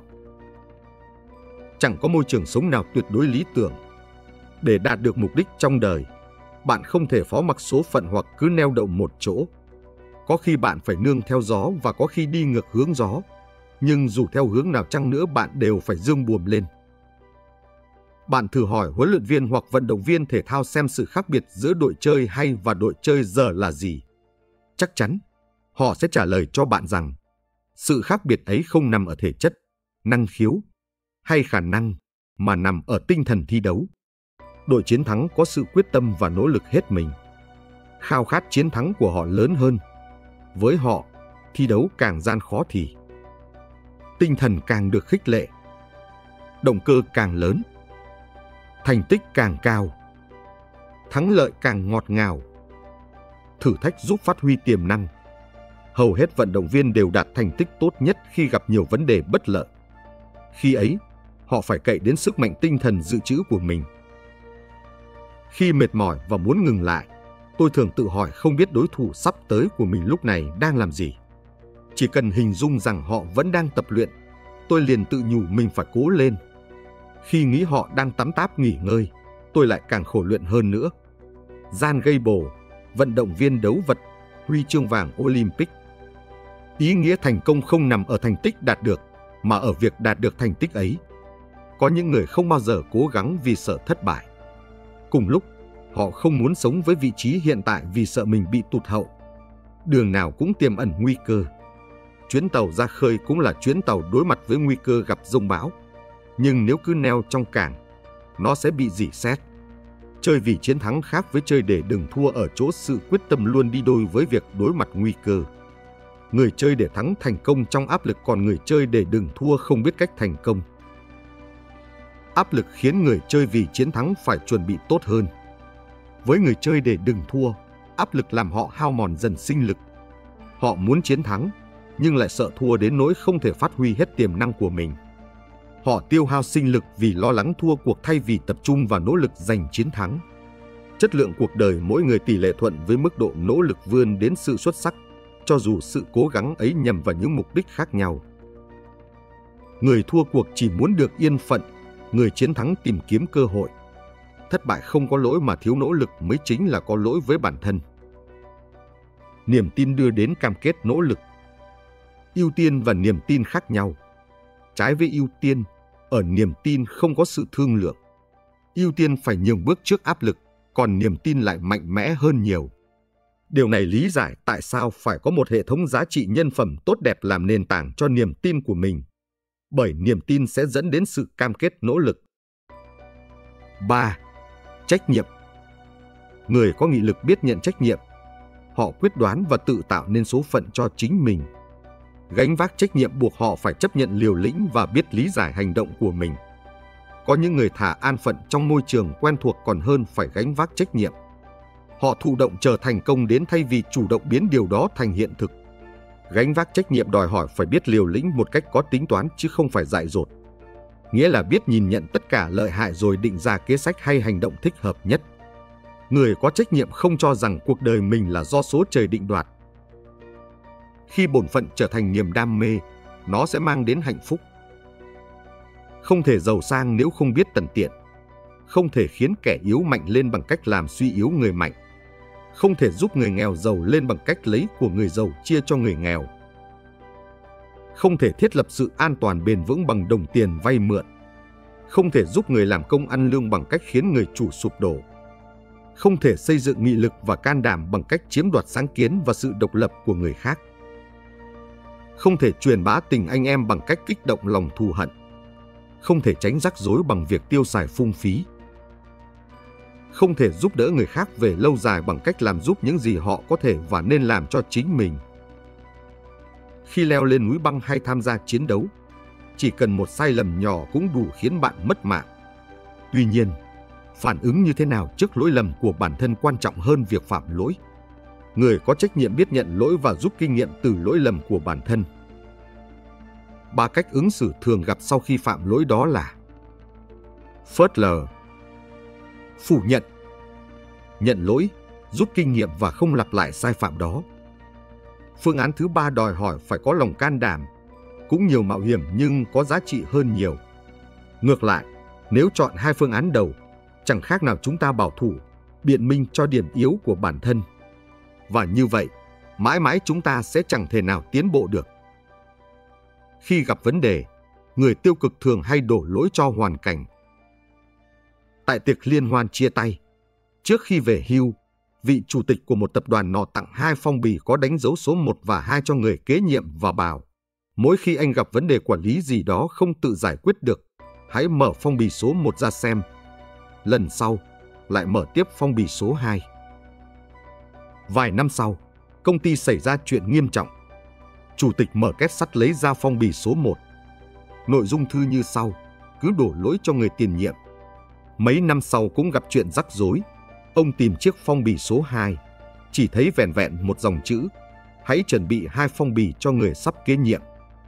Chẳng có môi trường sống nào tuyệt đối lý tưởng. Để đạt được mục đích trong đời, bạn không thể phó mặc số phận hoặc cứ neo đậu một chỗ. Có khi bạn phải nương theo gió và có khi đi ngược hướng gió. Nhưng dù theo hướng nào chăng nữa bạn đều phải dương buồm lên. Bạn thử hỏi huấn luyện viên hoặc vận động viên thể thao xem sự khác biệt giữa đội chơi hay và đội chơi giờ là gì. Chắc chắn, họ sẽ trả lời cho bạn rằng sự khác biệt ấy không nằm ở thể chất, năng khiếu hay khả năng mà nằm ở tinh thần thi đấu. Đội chiến thắng có sự quyết tâm và nỗ lực hết mình. Khao khát chiến thắng của họ lớn hơn. Với họ, thi đấu càng gian khó thì tinh thần càng được khích lệ, động cơ càng lớn, thành tích càng cao, thắng lợi càng ngọt ngào. Thử thách giúp phát huy tiềm năng. Hầu hết vận động viên đều đạt thành tích tốt nhất khi gặp nhiều vấn đề bất lợi. Khi ấy, họ phải cậy đến sức mạnh tinh thần dự trữ của mình. Khi mệt mỏi và muốn ngừng lại, Tôi thường tự hỏi không biết đối thủ sắp tới của mình lúc này đang làm gì. Chỉ cần hình dung rằng họ vẫn đang tập luyện, tôi liền tự nhủ mình phải cố lên. Khi nghĩ họ đang tắm táp nghỉ ngơi, tôi lại càng khổ luyện hơn nữa. Jan Gable, vận động viên đấu vật, huy chương vàng Olympic. Ý nghĩa thành công không nằm ở thành tích đạt được, mà ở việc đạt được thành tích ấy. Có những người không bao giờ cố gắng vì sợ thất bại. Cùng lúc, họ không muốn sống với vị trí hiện tại vì sợ mình bị tụt hậu. Đường nào cũng tiềm ẩn nguy cơ. Chuyến tàu ra khơi cũng là chuyến tàu đối mặt với nguy cơ gặp giông bão. Nhưng nếu cứ neo trong cảng, nó sẽ bị rỉ sét. Chơi vì chiến thắng khác với chơi để đừng thua ở chỗ sự quyết tâm luôn đi đôi với việc đối mặt nguy cơ. Người chơi để thắng thành công trong áp lực, còn người chơi để đừng thua không biết cách thành công. Áp lực khiến người chơi vì chiến thắng phải chuẩn bị tốt hơn. Với người chơi để đừng thua, áp lực làm họ hao mòn dần sinh lực. Họ muốn chiến thắng, nhưng lại sợ thua đến nỗi không thể phát huy hết tiềm năng của mình. Họ tiêu hao sinh lực vì lo lắng thua cuộc thay vì tập trung vào nỗ lực giành chiến thắng. Chất lượng cuộc đời mỗi người tỷ lệ thuận với mức độ nỗ lực vươn đến sự xuất sắc, cho dù sự cố gắng ấy nhằm vào những mục đích khác nhau. Người thua cuộc chỉ muốn được yên phận, người chiến thắng tìm kiếm cơ hội. Thất bại không có lỗi mà thiếu nỗ lực mới chính là có lỗi với bản thân. Niềm tin đưa đến cam kết nỗ lực. Ưu tiên và niềm tin khác nhau. Trái với ưu tiên, ở niềm tin không có sự thương lượng. Ưu tiên phải nhường bước trước áp lực, còn niềm tin lại mạnh mẽ hơn nhiều. Điều này lý giải tại sao phải có một hệ thống giá trị nhân phẩm tốt đẹp làm nền tảng cho niềm tin của mình. Bởi niềm tin sẽ dẫn đến sự cam kết nỗ lực. ba. Trách nhiệm. Người có nghị lực biết nhận trách nhiệm. Họ quyết đoán và tự tạo nên số phận cho chính mình. Gánh vác trách nhiệm buộc họ phải chấp nhận liều lĩnh và biết lý giải hành động của mình. Có những người thà an phận trong môi trường quen thuộc còn hơn phải gánh vác trách nhiệm. Họ thụ động chờ thành công đến thay vì chủ động biến điều đó thành hiện thực. Gánh vác trách nhiệm đòi hỏi phải biết liều lĩnh một cách có tính toán chứ không phải dại dột. Nghĩa là biết nhìn nhận tất cả lợi hại rồi định ra kế sách hay hành động thích hợp nhất. Người có trách nhiệm không cho rằng cuộc đời mình là do số trời định đoạt. Khi bổn phận trở thành niềm đam mê, nó sẽ mang đến hạnh phúc. Không thể giàu sang nếu không biết tận tiện. Không thể khiến kẻ yếu mạnh lên bằng cách làm suy yếu người mạnh. Không thể giúp người nghèo giàu lên bằng cách lấy của người giàu chia cho người nghèo. Không thể thiết lập sự an toàn bền vững bằng đồng tiền vay mượn. Không thể giúp người làm công ăn lương bằng cách khiến người chủ sụp đổ. Không thể xây dựng nghị lực và can đảm bằng cách chiếm đoạt sáng kiến và sự độc lập của người khác. Không thể truyền bá tình anh em bằng cách kích động lòng thù hận. Không thể tránh rắc rối bằng việc tiêu xài phung phí. Không thể giúp đỡ người khác về lâu dài bằng cách làm giúp những gì họ có thể và nên làm cho chính mình. Khi leo lên núi băng hay tham gia chiến đấu, chỉ cần một sai lầm nhỏ cũng đủ khiến bạn mất mạng. Tuy nhiên, phản ứng như thế nào trước lỗi lầm của bản thân quan trọng hơn việc phạm lỗi. Người có trách nhiệm biết nhận lỗi và rút kinh nghiệm từ lỗi lầm của bản thân. Ba cách ứng xử thường gặp sau khi phạm lỗi đó là: phớt lờ, phủ nhận, nhận lỗi, rút kinh nghiệm và không lặp lại sai phạm đó. Phương án thứ ba đòi hỏi phải có lòng can đảm, cũng nhiều mạo hiểm nhưng có giá trị hơn nhiều. Ngược lại, nếu chọn hai phương án đầu, chẳng khác nào chúng ta bảo thủ, biện minh cho điểm yếu của bản thân. Và như vậy, mãi mãi chúng ta sẽ chẳng thể nào tiến bộ được. Khi gặp vấn đề, người tiêu cực thường hay đổ lỗi cho hoàn cảnh. Tại tiệc liên hoan chia tay, trước khi về hưu, vị chủ tịch của một tập đoàn nọ tặng hai phong bì có đánh dấu số một và hai cho người kế nhiệm và bảo: mỗi khi anh gặp vấn đề quản lý gì đó không tự giải quyết được, hãy mở phong bì số một ra xem. Lần sau, lại mở tiếp phong bì số hai. Vài năm sau, công ty xảy ra chuyện nghiêm trọng. Chủ tịch mở két sắt lấy ra phong bì số một. Nội dung thư như sau, cứ đổ lỗi cho người tiền nhiệm. Mấy năm sau cũng gặp chuyện rắc rối. Ông tìm chiếc phong bì số hai, chỉ thấy vẻn vẹn một dòng chữ: hãy chuẩn bị hai phong bì cho người sắp kế nhiệm.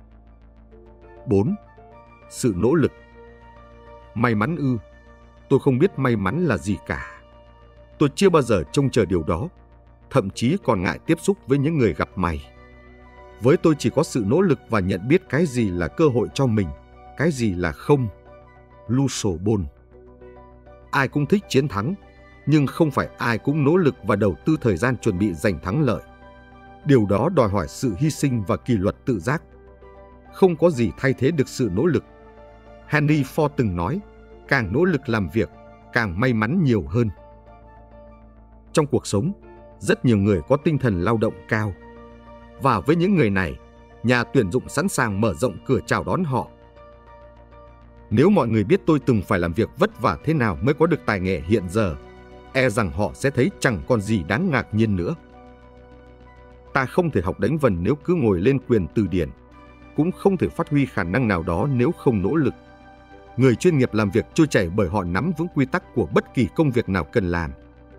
bốn. Sự nỗ lực. May mắn ư? Tôi không biết may mắn là gì cả. Tôi chưa bao giờ trông chờ điều đó, thậm chí còn ngại tiếp xúc với những người gặp mày. Với tôi chỉ có sự nỗ lực và nhận biết cái gì là cơ hội cho mình, cái gì là không. Lucille Ball. Ai cũng thích chiến thắng, nhưng không phải ai cũng nỗ lực và đầu tư thời gian chuẩn bị giành thắng lợi. Điều đó đòi hỏi sự hy sinh và kỷ luật tự giác. Không có gì thay thế được sự nỗ lực. Henry Ford từng nói, càng nỗ lực làm việc, càng may mắn nhiều hơn. Trong cuộc sống, rất nhiều người có tinh thần lao động cao. Và với những người này, nhà tuyển dụng sẵn sàng mở rộng cửa chào đón họ. Nếu mọi người biết tôi từng phải làm việc vất vả thế nào mới có được tài nghệ hiện giờ, e rằng họ sẽ thấy chẳng còn gì đáng ngạc nhiên nữa. Ta không thể học đánh vần nếu cứ ngồi lên quyền từ điển, cũng không thể phát huy khả năng nào đó nếu không nỗ lực. Người chuyên nghiệp làm việc trôi chảy bởi họ nắm vững quy tắc của bất kỳ công việc nào cần làm.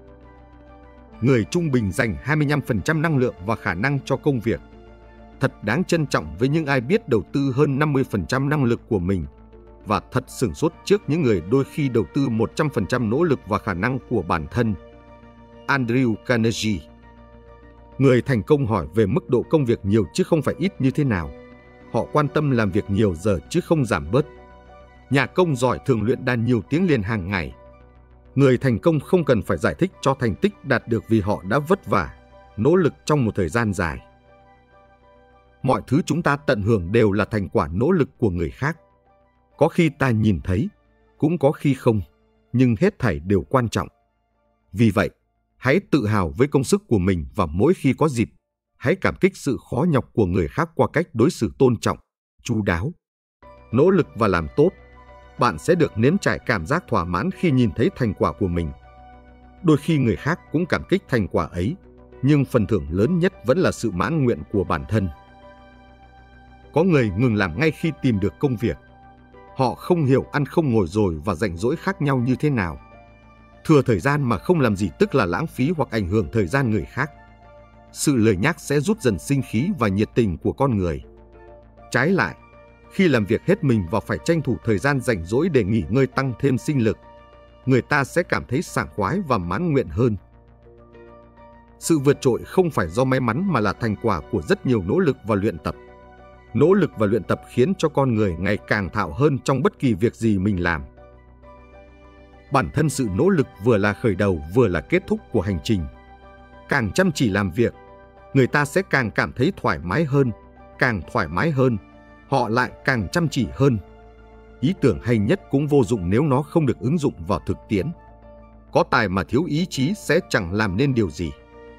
Người trung bình dành hai mươi lăm phần trăm năng lượng và khả năng cho công việc. Thật đáng trân trọng với những ai biết đầu tư hơn năm mươi phần trăm năng lực của mình, và thật sửng sốt trước những người đôi khi đầu tư một trăm phần trăm nỗ lực và khả năng của bản thân. Andrew Carnegie. Người thành công hỏi về mức độ công việc nhiều chứ không phải ít như thế nào. Họ quan tâm làm việc nhiều giờ chứ không giảm bớt. Nhà công giỏi thường luyện đàn nhiều tiếng liền hàng ngày. Người thành công không cần phải giải thích cho thành tích đạt được vì họ đã vất vả, nỗ lực trong một thời gian dài. Mọi thứ chúng ta tận hưởng đều là thành quả nỗ lực của người khác. Có khi ta nhìn thấy, cũng có khi không, nhưng hết thảy đều quan trọng. Vì vậy, hãy tự hào với công sức của mình và mỗi khi có dịp, hãy cảm kích sự khó nhọc của người khác qua cách đối xử tôn trọng, chu đáo. Nỗ lực và làm tốt, bạn sẽ được nếm trải cảm giác thỏa mãn khi nhìn thấy thành quả của mình. Đôi khi người khác cũng cảm kích thành quả ấy, nhưng phần thưởng lớn nhất vẫn là sự mãn nguyện của bản thân. Có người ngừng làm ngay khi tìm được công việc. Họ không hiểu ăn không ngồi rồi và rảnh rỗi khác nhau như thế nào. Thừa thời gian mà không làm gì tức là lãng phí hoặc ảnh hưởng thời gian người khác. Sự lười nhác sẽ rút dần sinh khí và nhiệt tình của con người. Trái lại, khi làm việc hết mình và phải tranh thủ thời gian rảnh rỗi để nghỉ ngơi tăng thêm sinh lực, người ta sẽ cảm thấy sảng khoái và mãn nguyện hơn. Sự vượt trội không phải do may mắn mà là thành quả của rất nhiều nỗ lực và luyện tập. Nỗ lực và luyện tập khiến cho con người ngày càng thạo hơn trong bất kỳ việc gì mình làm. Bản thân sự nỗ lực vừa là khởi đầu vừa là kết thúc của hành trình. Càng chăm chỉ làm việc, người ta sẽ càng cảm thấy thoải mái hơn, càng thoải mái hơn, họ lại càng chăm chỉ hơn. Ý tưởng hay nhất cũng vô dụng nếu nó không được ứng dụng vào thực tiễn. Có tài mà thiếu ý chí sẽ chẳng làm nên điều gì.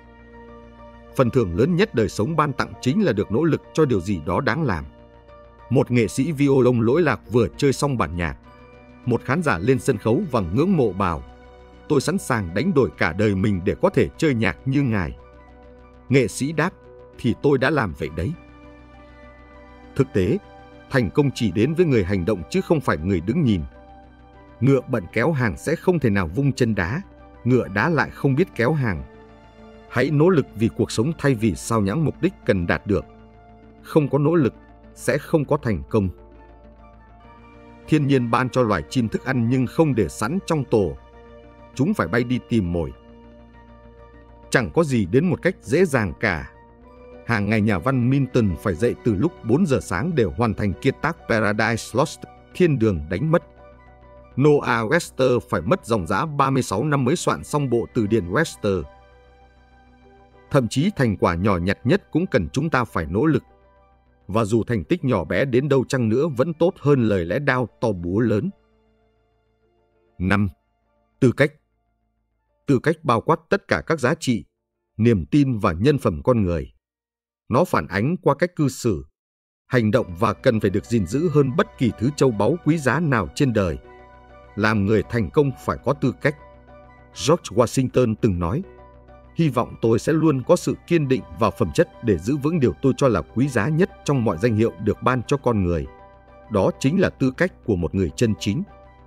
Phần thưởng lớn nhất đời sống ban tặng chính là được nỗ lực cho điều gì đó đáng làm. Một nghệ sĩ violon lỗi lạc vừa chơi xong bản nhạc. Một khán giả lên sân khấu và ngưỡng mộ bảo: "Tôi sẵn sàng đánh đổi cả đời mình để có thể chơi nhạc như ngài." Nghệ sĩ đáp: "Thì tôi đã làm vậy đấy." Thực tế, thành công chỉ đến với người hành động chứ không phải người đứng nhìn. Ngựa bận kéo hàng sẽ không thể nào vung chân đá, ngựa đá lại không biết kéo hàng. Hãy nỗ lực vì cuộc sống thay vì sao nhãng mục đích cần đạt được. Không có nỗ lực, sẽ không có thành công. Thiên nhiên ban cho loài chim thức ăn nhưng không để sẵn trong tổ. Chúng phải bay đi tìm mồi. Chẳng có gì đến một cách dễ dàng cả. Hàng ngày nhà văn Milton phải dậy từ lúc bốn giờ sáng để hoàn thành kiệt tác Paradise Lost, Thiên đường đánh mất. Noah Webster phải mất dòng dã ba mươi sáu năm mới soạn xong bộ từ điển Webster. Thậm chí thành quả nhỏ nhặt nhất cũng cần chúng ta phải nỗ lực. Và dù thành tích nhỏ bé đến đâu chăng nữa vẫn tốt hơn lời lẽ đao to búa lớn. năm. Tư cách. Tư cách bao quát tất cả các giá trị, niềm tin và nhân phẩm con người. Nó phản ánh qua cách cư xử, hành động và cần phải được gìn giữ hơn bất kỳ thứ châu báu quý giá nào trên đời. Làm người thành công phải có tư cách. George Washington từng nói: "Hy vọng tôi sẽ luôn có sự kiên định và phẩm chất để giữ vững điều tôi cho là quý giá nhất trong mọi danh hiệu được ban cho con người. Đó chính là tư cách của một người chân chính."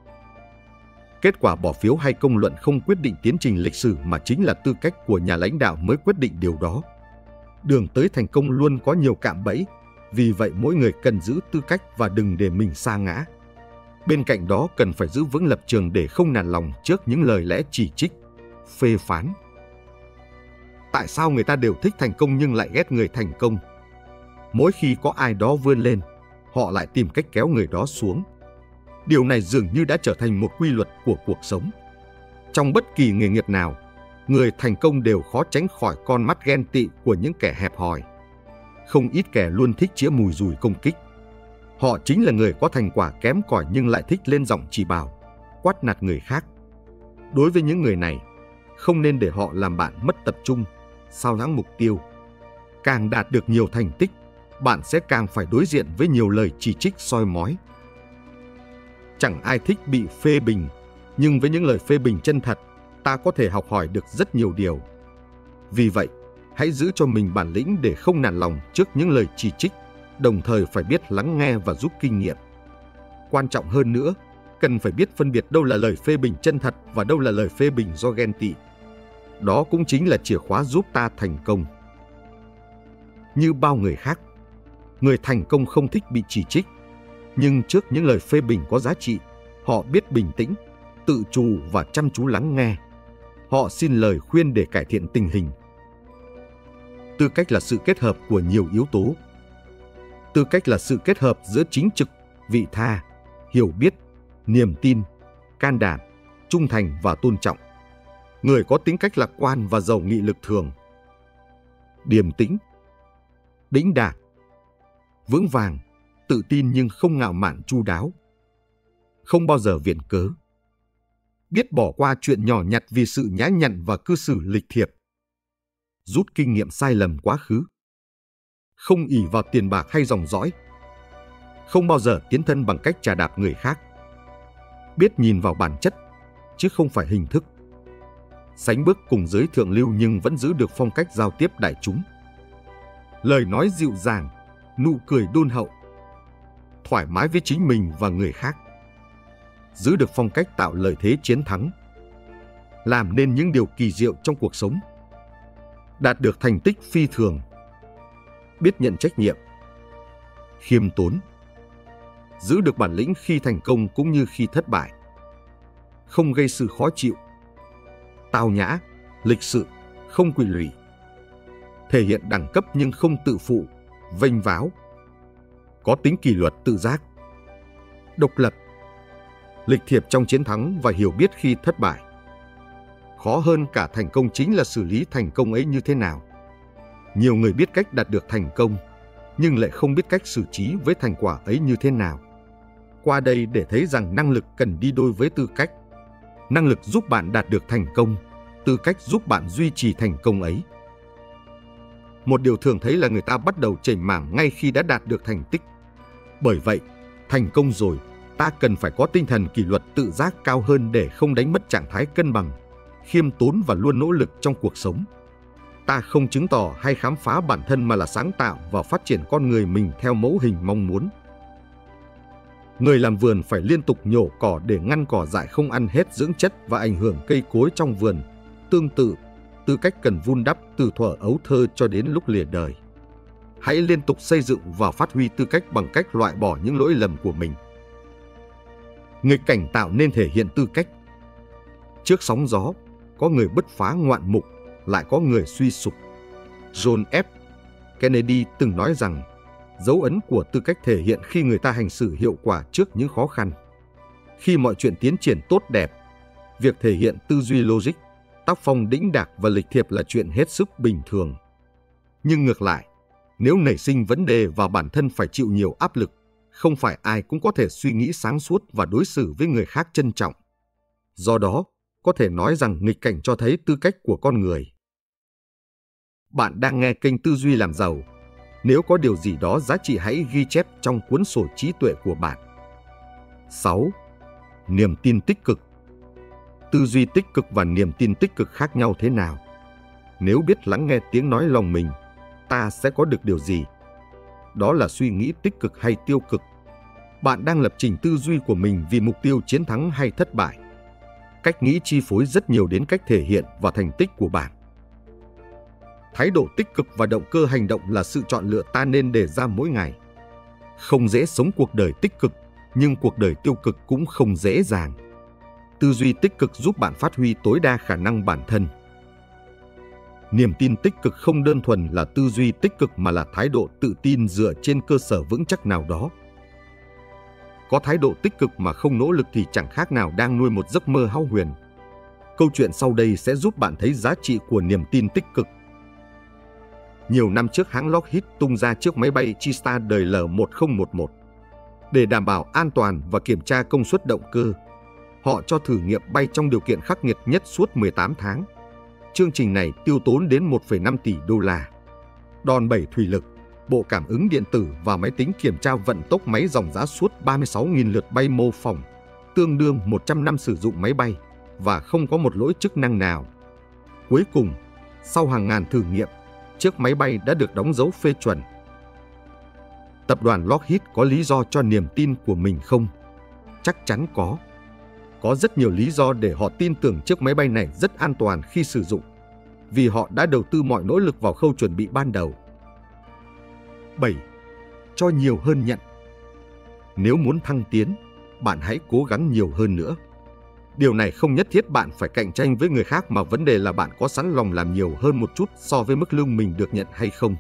Kết quả bỏ phiếu hay công luận không quyết định tiến trình lịch sử mà chính là tư cách của nhà lãnh đạo mới quyết định điều đó. Đường tới thành công luôn có nhiều cạm bẫy, vì vậy mỗi người cần giữ tư cách và đừng để mình sa ngã. Bên cạnh đó cần phải giữ vững lập trường để không nản lòng trước những lời lẽ chỉ trích, phê phán. Tại sao người ta đều thích thành công nhưng lại ghét người thành công? Mỗi khi có ai đó vươn lên, họ lại tìm cách kéo người đó xuống. Điều này dường như đã trở thành một quy luật của cuộc sống. Trong bất kỳ nghề nghiệp nào, người thành công đều khó tránh khỏi con mắt ghen tị của những kẻ hẹp hòi. Không ít kẻ luôn thích chĩa mùi dùi công kích. Họ chính là người có thành quả kém cỏi nhưng lại thích lên giọng chỉ bảo, quát nạt người khác. Đối với những người này, không nên để họ làm bạn mất tập trung, sao lãng mục tiêu. Càng đạt được nhiều thành tích, bạn sẽ càng phải đối diện với nhiều lời chỉ trích soi mói. Chẳng ai thích bị phê bình, nhưng với những lời phê bình chân thật, ta có thể học hỏi được rất nhiều điều. Vì vậy, hãy giữ cho mình bản lĩnh để không nản lòng trước những lời chỉ trích, đồng thời phải biết lắng nghe và rút kinh nghiệm. Quan trọng hơn nữa, cần phải biết phân biệt đâu là lời phê bình chân thật và đâu là lời phê bình do ghen tị. Đó cũng chính là chìa khóa giúp ta thành công. Như bao người khác, người thành công không thích bị chỉ trích, nhưng trước những lời phê bình có giá trị, họ biết bình tĩnh, tự chủ và chăm chú lắng nghe. Họ xin lời khuyên để cải thiện tình hình. Tư cách là sự kết hợp của nhiều yếu tố. Tư cách là sự kết hợp giữa chính trực, vị tha, hiểu biết, niềm tin, can đảm, trung thành và tôn trọng. Người có tính cách lạc quan và giàu nghị lực thường. Điềm tĩnh, đĩnh đạc, vững vàng, tự tin nhưng không ngạo mạn chu đáo. Không bao giờ viện cớ. Biết bỏ qua chuyện nhỏ nhặt vì sự nhã nhặn và cư xử lịch thiệp. Rút kinh nghiệm sai lầm quá khứ. Không ỷ vào tiền bạc hay dòng dõi. Không bao giờ tiến thân bằng cách chà đạp người khác. Biết nhìn vào bản chất, chứ không phải hình thức. Sánh bước cùng giới thượng lưu nhưng vẫn giữ được phong cách giao tiếp đại chúng. Lời nói dịu dàng, nụ cười đôn hậu. Thoải mái với chính mình và người khác. Giữ được phong cách tạo lợi thế chiến thắng. Làm nên những điều kỳ diệu trong cuộc sống. Đạt được thành tích phi thường. Biết nhận trách nhiệm. Khiêm tốn. Giữ được bản lĩnh khi thành công cũng như khi thất bại. Không gây sự khó chịu. Tao nhã, lịch sự, không quỵ lụy. Thể hiện đẳng cấp nhưng không tự phụ, vênh váo. Có tính kỷ luật tự giác. Độc lập. Lịch thiệp trong chiến thắng và hiểu biết khi thất bại. Khó hơn cả thành công chính là xử lý thành công ấy như thế nào. Nhiều người biết cách đạt được thành công, nhưng lại không biết cách xử trí với thành quả ấy như thế nào. Qua đây để thấy rằng năng lực cần đi đôi với tư cách. Năng lực giúp bạn đạt được thành công, tư cách giúp bạn duy trì thành công ấy. Một điều thường thấy là người ta bắt đầu chểnh mảng ngay khi đã đạt được thành tích. Bởi vậy, thành công rồi, ta cần phải có tinh thần kỷ luật tự giác cao hơn để không đánh mất trạng thái cân bằng, khiêm tốn và luôn nỗ lực trong cuộc sống. Ta không chứng tỏ hay khám phá bản thân mà là sáng tạo và phát triển con người mình theo mẫu hình mong muốn. Người làm vườn phải liên tục nhổ cỏ để ngăn cỏ dại không ăn hết dưỡng chất và ảnh hưởng cây cối trong vườn. Tương tự, tư cách cần vun đắp từ thuở ấu thơ cho đến lúc lìa đời. Hãy liên tục xây dựng và phát huy tư cách bằng cách loại bỏ những lỗi lầm của mình. Nghịch cảnh tạo nên thể hiện tư cách. Trước sóng gió, có người bứt phá ngoạn mục, lại có người suy sụp. John F. Kennedy từng nói rằng, dấu ấn của tư cách thể hiện khi người ta hành xử hiệu quả trước những khó khăn. Khi mọi chuyện tiến triển tốt đẹp, việc thể hiện tư duy logic, tác phong đĩnh đạc và lịch thiệp là chuyện hết sức bình thường. Nhưng ngược lại, nếu nảy sinh vấn đề và bản thân phải chịu nhiều áp lực, không phải ai cũng có thể suy nghĩ sáng suốt và đối xử với người khác trân trọng. Do đó, có thể nói rằng nghịch cảnh cho thấy tư cách của con người. Bạn đang nghe kênh Tư duy làm giàu. Nếu có điều gì đó giá trị hãy ghi chép trong cuốn sổ trí tuệ của bạn. sáu. Niềm tin tích cực. Tư duy tích cực và niềm tin tích cực khác nhau thế nào? Nếu biết lắng nghe tiếng nói lòng mình, ta sẽ có được điều gì? Đó là suy nghĩ tích cực hay tiêu cực? Bạn đang lập trình tư duy của mình vì mục tiêu chiến thắng hay thất bại? Cách nghĩ chi phối rất nhiều đến cách thể hiện và thành tích của bạn. Thái độ tích cực và động cơ hành động là sự chọn lựa ta nên đề ra mỗi ngày. Không dễ sống cuộc đời tích cực, nhưng cuộc đời tiêu cực cũng không dễ dàng. Tư duy tích cực giúp bạn phát huy tối đa khả năng bản thân. Niềm tin tích cực không đơn thuần là tư duy tích cực mà là thái độ tự tin dựa trên cơ sở vững chắc nào đó. Có thái độ tích cực mà không nỗ lực thì chẳng khác nào đang nuôi một giấc mơ hão huyền. Câu chuyện sau đây sẽ giúp bạn thấy giá trị của niềm tin tích cực. Nhiều năm trước, hãng Lockheed tung ra chiếc máy bay Chista đời L một không một một. Để đảm bảo an toàn và kiểm tra công suất động cơ, họ cho thử nghiệm bay trong điều kiện khắc nghiệt nhất suốt mười tám tháng. Chương trình này tiêu tốn đến một phẩy năm tỷ đô la. Đòn bẩy thủy lực, bộ cảm ứng điện tử và máy tính kiểm tra vận tốc máy dòng giá suốt ba mươi sáu nghìn lượt bay mô phỏng, tương đương một trăm năm sử dụng máy bay, và không có một lỗi chức năng nào. Cuối cùng, sau hàng ngàn thử nghiệm, chiếc máy bay đã được đóng dấu phê chuẩn. Tập đoàn Lockheed có lý do cho niềm tin của mình không? Chắc chắn có. Có rất nhiều lý do để họ tin tưởng chiếc máy bay này rất an toàn khi sử dụng, vì họ đã đầu tư mọi nỗ lực vào khâu chuẩn bị ban đầu. bảy. Cho nhiều hơn nhận. Nếu muốn thăng tiến, bạn hãy cố gắng nhiều hơn nữa. Điều này không nhất thiết bạn phải cạnh tranh với người khác, mà vấn đề là bạn có sẵn lòng làm nhiều hơn một chút so với mức lương mình được nhận hay không.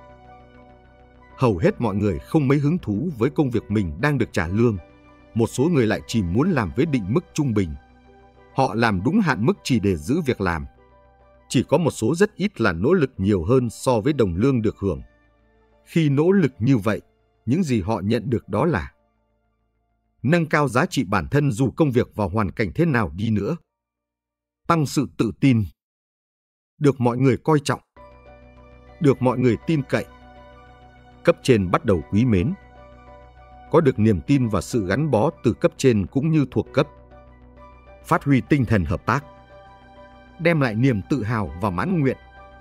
Hầu hết mọi người không mấy hứng thú với công việc mình đang được trả lương. Một số người lại chỉ muốn làm với định mức trung bình. Họ làm đúng hạn mức chỉ để giữ việc làm. Chỉ có một số rất ít là nỗ lực nhiều hơn so với đồng lương được hưởng. Khi nỗ lực như vậy, những gì họ nhận được đó là nâng cao giá trị bản thân dù công việc và hoàn cảnh thế nào đi nữa, tăng sự tự tin, được mọi người coi trọng, được mọi người tin cậy, cấp trên bắt đầu quý mến, có được niềm tin và sự gắn bó từ cấp trên cũng như thuộc cấp, phát huy tinh thần hợp tác, đem lại niềm tự hào và mãn nguyện.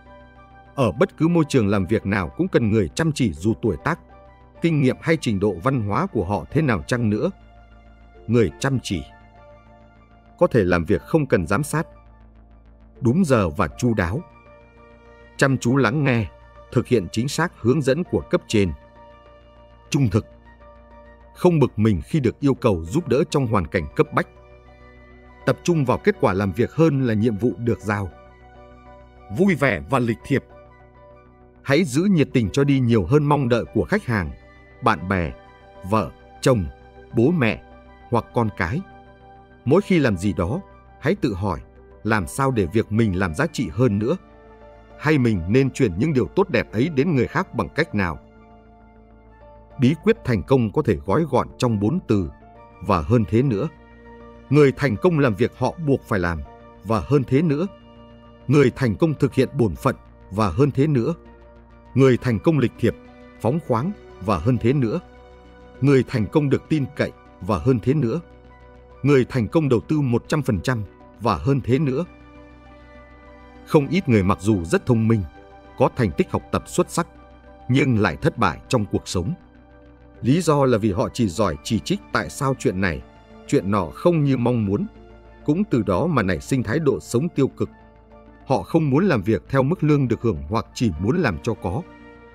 Ở bất cứ môi trường làm việc nào cũng cần người chăm chỉ dù tuổi tác, kinh nghiệm hay trình độ văn hóa của họ thế nào chăng nữa. Người chăm chỉ có thể làm việc không cần giám sát, đúng giờ và chu đáo, chăm chú lắng nghe, thực hiện chính xác hướng dẫn của cấp trên, trung thực, không bực mình khi được yêu cầu giúp đỡ trong hoàn cảnh cấp bách, tập trung vào kết quả làm việc hơn là nhiệm vụ được giao, vui vẻ và lịch thiệp. Hãy giữ nhiệt tình cho đi nhiều hơn mong đợi của khách hàng, bạn bè, vợ, chồng, bố mẹ hoặc con cái. Mỗi khi làm gì đó, hãy tự hỏi làm sao để việc mình làm giá trị hơn nữa, hay mình nên truyền những điều tốt đẹp ấy đến người khác bằng cách nào. Bí quyết thành công có thể gói gọn trong bốn từ: và hơn thế nữa. Người thành công làm việc họ buộc phải làm, và hơn thế nữa. Người thành công thực hiện bổn phận, và hơn thế nữa. Người thành công lịch thiệp, phóng khoáng, và hơn thế nữa. Người thành công được tin cậy, và hơn thế nữa. Người thành công đầu tư một trăm phần trăm, và hơn thế nữa. Không ít người mặc dù rất thông minh, có thành tích học tập xuất sắc, nhưng lại thất bại trong cuộc sống. Lý do là vì họ chỉ giỏi chỉ trích tại sao chuyện này, chuyện nọ không như mong muốn. Cũng từ đó mà nảy sinh thái độ sống tiêu cực. Họ không muốn làm việc theo mức lương được hưởng hoặc chỉ muốn làm cho có.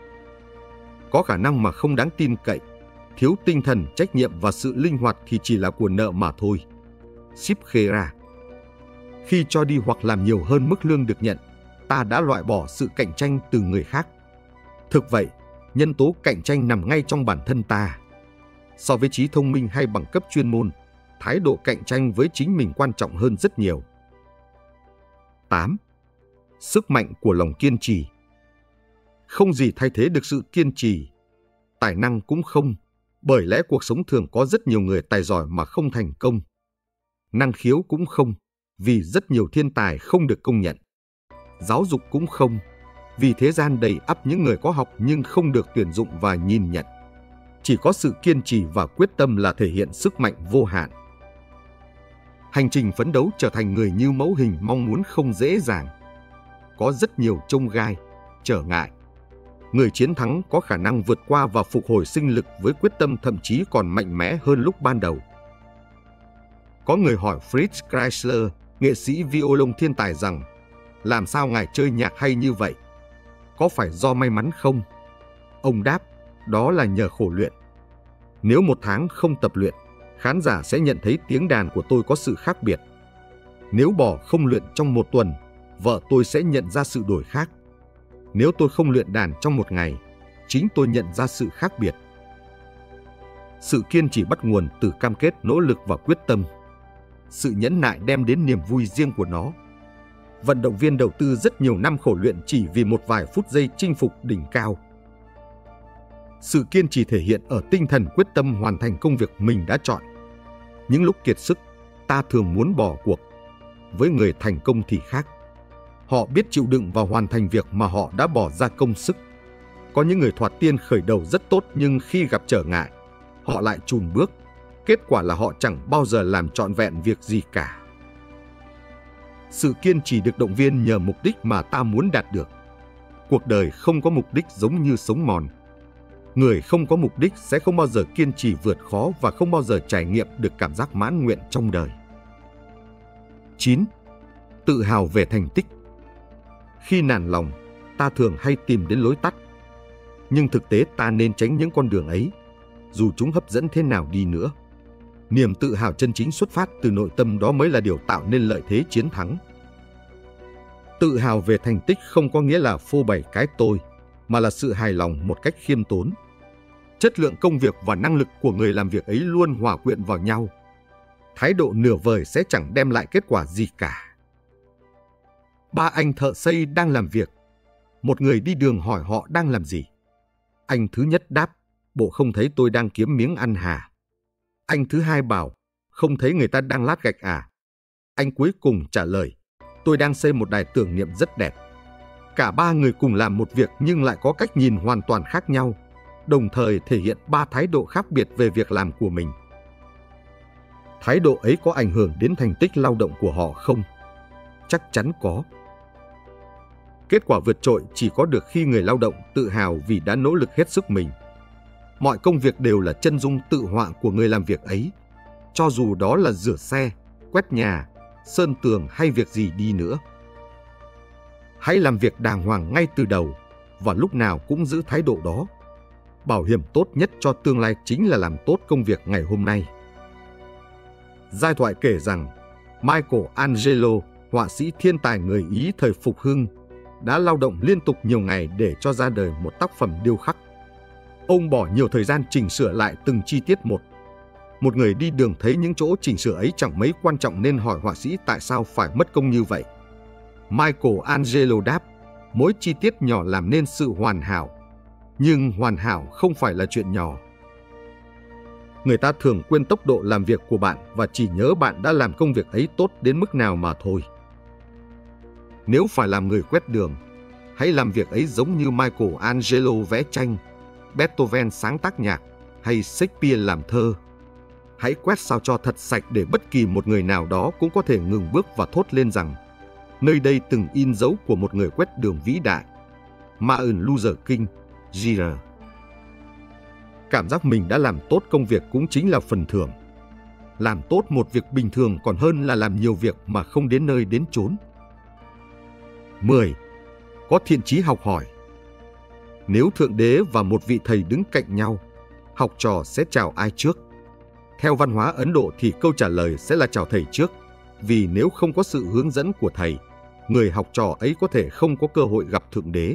Có khả năng mà không đáng tin cậy, thiếu tinh thần trách nhiệm và sự linh hoạt thì chỉ là của nợ mà thôi. Ship Khera. Khi cho đi hoặc làm nhiều hơn mức lương được nhận, ta đã loại bỏ sự cạnh tranh từ người khác. Thực vậy, nhân tố cạnh tranh nằm ngay trong bản thân ta. So với trí thông minh hay bằng cấp chuyên môn, thái độ cạnh tranh với chính mình quan trọng hơn rất nhiều. tám. Sức mạnh của lòng kiên trì. Không gì thay thế được sự kiên trì. Tài năng cũng không, bởi lẽ cuộc sống thường có rất nhiều người tài giỏi mà không thành công. Năng khiếu cũng không, vì rất nhiều thiên tài không được công nhận. Giáo dục cũng không, vì thế gian đầy ắp những người có học nhưng không được tuyển dụng và nhìn nhận. Chỉ có sự kiên trì và quyết tâm là thể hiện sức mạnh vô hạn. Hành trình phấn đấu trở thành người như mẫu hình mong muốn không dễ dàng. Có rất nhiều chông gai, trở ngại. Người chiến thắng có khả năng vượt qua và phục hồi sinh lực với quyết tâm thậm chí còn mạnh mẽ hơn lúc ban đầu. Có người hỏi Fritz Kreisler, nghệ sĩ violon thiên tài rằng, làm sao ngài chơi nhạc hay như vậy? Có phải do may mắn không? Ông đáp, đó là nhờ khổ luyện. Nếu một tháng không tập luyện, khán giả sẽ nhận thấy tiếng đàn của tôi có sự khác biệt. Nếu bò không luyện trong một tuần, vợ tôi sẽ nhận ra sự đổi khác. Nếu tôi không luyện đàn trong một ngày, chính tôi nhận ra sự khác biệt. Sự kiên trì bắt nguồn từ cam kết, nỗ lực và quyết tâm. Sự nhẫn nại đem đến niềm vui riêng của nó. Vận động viên đầu tư rất nhiều năm khổ luyện chỉ vì một vài phút giây chinh phục đỉnh cao. Sự kiên trì thể hiện ở tinh thần quyết tâm hoàn thành công việc mình đã chọn. Những lúc kiệt sức, ta thường muốn bỏ cuộc. Với người thành công thì khác. Họ biết chịu đựng và hoàn thành việc mà họ đã bỏ ra công sức. Có những người thoạt tiên khởi đầu rất tốt nhưng khi gặp trở ngại, họ lại chùn bước. Kết quả là họ chẳng bao giờ làm trọn vẹn việc gì cả. Sự kiên trì được động viên nhờ mục đích mà ta muốn đạt được. Cuộc đời không có mục đích giống như sống mòn. Người không có mục đích sẽ không bao giờ kiên trì vượt khó và không bao giờ trải nghiệm được cảm giác mãn nguyện trong đời. chín. Tự hào về thành tích. Khi nản lòng, ta thường hay tìm đến lối tắt. Nhưng thực tế ta nên tránh những con đường ấy, dù chúng hấp dẫn thế nào đi nữa. Niềm tự hào chân chính xuất phát từ nội tâm, đó mới là điều tạo nên lợi thế chiến thắng. Tự hào về thành tích không có nghĩa là phô bày cái tôi, mà là sự hài lòng một cách khiêm tốn. Chất lượng công việc và năng lực của người làm việc ấy luôn hòa quyện vào nhau. Thái độ nửa vời sẽ chẳng đem lại kết quả gì cả. Ba anh thợ xây đang làm việc. Một người đi đường hỏi họ đang làm gì. Anh thứ nhất đáp, bộ không thấy tôi đang kiếm miếng ăn hả? Anh thứ hai bảo, không thấy người ta đang lát gạch à? Anh cuối cùng trả lời, tôi đang xây một đài tưởng niệm rất đẹp. Cả ba người cùng làm một việc nhưng lại có cách nhìn hoàn toàn khác nhau, đồng thời thể hiện ba thái độ khác biệt về việc làm của mình. Thái độ ấy có ảnh hưởng đến thành tích lao động của họ không? Chắc chắn có. Kết quả vượt trội chỉ có được khi người lao động tự hào vì đã nỗ lực hết sức mình. Mọi công việc đều là chân dung tự họa của người làm việc ấy, cho dù đó là rửa xe, quét nhà, sơn tường hay việc gì đi nữa. Hãy làm việc đàng hoàng ngay từ đầu và lúc nào cũng giữ thái độ đó. Bảo hiểm tốt nhất cho tương lai chính là làm tốt công việc ngày hôm nay. Giai thoại kể rằng Michelangelo, họa sĩ thiên tài người Ý thời phục hưng, đã lao động liên tục nhiều ngày để cho ra đời một tác phẩm điêu khắc. Ông bỏ nhiều thời gian chỉnh sửa lại từng chi tiết một. Một người đi đường thấy những chỗ chỉnh sửa ấy chẳng mấy quan trọng nên hỏi họa sĩ tại sao phải mất công như vậy. Michelangelo đáp, mỗi chi tiết nhỏ làm nên sự hoàn hảo. Nhưng hoàn hảo không phải là chuyện nhỏ. Người ta thường quên tốc độ làm việc của bạn và chỉ nhớ bạn đã làm công việc ấy tốt đến mức nào mà thôi. Nếu phải làm người quét đường, hãy làm việc ấy giống như Michelangelo vẽ tranh, Beethoven sáng tác nhạc hay Shakespeare làm thơ. Hãy quét sao cho thật sạch để bất kỳ một người nào đó cũng có thể ngừng bước và thốt lên rằng nơi đây từng in dấu của một người quét đường vĩ đại, Martin Luther King Junior Cảm giác mình đã làm tốt công việc cũng chính là phần thưởng. Làm tốt một việc bình thường còn hơn là làm nhiều việc mà không đến nơi đến chốn. mười. Có thiện chí học hỏi. Nếu Thượng Đế và một vị thầy đứng cạnh nhau, học trò sẽ chào ai trước? Theo văn hóa Ấn Độ thì câu trả lời sẽ là chào thầy trước, vì nếu không có sự hướng dẫn của thầy, người học trò ấy có thể không có cơ hội gặp Thượng Đế.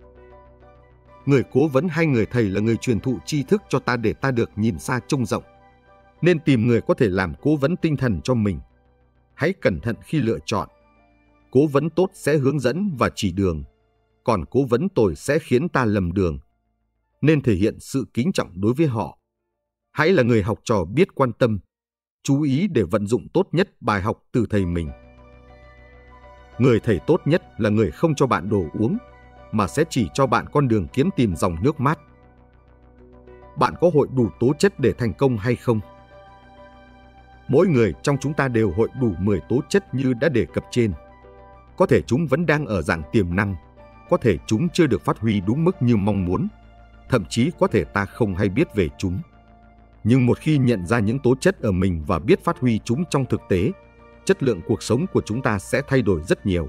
Người cố vấn hay người thầy là người truyền thụ tri thức cho ta để ta được nhìn xa trông rộng. Nên tìm người có thể làm cố vấn tinh thần cho mình. Hãy cẩn thận khi lựa chọn. Cố vấn tốt sẽ hướng dẫn và chỉ đường, còn cố vấn tồi sẽ khiến ta lầm đường. Nên thể hiện sự kính trọng đối với họ. Hãy là người học trò biết quan tâm, chú ý để vận dụng tốt nhất bài học từ thầy mình. Người thầy tốt nhất là người không cho bạn đồ uống, mà sẽ chỉ cho bạn con đường kiếm tìm dòng nước mát. Bạn có hội đủ tố chất để thành công hay không? Mỗi người trong chúng ta đều hội đủ mười tố chất như đã đề cập trên. Có thể chúng vẫn đang ở dạng tiềm năng, có thể chúng chưa được phát huy đúng mức như mong muốn, thậm chí có thể ta không hay biết về chúng. Nhưng một khi nhận ra những tố chất ở mình và biết phát huy chúng trong thực tế, chất lượng cuộc sống của chúng ta sẽ thay đổi rất nhiều.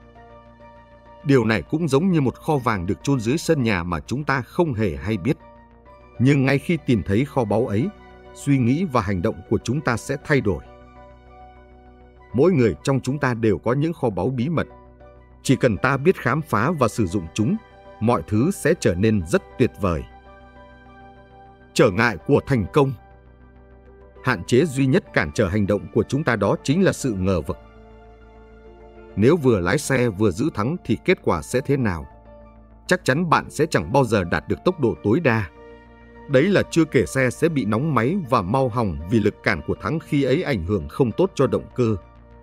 Điều này cũng giống như một kho vàng được chôn dưới sân nhà mà chúng ta không hề hay biết. Nhưng ngay khi tìm thấy kho báu ấy, suy nghĩ và hành động của chúng ta sẽ thay đổi. Mỗi người trong chúng ta đều có những kho báu bí mật. Chỉ cần ta biết khám phá và sử dụng chúng, mọi thứ sẽ trở nên rất tuyệt vời. Trở ngại của thành công. Hạn chế duy nhất cản trở hành động của chúng ta đó chính là sự ngờ vực. Nếu vừa lái xe vừa giữ thắng thì kết quả sẽ thế nào? Chắc chắn bạn sẽ chẳng bao giờ đạt được tốc độ tối đa. Đấy là chưa kể xe sẽ bị nóng máy và mau hỏng vì lực cản của thắng khi ấy ảnh hưởng không tốt cho động cơ.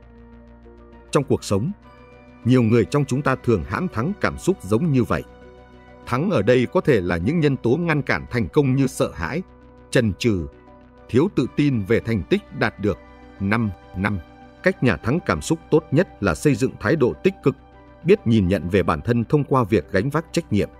Trong cuộc sống, nhiều người trong chúng ta thường hãm thắng cảm xúc giống như vậy. Thắng ở đây có thể là những nhân tố ngăn cản thành công như sợ hãi, chần chừ, thiếu tự tin về thành tích đạt được. năm năm. Cách nhà thắng cảm xúc tốt nhất là xây dựng thái độ tích cực, biết nhìn nhận về bản thân thông qua việc gánh vác trách nhiệm.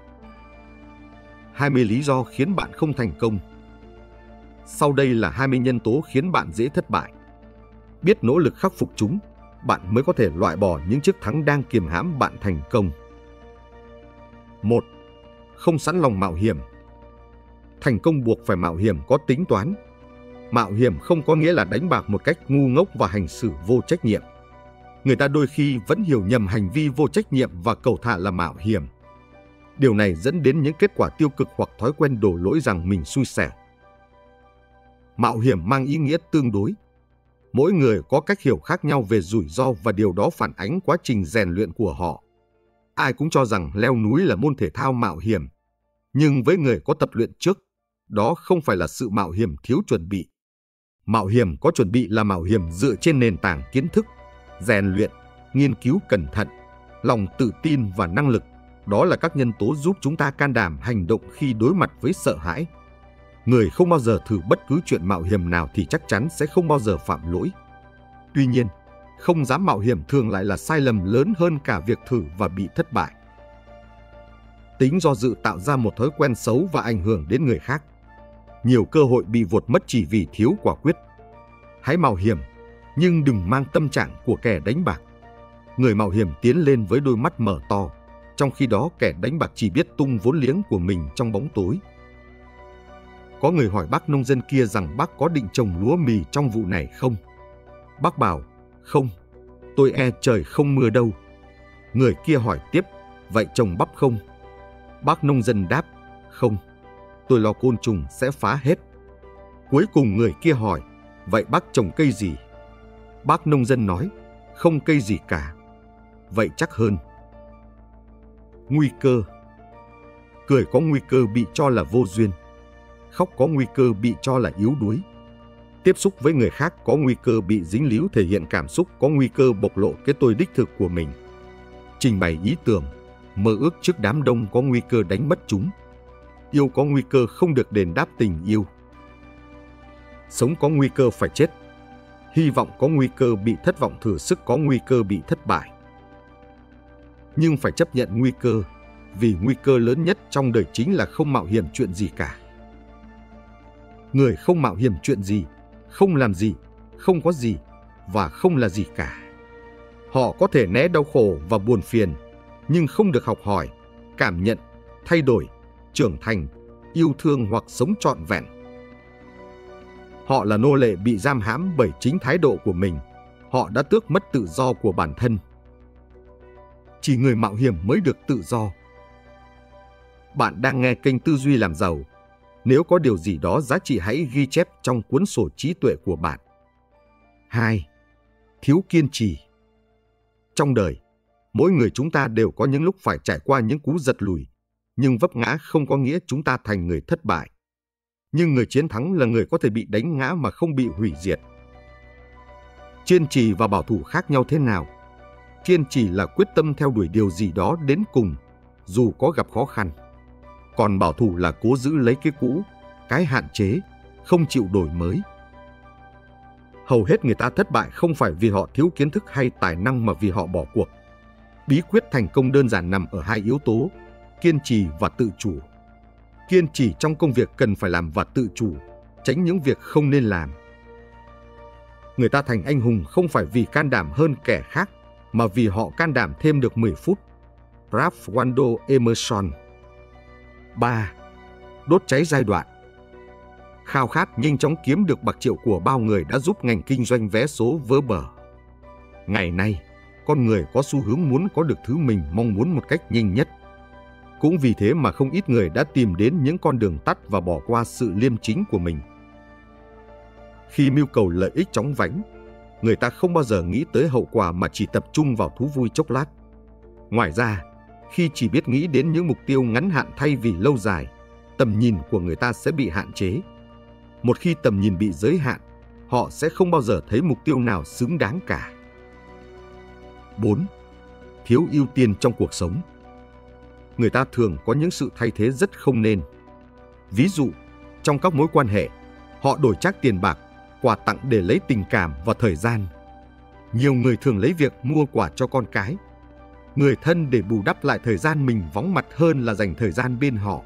hai mươi lý do khiến bạn không thành công. Sau đây là hai mươi nhân tố khiến bạn dễ thất bại. Biết nỗ lực khắc phục chúng, bạn mới có thể loại bỏ những chiếc thắng đang kiềm hãm bạn thành công. một. Không sẵn lòng mạo hiểm. Thành công buộc phải mạo hiểm có tính toán. Mạo hiểm không có nghĩa là đánh bạc một cách ngu ngốc và hành xử vô trách nhiệm. Người ta đôi khi vẫn hiểu nhầm hành vi vô trách nhiệm và cầu thả là mạo hiểm. Điều này dẫn đến những kết quả tiêu cực hoặc thói quen đổ lỗi rằng mình xui xẻo. Mạo hiểm mang ý nghĩa tương đối. Mỗi người có cách hiểu khác nhau về rủi ro và điều đó phản ánh quá trình rèn luyện của họ. Ai cũng cho rằng leo núi là môn thể thao mạo hiểm. Nhưng với người có tập luyện trước, đó không phải là sự mạo hiểm thiếu chuẩn bị. Mạo hiểm có chuẩn bị là mạo hiểm dựa trên nền tảng kiến thức, rèn luyện, nghiên cứu cẩn thận, lòng tự tin và năng lực. Đó là các nhân tố giúp chúng ta can đảm hành động khi đối mặt với sợ hãi. Người không bao giờ thử bất cứ chuyện mạo hiểm nào thì chắc chắn sẽ không bao giờ phạm lỗi. Tuy nhiên, không dám mạo hiểm thường lại là sai lầm lớn hơn cả việc thử và bị thất bại. Tính do dự tạo ra một thói quen xấu và ảnh hưởng đến người khác. Nhiều cơ hội bị vụt mất chỉ vì thiếu quả quyết. Hãy mạo hiểm, nhưng đừng mang tâm trạng của kẻ đánh bạc. Người mạo hiểm tiến lên với đôi mắt mở to, trong khi đó kẻ đánh bạc chỉ biết tung vốn liếng của mình trong bóng tối. Có người hỏi bác nông dân kia rằng bác có định trồng lúa mì trong vụ này không? Bác bảo, không, tôi e trời không mưa đâu. Người kia hỏi tiếp, vậy trồng bắp không? Bác nông dân đáp, không, tôi lo côn trùng sẽ phá hết. Cuối cùng người kia hỏi, vậy bác trồng cây gì? Bác nông dân nói, không cây gì cả. Vậy chắc hơn. Nguy cơ. Cười có nguy cơ bị cho là vô duyên. Khóc có nguy cơ bị cho là yếu đuối. Tiếp xúc với người khác có nguy cơ bị dính líu thể hiện cảm xúc, có nguy cơ bộc lộ cái tôi đích thực của mình. Trình bày ý tưởng, mơ ước trước đám đông có nguy cơ đánh mất chúng. Yêu có nguy cơ không được đền đáp tình yêu. Sống có nguy cơ phải chết. Hy vọng có nguy cơ bị thất vọng, thử sức có nguy cơ bị thất bại. Nhưng phải chấp nhận nguy cơ, vì nguy cơ lớn nhất trong đời chính là không mạo hiểm chuyện gì cả. Người không mạo hiểm chuyện gì, không làm gì, không có gì và không là gì cả. Họ có thể né đau khổ và buồn phiền, nhưng không được học hỏi, cảm nhận, thay đổi, trưởng thành, yêu thương hoặc sống trọn vẹn. Họ là nô lệ bị giam hãm bởi chính thái độ của mình. Họ đã tước mất tự do của bản thân. Chỉ người mạo hiểm mới được tự do. Bạn đang nghe kênh Tư duy làm giàu. Nếu có điều gì đó giá trị hãy ghi chép trong cuốn sổ trí tuệ của bạn. hai. Thiếu kiên trì. Trong đời, mỗi người chúng ta đều có những lúc phải trải qua những cú giật lùi, nhưng vấp ngã không có nghĩa chúng ta thành người thất bại. Nhưng người chiến thắng là người có thể bị đánh ngã mà không bị hủy diệt. Kiên trì và bảo thủ khác nhau thế nào? Kiên trì là quyết tâm theo đuổi điều gì đó đến cùng, dù có gặp khó khăn. Còn bảo thủ là cố giữ lấy cái cũ, cái hạn chế, không chịu đổi mới. Hầu hết người ta thất bại không phải vì họ thiếu kiến thức hay tài năng mà vì họ bỏ cuộc. Bí quyết thành công đơn giản nằm ở hai yếu tố, kiên trì và tự chủ. Kiên trì trong công việc cần phải làm và tự chủ, tránh những việc không nên làm. Người ta thành anh hùng không phải vì can đảm hơn kẻ khác, mà vì họ can đảm thêm được mười phút. Ralph Waldo Emerson. ba. Đốt cháy giai đoạn. Khao khát nhanh chóng kiếm được bạc triệu của bao người đã giúp ngành kinh doanh vé số vỡ bờ. Ngày nay, con người có xu hướng muốn có được thứ mình mong muốn một cách nhanh nhất. Cũng vì thế mà không ít người đã tìm đến những con đường tắt và bỏ qua sự liêm chính của mình. Khi mưu cầu lợi ích chóng vánh, người ta không bao giờ nghĩ tới hậu quả mà chỉ tập trung vào thú vui chốc lát. Ngoài ra, khi chỉ biết nghĩ đến những mục tiêu ngắn hạn thay vì lâu dài, tầm nhìn của người ta sẽ bị hạn chế. Một khi tầm nhìn bị giới hạn, họ sẽ không bao giờ thấy mục tiêu nào xứng đáng cả. bốn. Thiếu ưu tiên trong cuộc sống. Người ta thường có những sự thay thế rất không nên. Ví dụ, trong các mối quan hệ, họ đổi trác tiền bạc, quà tặng để lấy tình cảm và thời gian. Nhiều người thường lấy việc mua quà cho con cái, người thân để bù đắp lại thời gian mình vắng mặt hơn là dành thời gian bên họ.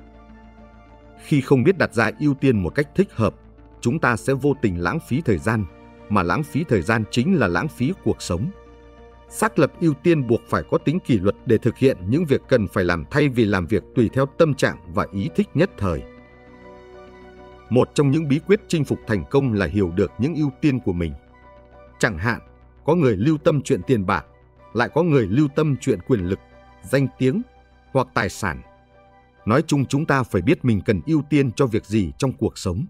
Khi không biết đặt ra ưu tiên một cách thích hợp, chúng ta sẽ vô tình lãng phí thời gian, mà lãng phí thời gian chính là lãng phí cuộc sống. Xác lập ưu tiên buộc phải có tính kỷ luật để thực hiện những việc cần phải làm thay vì làm việc tùy theo tâm trạng và ý thích nhất thời. Một trong những bí quyết chinh phục thành công là hiểu được những ưu tiên của mình. Chẳng hạn, có người lưu tâm chuyện tiền bạc, lại có người lưu tâm chuyện quyền lực, danh tiếng hoặc tài sản. Nói chung chúng ta phải biết mình cần ưu tiên cho việc gì trong cuộc sống.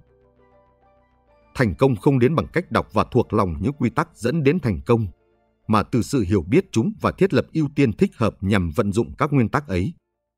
Thành công không đến bằng cách đọc và thuộc lòng những quy tắc dẫn đến thành công, mà từ sự hiểu biết chúng và thiết lập ưu tiên thích hợp nhằm vận dụng các nguyên tắc ấy.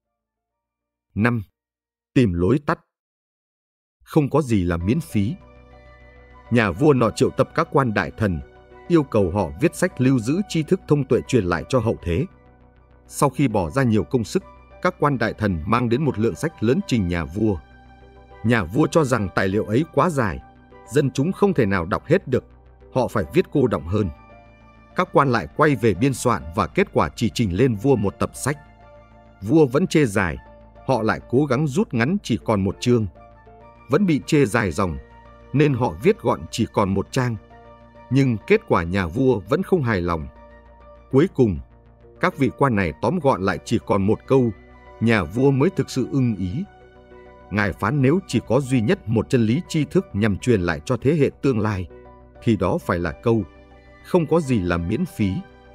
năm. Tìm lối tắt. Không có gì là miễn phí. Nhà vua nọ triệu tập các quan đại thần, yêu cầu họ viết sách lưu giữ tri thức thông tuệ truyền lại cho hậu thế. Sau khi bỏ ra nhiều công sức, các quan đại thần mang đến một lượng sách lớn trình nhà vua. Nhà vua cho rằng tài liệu ấy quá dài, dân chúng không thể nào đọc hết được, họ phải viết cô đọng hơn. Các quan lại quay về biên soạn và kết quả chỉ trình lên vua một tập sách. Vua vẫn chê dài, họ lại cố gắng rút ngắn chỉ còn một chương. Vẫn bị chê dài dòng, nên họ viết gọn chỉ còn một trang. Nhưng kết quả nhà vua vẫn không hài lòng. Cuối cùng, các vị quan này tóm gọn lại chỉ còn một câu, nhà vua mới thực sự ưng ý. Ngài phán nếu chỉ có duy nhất một chân lý tri thức nhằm truyền lại cho thế hệ tương lai, thì đó phải là câu, không có gì là miễn phí.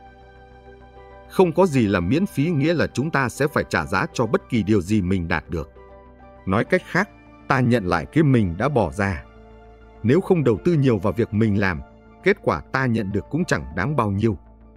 Không có gì là miễn phí nghĩa là chúng ta sẽ phải trả giá cho bất kỳ điều gì mình đạt được. Nói cách khác, ta nhận lại cái mình đã bỏ ra. Nếu không đầu tư nhiều vào việc mình làm, kết quả ta nhận được cũng chẳng đáng bao nhiêu.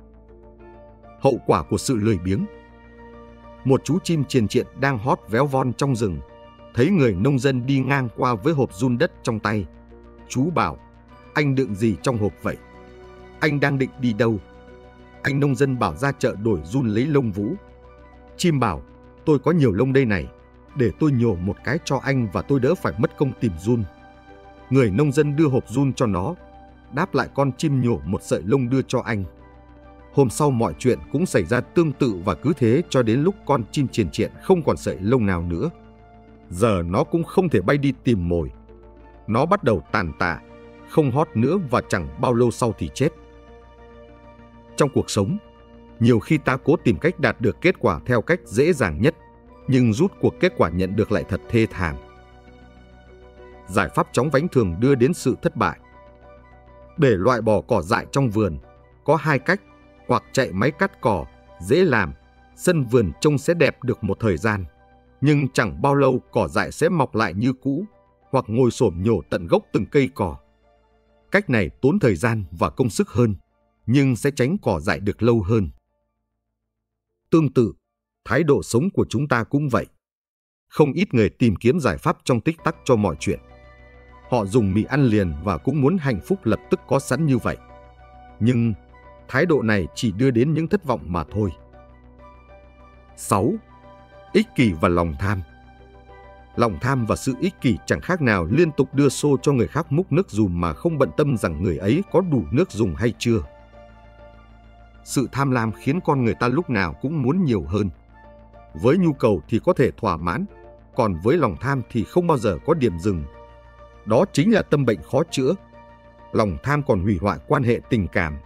Hậu quả của sự lười biếng. Một chú chim triền triện đang hót véo von trong rừng, thấy người nông dân đi ngang qua với hộp giun đất trong tay. Chú bảo, anh đựng gì trong hộp vậy? Anh đang định đi đâu? Anh nông dân bảo ra chợ đổi giun lấy lông vũ. Chim bảo, tôi có nhiều lông đây này, để tôi nhổ một cái cho anh và tôi đỡ phải mất công tìm giun. Người nông dân đưa hộp giun cho nó, đáp lại con chim nhổ một sợi lông đưa cho anh. Hôm sau mọi chuyện cũng xảy ra tương tự và cứ thế cho đến lúc con chim triền triện không còn sợi lông nào nữa. Giờ nó cũng không thể bay đi tìm mồi. Nó bắt đầu tàn tạ, không hót nữa và chẳng bao lâu sau thì chết. Trong cuộc sống, nhiều khi ta cố tìm cách đạt được kết quả theo cách dễ dàng nhất, nhưng rút cuộc kết quả nhận được lại thật thê thảm. Giải pháp chóng vánh thường đưa đến sự thất bại. Để loại bỏ cỏ dại trong vườn, có hai cách, hoặc chạy máy cắt cỏ, dễ làm, sân vườn trông sẽ đẹp được một thời gian, nhưng chẳng bao lâu cỏ dại sẽ mọc lại như cũ, hoặc ngồi xổm nhổ tận gốc từng cây cỏ. Cách này tốn thời gian và công sức hơn, nhưng sẽ tránh cỏ dại được lâu hơn. Tương tự, thái độ sống của chúng ta cũng vậy. Không ít người tìm kiếm giải pháp trong tích tắc cho mọi chuyện. Họ dùng mì ăn liền và cũng muốn hạnh phúc lập tức có sẵn như vậy. Nhưng thái độ này chỉ đưa đến những thất vọng mà thôi. sáu. Ích kỷ và lòng tham. Lòng tham và sự ích kỷ chẳng khác nào liên tục đưa xô cho người khác múc nước dùm mà không bận tâm rằng người ấy có đủ nước dùng hay chưa. Sự tham lam khiến con người ta lúc nào cũng muốn nhiều hơn. Với nhu cầu thì có thể thỏa mãn, còn với lòng tham thì không bao giờ có điểm dừng. Đó chính là tâm bệnh khó chữa. Lòng tham còn hủy hoại quan hệ tình cảm.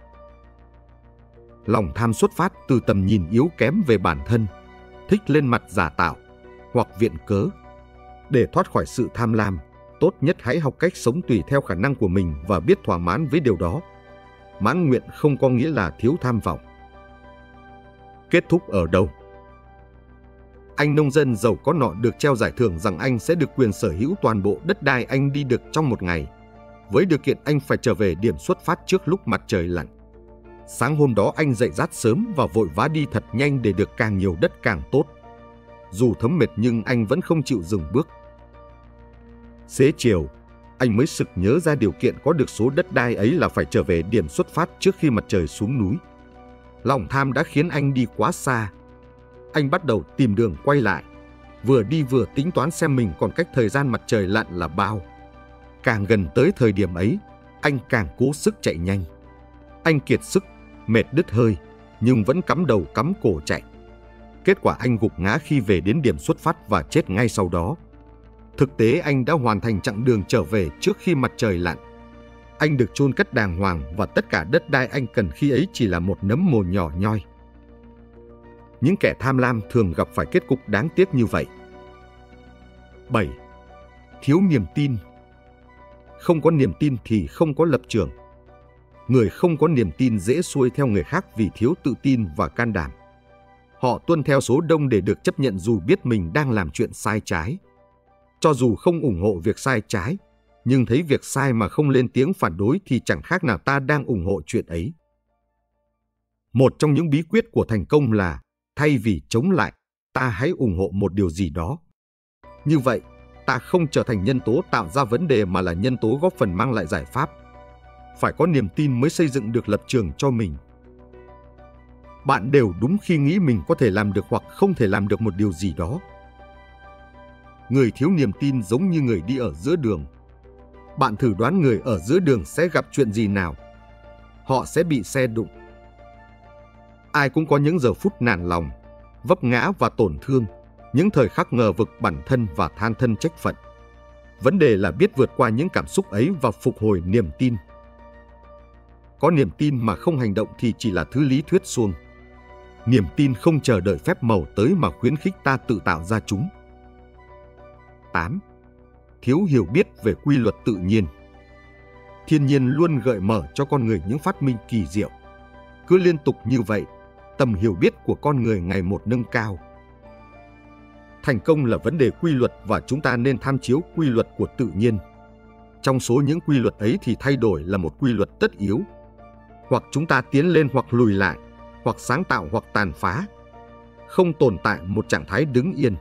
Lòng tham xuất phát từ tầm nhìn yếu kém về bản thân, thích lên mặt giả tạo hoặc viện cớ. Để thoát khỏi sự tham lam, tốt nhất hãy học cách sống tùy theo khả năng của mình và biết thỏa mãn với điều đó. Mãn nguyện không có nghĩa là thiếu tham vọng. Kết thúc ở đâu? Anh nông dân giàu có nọ được treo giải thưởng rằng anh sẽ được quyền sở hữu toàn bộ đất đai anh đi được trong một ngày, với điều kiện anh phải trở về điểm xuất phát trước lúc mặt trời lặn. Sáng hôm đó anh dậy rát sớm và vội vã đi thật nhanh để được càng nhiều đất càng tốt. Dù thấm mệt nhưng anh vẫn không chịu dừng bước. Xế chiều, anh mới sực nhớ ra điều kiện có được số đất đai ấy là phải trở về điểm xuất phát trước khi mặt trời xuống núi. Lòng tham đã khiến anh đi quá xa. Anh bắt đầu tìm đường quay lại, vừa đi vừa tính toán xem mình còn cách thời gian mặt trời lặn là bao. Càng gần tới thời điểm ấy, anh càng cố sức chạy nhanh. Anh kiệt sức, mệt đứt hơi, nhưng vẫn cắm đầu cắm cổ chạy. Kết quả anh gục ngã khi về đến điểm xuất phát và chết ngay sau đó. Thực tế anh đã hoàn thành chặng đường trở về trước khi mặt trời lặn. Anh được chôn cất đàng hoàng và tất cả đất đai anh cần khi ấy chỉ là một nấm mồ nhỏ nhoi. Những kẻ tham lam thường gặp phải kết cục đáng tiếc như vậy. bảy. Thiếu niềm tin. Không có niềm tin thì không có lập trường. Người không có niềm tin dễ xuôi theo người khác vì thiếu tự tin và can đảm. Họ tuân theo số đông để được chấp nhận dù biết mình đang làm chuyện sai trái. Cho dù không ủng hộ việc sai trái, nhưng thấy việc sai mà không lên tiếng phản đối thì chẳng khác nào ta đang ủng hộ chuyện ấy. Một trong những bí quyết của thành công là thay vì chống lại, ta hãy ủng hộ một điều gì đó. Như vậy, ta không trở thành nhân tố tạo ra vấn đề mà là nhân tố góp phần mang lại giải pháp. Phải có niềm tin mới xây dựng được lập trường cho mình. Bạn đều đúng khi nghĩ mình có thể làm được hoặc không thể làm được một điều gì đó. Người thiếu niềm tin giống như người đi ở giữa đường. Bạn thử đoán người ở giữa đường sẽ gặp chuyện gì nào? Họ sẽ bị xe đụng. Ai cũng có những giờ phút nản lòng, vấp ngã và tổn thương, những thời khắc ngờ vực bản thân và than thân trách phận. Vấn đề là biết vượt qua những cảm xúc ấy và phục hồi niềm tin. Có niềm tin mà không hành động thì chỉ là thứ lý thuyết suông. Niềm tin không chờ đợi phép màu tới mà khuyến khích ta tự tạo ra chúng. tám. Thiếu hiểu biết về quy luật tự nhiên. Thiên nhiên luôn gợi mở cho con người những phát minh kỳ diệu. Cứ liên tục như vậy, tầm hiểu biết của con người ngày một nâng cao. Thành công là vấn đề quy luật và chúng ta nên tham chiếu quy luật của tự nhiên. Trong số những quy luật ấy thì thay đổi là một quy luật tất yếu. Hoặc chúng ta tiến lên hoặc lùi lại, hoặc sáng tạo hoặc tàn phá. Không tồn tại một trạng thái đứng yên.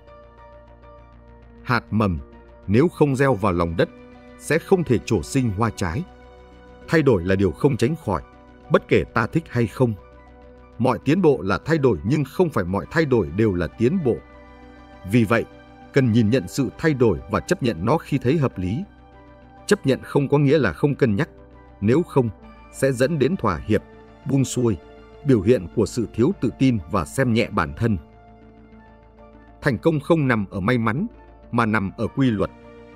Hạt mầm, nếu không gieo vào lòng đất, sẽ không thể trổ sinh hoa trái. Thay đổi là điều không tránh khỏi, bất kể ta thích hay không. Mọi tiến bộ là thay đổi nhưng không phải mọi thay đổi đều là tiến bộ. Vì vậy, cần nhìn nhận sự thay đổi và chấp nhận nó khi thấy hợp lý. Chấp nhận không có nghĩa là không cân nhắc, nếu không, sẽ dẫn đến thỏa hiệp, buông xuôi, biểu hiện của sự thiếu tự tin và xem nhẹ bản thân. Thành công không nằm ở may mắn, mà nằm ở quy luật.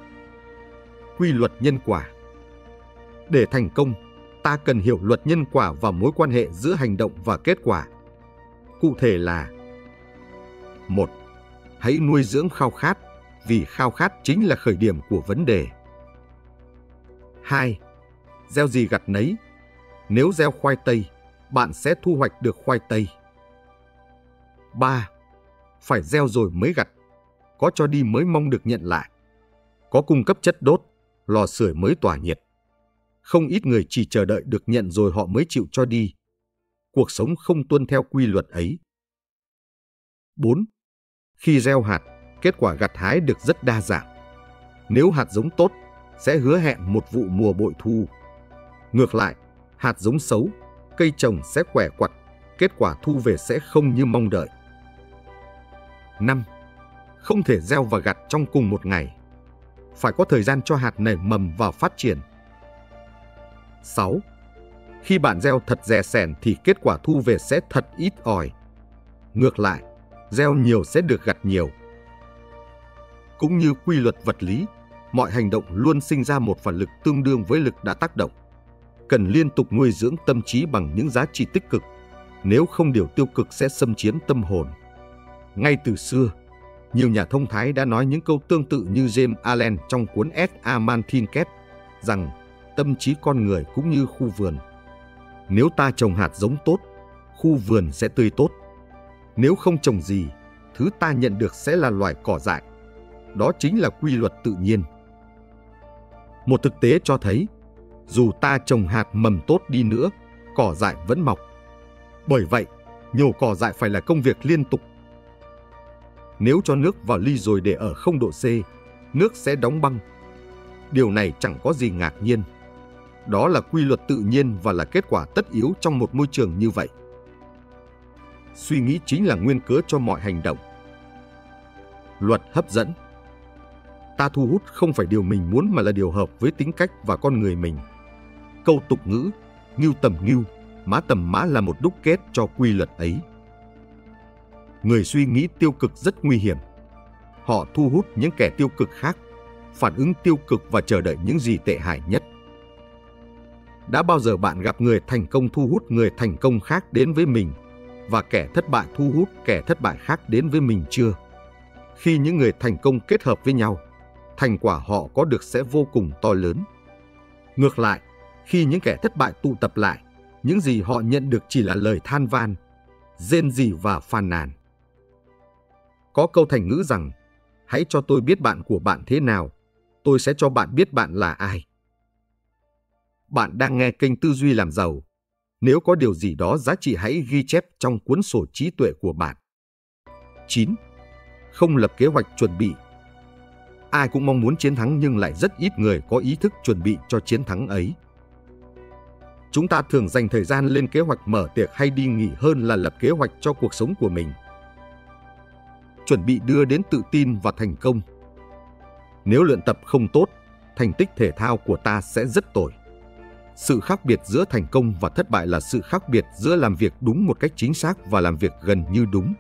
Quy luật nhân quả. Để thành công, ta cần hiểu luật nhân quả và mối quan hệ giữa hành động và kết quả. Cụ thể là: một. Hãy nuôi dưỡng khao khát, vì khao khát chính là khởi điểm của vấn đề. hai. Gieo gì gặt nấy. Nếu gieo khoai tây, bạn sẽ thu hoạch được khoai tây. ba. Phải gieo rồi mới gặt. Có cho đi mới mong được nhận lại. Có cung cấp chất đốt, lò sưởi mới tỏa nhiệt. Không ít người chỉ chờ đợi được nhận rồi họ mới chịu cho đi. Cuộc sống không tuân theo quy luật ấy. bốn. Khi gieo hạt, kết quả gặt hái được rất đa dạng. Nếu hạt giống tốt, sẽ hứa hẹn một vụ mùa bội thu. Ngược lại, hạt giống xấu, cây trồng sẽ quẻ quặt, kết quả thu về sẽ không như mong đợi. năm. Không thể gieo và gặt trong cùng một ngày. Phải có thời gian cho hạt nảy mầm và phát triển. sáu. Khi bạn gieo thật dè sẻn thì kết quả thu về sẽ thật ít ỏi. Ngược lại, gieo nhiều sẽ được gặt nhiều. Cũng như quy luật vật lý, mọi hành động luôn sinh ra một phản lực tương đương với lực đã tác động. Cần liên tục nuôi dưỡng tâm trí bằng những giá trị tích cực, nếu không điều tiêu cực sẽ xâm chiếm tâm hồn. Ngay từ xưa, nhiều nhà thông thái đã nói những câu tương tự như James Allen trong cuốn S. A Man Thinketh rằng tâm trí con người cũng như khu vườn. Nếu ta trồng hạt giống tốt, khu vườn sẽ tươi tốt. Nếu không trồng gì, thứ ta nhận được sẽ là loài cỏ dại. Đó chính là quy luật tự nhiên. Một thực tế cho thấy, dù ta trồng hạt mầm tốt đi nữa, cỏ dại vẫn mọc. Bởi vậy, nhổ cỏ dại phải là công việc liên tục. Nếu cho nước vào ly rồi để ở không độ C, nước sẽ đóng băng. Điều này chẳng có gì ngạc nhiên. Đó là quy luật tự nhiên và là kết quả tất yếu trong một môi trường như vậy. Suy nghĩ chính là nguyên cớ cho mọi hành động. Luật hấp dẫn. Ta thu hút không phải điều mình muốn mà là điều hợp với tính cách và con người mình. Câu tục ngữ, ngưu tầm ngưu, mã tầm mã là một đúc kết cho quy luật ấy. Người suy nghĩ tiêu cực rất nguy hiểm. Họ thu hút những kẻ tiêu cực khác, phản ứng tiêu cực và chờ đợi những gì tệ hại nhất. Đã bao giờ bạn gặp người thành công thu hút người thành công khác đến với mình và kẻ thất bại thu hút kẻ thất bại khác đến với mình chưa? Khi những người thành công kết hợp với nhau, thành quả họ có được sẽ vô cùng to lớn. Ngược lại, khi những kẻ thất bại tụ tập lại, những gì họ nhận được chỉ là lời than van, rên rỉ và phàn nàn. Có câu thành ngữ rằng, hãy cho tôi biết bạn của bạn thế nào, tôi sẽ cho bạn biết bạn là ai. Bạn đang nghe kênh Tư duy làm giàu. Nếu có điều gì đó giá trị hãy ghi chép trong cuốn sổ trí tuệ của bạn. chín. Không lập kế hoạch chuẩn bị. Ai cũng mong muốn chiến thắng nhưng lại rất ít người có ý thức chuẩn bị cho chiến thắng ấy. Chúng ta thường dành thời gian lên kế hoạch mở tiệc hay đi nghỉ hơn là lập kế hoạch cho cuộc sống của mình. Chuẩn bị đưa đến tự tin và thành công. Nếu luyện tập không tốt, thành tích thể thao của ta sẽ rất tồi. Sự khác biệt giữa thành công và thất bại là sự khác biệt giữa làm việc đúng một cách chính xác và làm việc gần như đúng.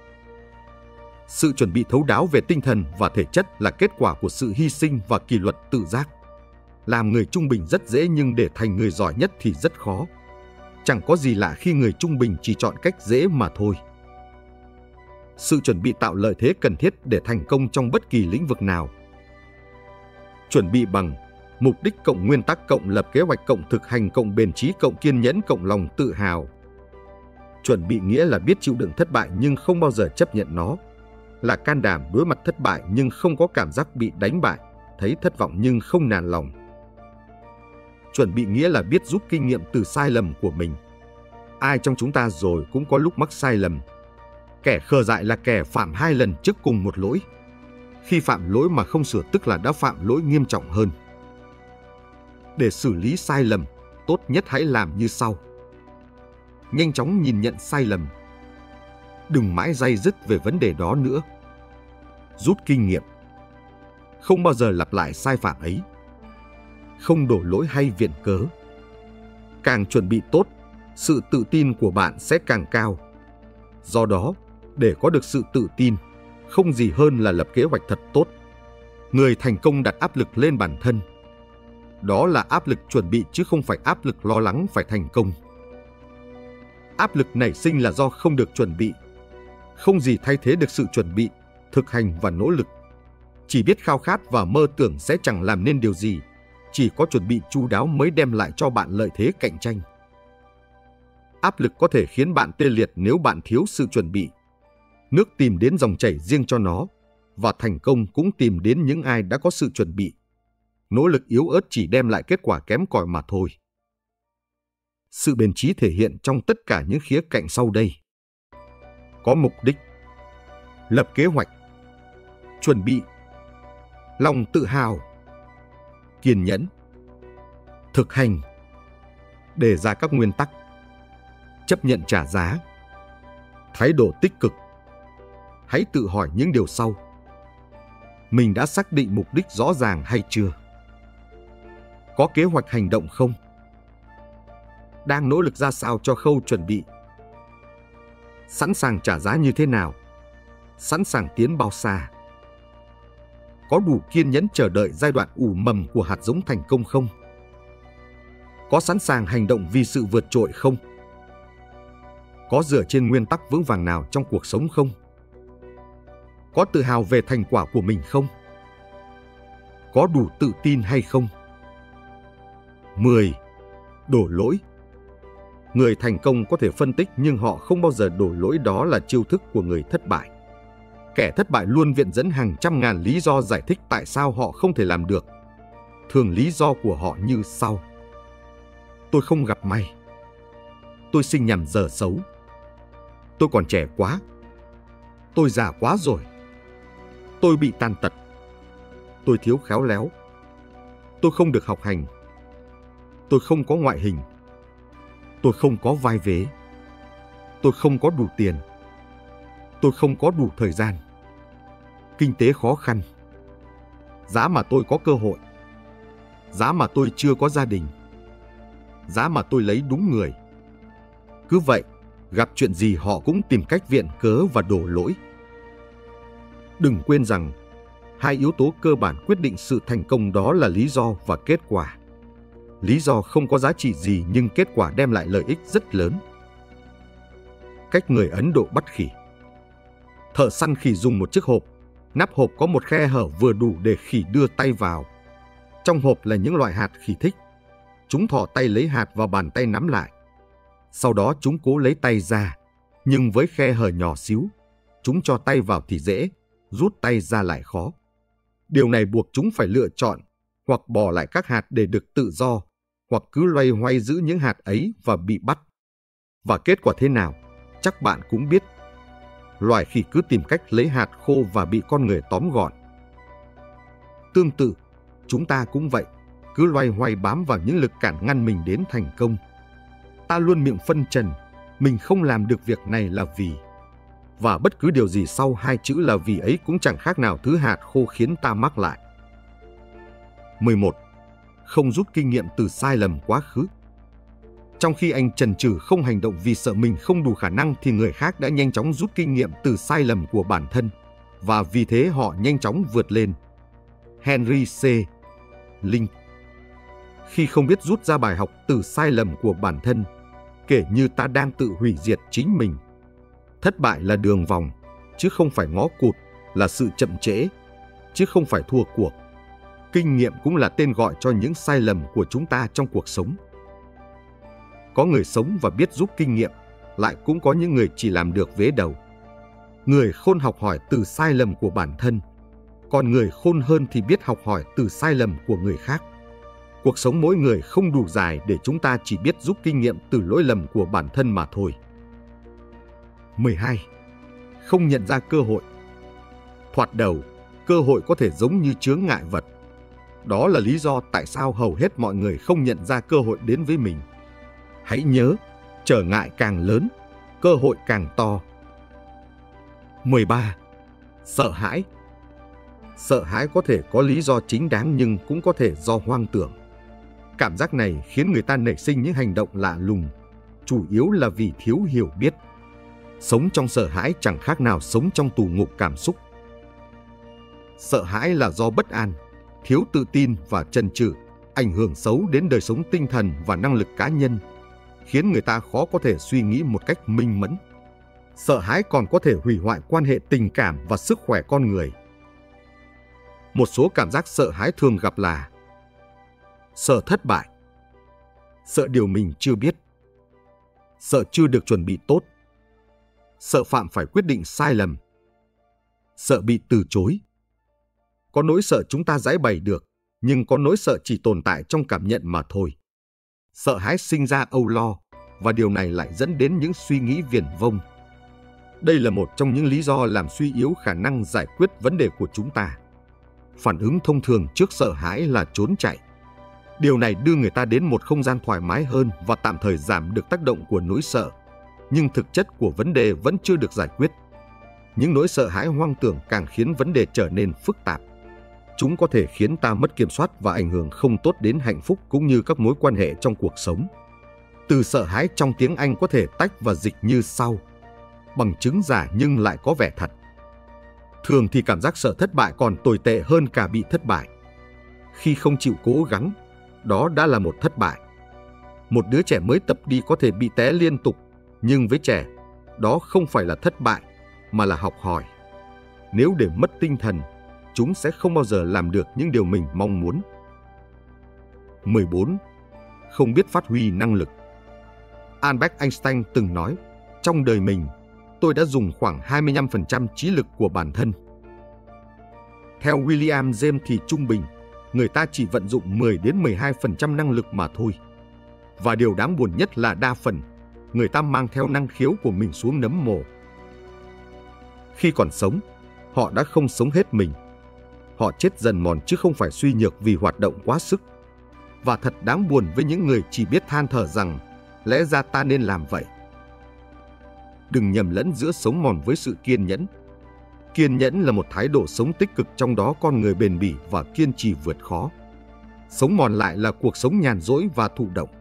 Sự chuẩn bị thấu đáo về tinh thần và thể chất là kết quả của sự hy sinh và kỷ luật tự giác. Làm người trung bình rất dễ nhưng để thành người giỏi nhất thì rất khó. Chẳng có gì lạ khi người trung bình chỉ chọn cách dễ mà thôi. Sự chuẩn bị tạo lợi thế cần thiết để thành công trong bất kỳ lĩnh vực nào. Chuẩn bị bằng mục đích cộng nguyên tắc cộng lập kế hoạch cộng thực hành cộng bền chí cộng kiên nhẫn cộng lòng tự hào. Chuẩn bị nghĩa là biết chịu đựng thất bại nhưng không bao giờ chấp nhận nó. Là can đảm đối mặt thất bại nhưng không có cảm giác bị đánh bại, thấy thất vọng nhưng không nản lòng. Chuẩn bị nghĩa là biết rút kinh nghiệm từ sai lầm của mình. Ai trong chúng ta rồi cũng có lúc mắc sai lầm. Kẻ khờ dại là kẻ phạm hai lần trước cùng một lỗi. Khi phạm lỗi mà không sửa tức là đã phạm lỗi nghiêm trọng hơn. Để xử lý sai lầm, tốt nhất hãy làm như sau. Nhanh chóng nhìn nhận sai lầm. Đừng mãi day dứt về vấn đề đó nữa. Rút kinh nghiệm. Không bao giờ lặp lại sai phạm ấy. Không đổ lỗi hay viện cớ. Càng chuẩn bị tốt, sự tự tin của bạn sẽ càng cao. Do đó, để có được sự tự tin, không gì hơn là lập kế hoạch thật tốt. Người thành công đặt áp lực lên bản thân. Đó là áp lực chuẩn bị chứ không phải áp lực lo lắng phải thành công. Áp lực nảy sinh là do không được chuẩn bị. Không gì thay thế được sự chuẩn bị, thực hành và nỗ lực. Chỉ biết khao khát và mơ tưởng sẽ chẳng làm nên điều gì. Chỉ có chuẩn bị chu đáo mới đem lại cho bạn lợi thế cạnh tranh. Áp lực có thể khiến bạn tê liệt nếu bạn thiếu sự chuẩn bị. Nước tìm đến dòng chảy riêng cho nó, và thành công cũng tìm đến những ai đã có sự chuẩn bị. Nỗ lực yếu ớt chỉ đem lại kết quả kém cỏi mà thôi. Sự bền chí thể hiện trong tất cả những khía cạnh sau đây. Có mục đích, lập kế hoạch, chuẩn bị, lòng tự hào, kiên nhẫn, thực hành, đề ra các nguyên tắc, chấp nhận trả giá, thái độ tích cực. Hãy tự hỏi những điều sau. Mình đã xác định mục đích rõ ràng hay chưa? Có kế hoạch hành động không? Đang nỗ lực ra sao cho khâu chuẩn bị? Sẵn sàng trả giá như thế nào? Sẵn sàng tiến bao xa? Có đủ kiên nhẫn chờ đợi giai đoạn ủ mầm của hạt giống thành công không? Có sẵn sàng hành động vì sự vượt trội không? Có dựa trên nguyên tắc vững vàng nào trong cuộc sống không? Có tự hào về thành quả của mình không? Có đủ tự tin hay không? mười. Đổ lỗi. Người thành công có thể phân tích nhưng họ không bao giờ đổ lỗi đó là chiêu thức của người thất bại. Kẻ thất bại luôn viện dẫn hàng trăm ngàn lý do giải thích tại sao họ không thể làm được. Thường lý do của họ như sau: tôi không gặp may, tôi sinh nhằm giờ xấu, tôi còn trẻ quá, tôi già quá rồi, tôi bị tàn tật, tôi thiếu khéo léo, tôi không được học hành, tôi không có ngoại hình, tôi không có vai vế, tôi không có đủ tiền, tôi không có đủ thời gian, kinh tế khó khăn, giá mà tôi có cơ hội, giá mà tôi chưa có gia đình, giá mà tôi lấy đúng người. Cứ vậy, gặp chuyện gì họ cũng tìm cách viện cớ và đổ lỗi. Đừng quên rằng, hai yếu tố cơ bản quyết định sự thành công đó là lý do và kết quả. Lý do không có giá trị gì nhưng kết quả đem lại lợi ích rất lớn. Cách người Ấn Độ bắt khỉ. Thợ săn khỉ dùng một chiếc hộp, nắp hộp có một khe hở vừa đủ để khỉ đưa tay vào. Trong hộp là những loại hạt khỉ thích. Chúng thò tay lấy hạt vào bàn tay nắm lại. Sau đó chúng cố lấy tay ra, nhưng với khe hở nhỏ xíu, chúng cho tay vào thì dễ, rút tay ra lại khó. Điều này buộc chúng phải lựa chọn, hoặc bỏ lại các hạt để được tự do, hoặc cứ loay hoay giữ những hạt ấy và bị bắt. Và kết quả thế nào, chắc bạn cũng biết. Loài khỉ cứ tìm cách lấy hạt khô và bị con người tóm gọn. Tương tự, chúng ta cũng vậy, cứ loay hoay bám vào những lực cản ngăn mình đến thành công. Ta luôn miệng phân trần, mình không làm được việc này là vì. Và bất cứ điều gì sau hai chữ là vì ấy cũng chẳng khác nào thứ hạt khô khiến ta mắc lại. mười một. Không rút kinh nghiệm từ sai lầm quá khứ. Trong khi anh chần chừ không hành động vì sợ mình không đủ khả năng thì người khác đã nhanh chóng rút kinh nghiệm từ sai lầm của bản thân, và vì thế họ nhanh chóng vượt lên. Henry C. Link. Khi không biết rút ra bài học từ sai lầm của bản thân, kể như ta đang tự hủy diệt chính mình. Thất bại là đường vòng, chứ không phải ngó cụt, là sự chậm trễ, chứ không phải thua cuộc. Kinh nghiệm cũng là tên gọi cho những sai lầm của chúng ta trong cuộc sống. Có người sống và biết rút kinh nghiệm, lại cũng có những người chỉ làm được vế đầu. Người khôn học hỏi từ sai lầm của bản thân, còn người khôn hơn thì biết học hỏi từ sai lầm của người khác. Cuộc sống mỗi người không đủ dài để chúng ta chỉ biết rút kinh nghiệm từ lỗi lầm của bản thân mà thôi. mười hai. Không nhận ra cơ hội. Thoạt đầu, cơ hội có thể giống như chướng ngại vật. Đó là lý do tại sao hầu hết mọi người không nhận ra cơ hội đến với mình. Hãy nhớ, trở ngại càng lớn, cơ hội càng to. mười ba. Sợ hãi. Sợ hãi có thể có lý do chính đáng nhưng cũng có thể do hoang tưởng. Cảm giác này khiến người ta nảy sinh những hành động lạ lùng, chủ yếu là vì thiếu hiểu biết. Sống trong sợ hãi chẳng khác nào sống trong tù ngục cảm xúc. Sợ hãi là do bất an, thiếu tự tin và chần chừ, ảnh hưởng xấu đến đời sống tinh thần và năng lực cá nhân, khiến người ta khó có thể suy nghĩ một cách minh mẫn. Sợ hãi còn có thể hủy hoại quan hệ tình cảm và sức khỏe con người. Một số cảm giác sợ hãi thường gặp là: sợ thất bại, sợ điều mình chưa biết, sợ chưa được chuẩn bị tốt, sợ phạm phải quyết định sai lầm, sợ bị từ chối. Có nỗi sợ chúng ta giải bày được, nhưng có nỗi sợ chỉ tồn tại trong cảm nhận mà thôi. Sợ hãi sinh ra âu lo, và điều này lại dẫn đến những suy nghĩ viển vông. Đây là một trong những lý do làm suy yếu khả năng giải quyết vấn đề của chúng ta. Phản ứng thông thường trước sợ hãi là trốn chạy. Điều này đưa người ta đến một không gian thoải mái hơn và tạm thời giảm được tác động của nỗi sợ. Nhưng thực chất của vấn đề vẫn chưa được giải quyết. Những nỗi sợ hãi hoang tưởng càng khiến vấn đề trở nên phức tạp. Chúng có thể khiến ta mất kiểm soát và ảnh hưởng không tốt đến hạnh phúc cũng như các mối quan hệ trong cuộc sống. Từ sợ hãi trong tiếng Anh có thể tách và dịch như sau: bằng chứng giả nhưng lại có vẻ thật. Thường thì cảm giác sợ thất bại còn tồi tệ hơn cả bị thất bại. Khi không chịu cố gắng, đó đã là một thất bại. Một đứa trẻ mới tập đi có thể bị té liên tục, nhưng với trẻ, đó không phải là thất bại, mà là học hỏi. Nếu để mất tinh thần, chúng sẽ không bao giờ làm được những điều mình mong muốn. mười bốn. Không biết phát huy năng lực. Albert Einstein từng nói, trong đời mình, tôi đã dùng khoảng hai mươi lăm phần trăm trí lực của bản thân. Theo William James thì trung bình, người ta chỉ vận dụng mười đến mười hai phần trăm năng lực mà thôi. Và điều đáng buồn nhất là đa phần, người ta mang theo năng khiếu của mình xuống nấm mồ. Khi còn sống, họ đã không sống hết mình. Họ chết dần mòn chứ không phải suy nhược vì hoạt động quá sức. Và thật đáng buồn với những người chỉ biết than thở rằng lẽ ra ta nên làm vậy. Đừng nhầm lẫn giữa sống mòn với sự kiên nhẫn. Kiên nhẫn là một thái độ sống tích cực, trong đó con người bền bỉ và kiên trì vượt khó. Sống mòn lại là cuộc sống nhàn rỗi và thụ động.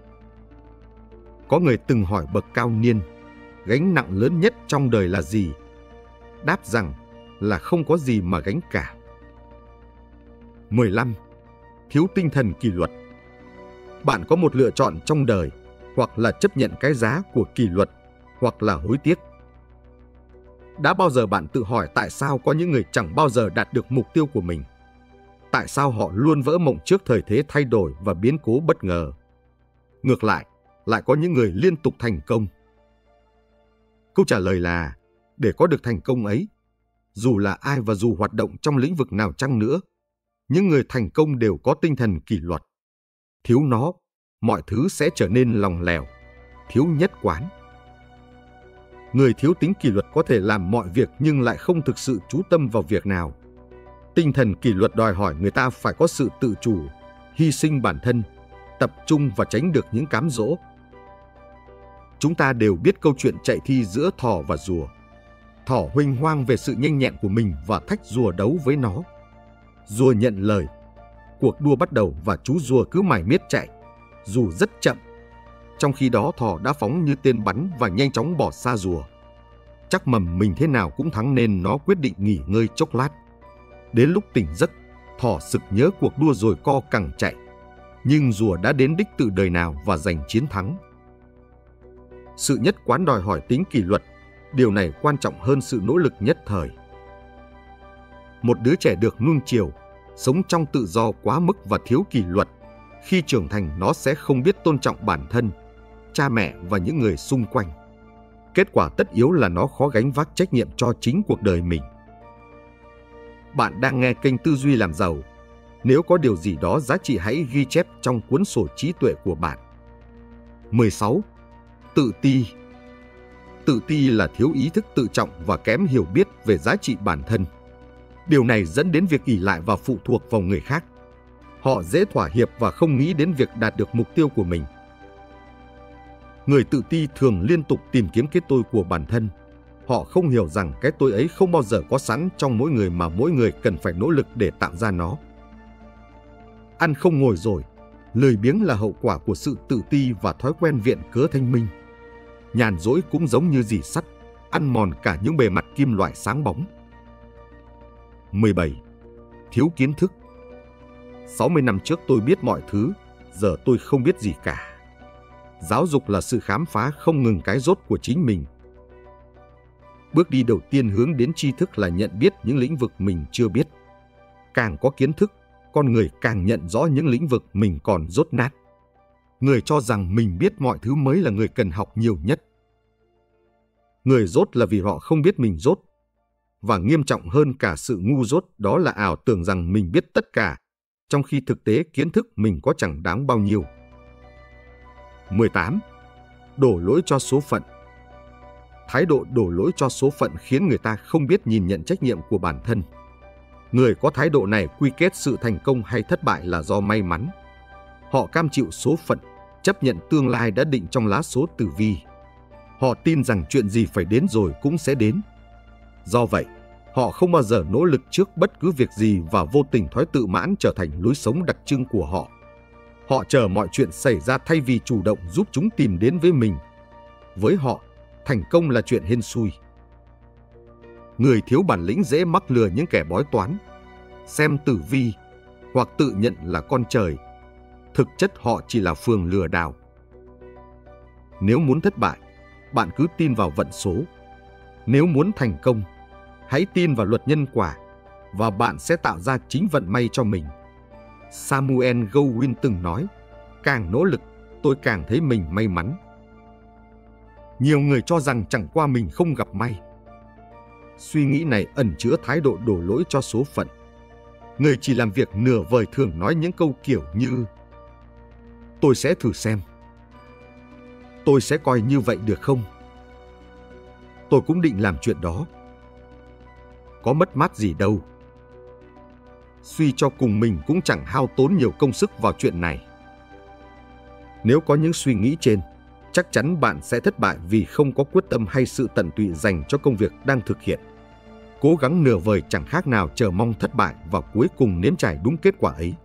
Có người từng hỏi bậc cao niên, gánh nặng lớn nhất trong đời là gì? Đáp rằng là không có gì mà gánh cả. mười lăm. Thiếu tinh thần kỷ luật. Bạn có một lựa chọn trong đời, hoặc là chấp nhận cái giá của kỷ luật, hoặc là hối tiếc. Đã bao giờ bạn tự hỏi tại sao có những người chẳng bao giờ đạt được mục tiêu của mình? Tại sao họ luôn vỡ mộng trước thời thế thay đổi và biến cố bất ngờ? Ngược lại, lại có những người liên tục thành công. Câu trả lời là, để có được thành công ấy, dù là ai và dù hoạt động trong lĩnh vực nào chăng nữa, những người thành công đều có tinh thần kỷ luật. Thiếu nó, mọi thứ sẽ trở nên lỏng lẻo, thiếu nhất quán. Người thiếu tính kỷ luật có thể làm mọi việc nhưng lại không thực sự chú tâm vào việc nào. Tinh thần kỷ luật đòi hỏi người ta phải có sự tự chủ, hy sinh bản thân, tập trung và tránh được những cám dỗ. Chúng ta đều biết câu chuyện chạy thi giữa thỏ và rùa. Thỏ huênh hoang về sự nhanh nhẹn của mình và thách rùa đấu với nó. Rùa nhận lời. Cuộc đua bắt đầu và chú rùa cứ mải miết chạy, dù rất chậm. Trong khi đó thỏ đã phóng như tên bắn và nhanh chóng bỏ xa rùa. Chắc mầm mình thế nào cũng thắng nên nó quyết định nghỉ ngơi chốc lát. Đến lúc tỉnh giấc, thỏ sực nhớ cuộc đua rồi co cẳng chạy. Nhưng rùa đã đến đích từ đời nào và giành chiến thắng. Sự nhất quán đòi hỏi tính kỷ luật, điều này quan trọng hơn sự nỗ lực nhất thời. Một đứa trẻ được nuông chiều, sống trong tự do quá mức và thiếu kỷ luật, khi trưởng thành nó sẽ không biết tôn trọng bản thân, cha mẹ và những người xung quanh. Kết quả tất yếu là nó khó gánh vác trách nhiệm cho chính cuộc đời mình. Bạn đang nghe kênh Tư duy làm giàu. Nếu có điều gì đó giá trị hãy ghi chép trong cuốn sổ trí tuệ của bạn. mười sáu. Tự ti. Tự ti là thiếu ý thức tự trọng và kém hiểu biết về giá trị bản thân. Điều này dẫn đến việc ỷ lại và phụ thuộc vào người khác. Họ dễ thỏa hiệp và không nghĩ đến việc đạt được mục tiêu của mình. Người tự ti thường liên tục tìm kiếm cái tôi của bản thân. Họ không hiểu rằng cái tôi ấy không bao giờ có sẵn trong mỗi người mà mỗi người cần phải nỗ lực để tạo ra nó. Ăn không ngồi rồi, lười biếng là hậu quả của sự tự ti và thói quen viện cớ thanh minh. Nhàn rỗi cũng giống như rỉ sắt, ăn mòn cả những bề mặt kim loại sáng bóng. mười bảy. Thiếu kiến thức. sáu mươi năm trước tôi biết mọi thứ, giờ tôi không biết gì cả. Giáo dục là sự khám phá không ngừng cái rốt của chính mình. Bước đi đầu tiên hướng đến tri thức là nhận biết những lĩnh vực mình chưa biết. Càng có kiến thức, con người càng nhận rõ những lĩnh vực mình còn dốt nát. Người cho rằng mình biết mọi thứ mới là người cần học nhiều nhất. Người dốt là vì họ không biết mình dốt. Và nghiêm trọng hơn cả sự ngu dốt đó là ảo tưởng rằng mình biết tất cả, trong khi thực tế kiến thức mình có chẳng đáng bao nhiêu. mười tám. Đổ lỗi cho số phận. Thái độ đổ lỗi cho số phận khiến người ta không biết nhìn nhận trách nhiệm của bản thân. Người có thái độ này quy kết sự thành công hay thất bại là do may mắn. Họ cam chịu số phận, chấp nhận tương lai đã định trong lá số tử vi. Họ tin rằng chuyện gì phải đến rồi cũng sẽ đến. Do vậy, họ không bao giờ nỗ lực trước bất cứ việc gì và vô tình thói tự mãn trở thành lối sống đặc trưng của họ. Họ chờ mọi chuyện xảy ra thay vì chủ động giúp chúng tìm đến với mình. Với họ, thành công là chuyện hên xui. Người thiếu bản lĩnh dễ mắc lừa những kẻ bói toán, xem tử vi hoặc tự nhận là con trời. Thực chất họ chỉ là phường lừa đảo. Nếu muốn thất bại, bạn cứ tin vào vận số. Nếu muốn thành công, hãy tin vào luật nhân quả và bạn sẽ tạo ra chính vận may cho mình. Samuel Goldwyn từng nói, càng nỗ lực, tôi càng thấy mình may mắn. Nhiều người cho rằng chẳng qua mình không gặp may. Suy nghĩ này ẩn chứa thái độ đổ lỗi cho số phận. Người chỉ làm việc nửa vời thường nói những câu kiểu như tôi sẽ thử xem, tôi sẽ coi như vậy được không, tôi cũng định làm chuyện đó, có mất mát gì đâu. Suy cho cùng mình cũng chẳng hao tốn nhiều công sức vào chuyện này. Nếu có những suy nghĩ trên, chắc chắn bạn sẽ thất bại vì không có quyết tâm hay sự tận tụy dành cho công việc đang thực hiện. Cố gắng nửa vời chẳng khác nào chờ mong thất bại và cuối cùng nếm trải đúng kết quả ấy.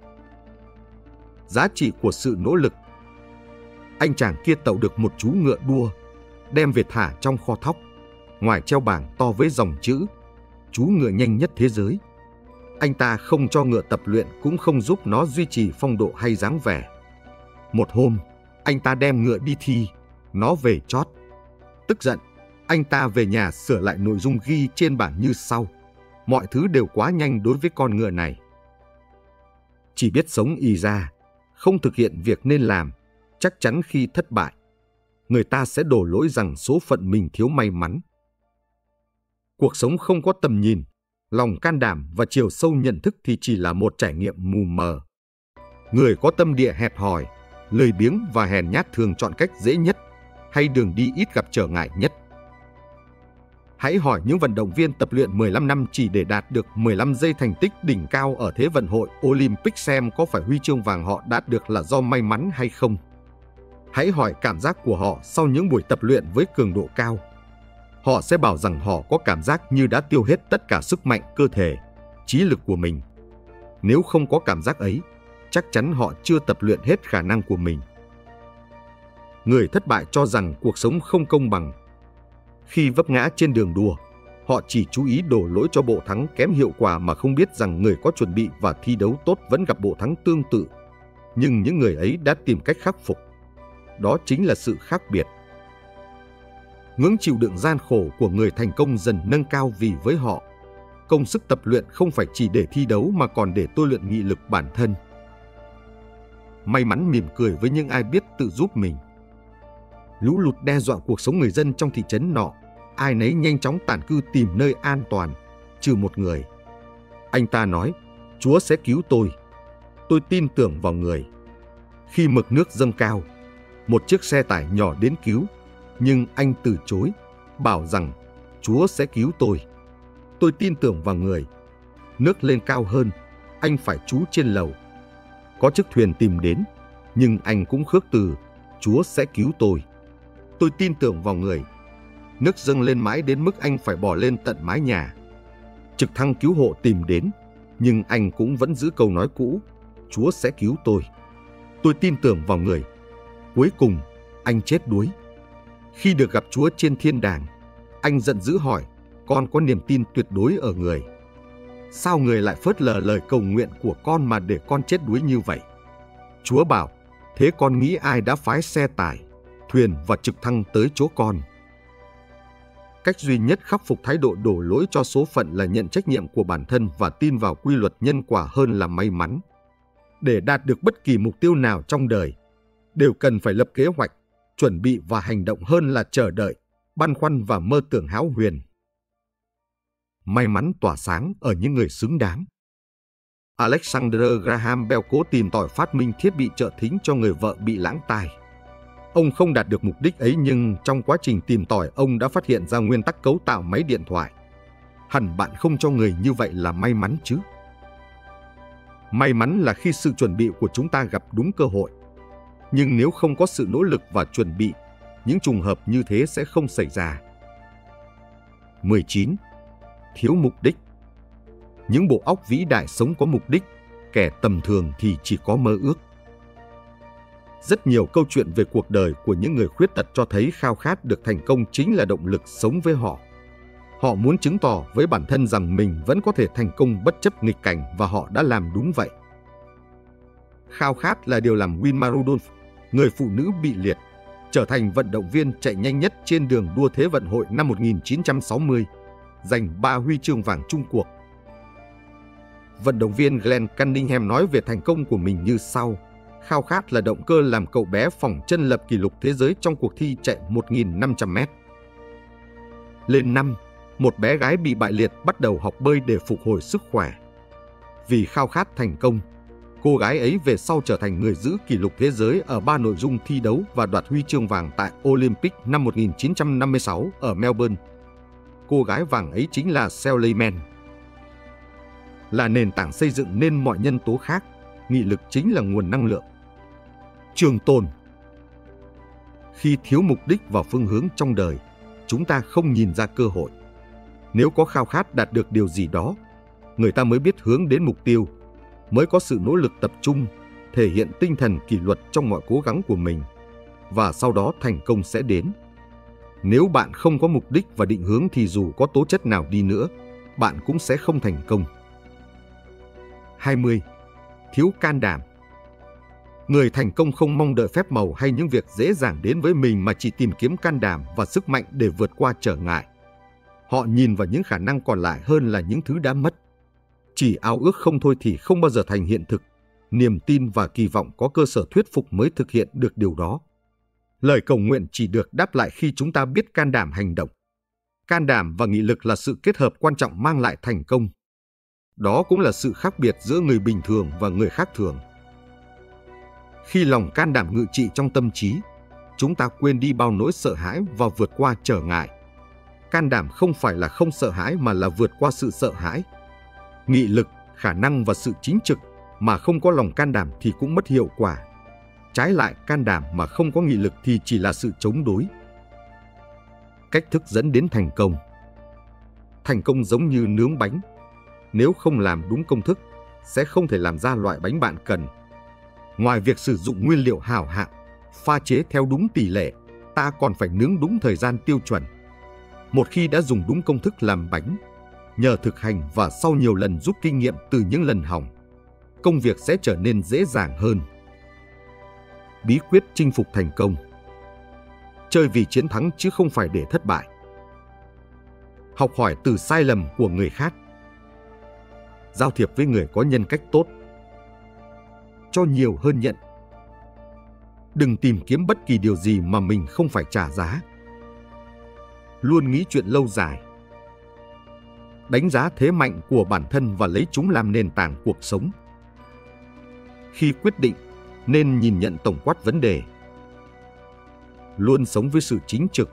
Giá trị của sự nỗ lực. Anh chàng kia tậu được một chú ngựa đua, đem về thả trong kho thóc. Ngoài treo bảng to với dòng chữ chú ngựa nhanh nhất thế giới, anh ta không cho ngựa tập luyện cũng không giúp nó duy trì phong độ hay dáng vẻ. Một hôm, anh ta đem ngựa đi thi, nó về chót. Tức giận, anh ta về nhà sửa lại nội dung ghi trên bảng như sau: mọi thứ đều quá nhanh đối với con ngựa này. Chỉ biết sống ì ra, không thực hiện việc nên làm, chắc chắn khi thất bại, người ta sẽ đổ lỗi rằng số phận mình thiếu may mắn. Cuộc sống không có tầm nhìn, lòng can đảm và chiều sâu nhận thức thì chỉ là một trải nghiệm mù mờ. Người có tâm địa hẹp hòi, lười biếng và hèn nhát thường chọn cách dễ nhất hay đường đi ít gặp trở ngại nhất. Hãy hỏi những vận động viên tập luyện mười lăm năm chỉ để đạt được mười lăm giây thành tích đỉnh cao ở Thế vận hội Olympic xem có phải huy chương vàng họ đạt được là do may mắn hay không. Hãy hỏi cảm giác của họ sau những buổi tập luyện với cường độ cao. Họ sẽ bảo rằng họ có cảm giác như đã tiêu hết tất cả sức mạnh cơ thể, trí lực của mình. Nếu không có cảm giác ấy, chắc chắn họ chưa tập luyện hết khả năng của mình. Người thất bại cho rằng cuộc sống không công bằng. Khi vấp ngã trên đường đua, họ chỉ chú ý đổ lỗi cho bộ thắng kém hiệu quả mà không biết rằng người có chuẩn bị và thi đấu tốt vẫn gặp bộ thắng tương tự. Nhưng những người ấy đã tìm cách khắc phục. Đó chính là sự khác biệt. Ngưỡng chịu đựng gian khổ của người thành công dần nâng cao vì với họ, công sức tập luyện không phải chỉ để thi đấu mà còn để tôi luyện nghị lực bản thân. May mắn mỉm cười với những ai biết tự giúp mình. Lũ lụt đe dọa cuộc sống người dân trong thị trấn nọ, ai nấy nhanh chóng tản cư tìm nơi an toàn, trừ một người. Anh ta nói, Chúa sẽ cứu tôi. Tôi tin tưởng vào người. Khi mực nước dâng cao, một chiếc xe tải nhỏ đến cứu, nhưng anh từ chối, bảo rằng Chúa sẽ cứu tôi. Tôi tin tưởng vào người. Nước lên cao hơn, anh phải trú trên lầu. Có chiếc thuyền tìm đến, nhưng anh cũng khước từ, Chúa sẽ cứu tôi. Tôi tin tưởng vào người. Nước dâng lên mãi đến mức anh phải bò lên tận mái nhà. Trực thăng cứu hộ tìm đến, nhưng anh cũng vẫn giữ câu nói cũ, Chúa sẽ cứu tôi. Tôi tin tưởng vào người. Cuối cùng, anh chết đuối. Khi được gặp Chúa trên thiên đàng, anh giận dữ hỏi, con có niềm tin tuyệt đối ở người. Sao người lại phớt lờ lời cầu nguyện của con mà để con chết đuối như vậy? Chúa bảo, thế con nghĩ ai đã phái xe tải, thuyền và trực thăng tới chỗ con? Cách duy nhất khắc phục thái độ đổ lỗi cho số phận là nhận trách nhiệm của bản thân và tin vào quy luật nhân quả hơn là may mắn. Để đạt được bất kỳ mục tiêu nào trong đời, đều cần phải lập kế hoạch, chuẩn bị và hành động hơn là chờ đợi, băn khoăn và mơ tưởng hão huyền. May mắn tỏa sáng ở những người xứng đáng. Alexander Graham Bell cố tìm tòi phát minh thiết bị trợ thính cho người vợ bị lãng tai. Ông không đạt được mục đích ấy nhưng trong quá trình tìm tòi ông đã phát hiện ra nguyên tắc cấu tạo máy điện thoại. Hẳn bạn không cho người như vậy là may mắn chứ? May mắn là khi sự chuẩn bị của chúng ta gặp đúng cơ hội. Nhưng nếu không có sự nỗ lực và chuẩn bị, những trùng hợp như thế sẽ không xảy ra. mười chín. Thiếu mục đích. Những bộ óc vĩ đại sống có mục đích, kẻ tầm thường thì chỉ có mơ ước. Rất nhiều câu chuyện về cuộc đời của những người khuyết tật cho thấy khao khát được thành công chính là động lực sống với họ. Họ muốn chứng tỏ với bản thân rằng mình vẫn có thể thành công bất chấp nghịch cảnh và họ đã làm đúng vậy. Khao khát là điều làm Wilma Rudolph, người phụ nữ bị liệt, trở thành vận động viên chạy nhanh nhất trên đường đua Thế vận hội năm một nghìn chín trăm sáu mươi, giành ba huy chương vàng chung cuộc. Vận động viên Glenn Cunningham nói về thành công của mình như sau: Khao khát là động cơ làm cậu bé phỏng chân lập kỷ lục thế giới trong cuộc thi chạy một nghìn năm trăm mét. Lên năm, một bé gái bị bại liệt bắt đầu học bơi để phục hồi sức khỏe. Vì khao khát thành công, cô gái ấy về sau trở thành người giữ kỷ lục thế giới ở ba nội dung thi đấu và đoạt huy chương vàng tại Olympic năm một nghìn chín trăm năm mươi sáu ở Melbourne. Cô gái vàng ấy chính là Shirley Mann. Là nền tảng xây dựng nên mọi nhân tố khác, nghị lực chính là nguồn năng lượng. Trường tồn. Khi thiếu mục đích và phương hướng trong đời, chúng ta không nhìn ra cơ hội. Nếu có khao khát đạt được điều gì đó, người ta mới biết hướng đến mục tiêu, mới có sự nỗ lực tập trung, thể hiện tinh thần kỷ luật trong mọi cố gắng của mình, và sau đó thành công sẽ đến. Nếu bạn không có mục đích và định hướng thì dù có tố chất nào đi nữa, bạn cũng sẽ không thành công. hai mươi. Thiếu can đảm. Người thành công không mong đợi phép màu hay những việc dễ dàng đến với mình mà chỉ tìm kiếm can đảm và sức mạnh để vượt qua trở ngại. Họ nhìn vào những khả năng còn lại hơn là những thứ đã mất. Chỉ ao ước không thôi thì không bao giờ thành hiện thực. Niềm tin và kỳ vọng có cơ sở thuyết phục mới thực hiện được điều đó. Lời cầu nguyện chỉ được đáp lại khi chúng ta biết can đảm hành động. Can đảm và nghị lực là sự kết hợp quan trọng mang lại thành công. Đó cũng là sự khác biệt giữa người bình thường và người khác thường. Khi lòng can đảm ngự trị trong tâm trí, chúng ta quên đi bao nỗi sợ hãi và vượt qua trở ngại. Can đảm không phải là không sợ hãi mà là vượt qua sự sợ hãi. Nghị lực, khả năng và sự chính trực mà không có lòng can đảm thì cũng mất hiệu quả. Trái lại, can đảm mà không có nghị lực thì chỉ là sự chống đối. Cách thức dẫn đến thành công. Thành công giống như nướng bánh. Nếu không làm đúng công thức, sẽ không thể làm ra loại bánh bạn cần. Ngoài việc sử dụng nguyên liệu hảo hạng, pha chế theo đúng tỷ lệ, ta còn phải nướng đúng thời gian tiêu chuẩn. Một khi đã dùng đúng công thức làm bánh, nhờ thực hành và sau nhiều lần rút kinh nghiệm từ những lần hỏng, công việc sẽ trở nên dễ dàng hơn. Bí quyết chinh phục thành công. Chơi vì chiến thắng chứ không phải để thất bại. Học hỏi từ sai lầm của người khác. Giao thiệp với người có nhân cách tốt. Cho nhiều hơn nhận. Đừng tìm kiếm bất kỳ điều gì mà mình không phải trả giá. Luôn nghĩ chuyện lâu dài. Đánh giá thế mạnh của bản thân và lấy chúng làm nền tảng cuộc sống. Khi quyết định, nên nhìn nhận tổng quát vấn đề. Luôn sống với sự chính trực.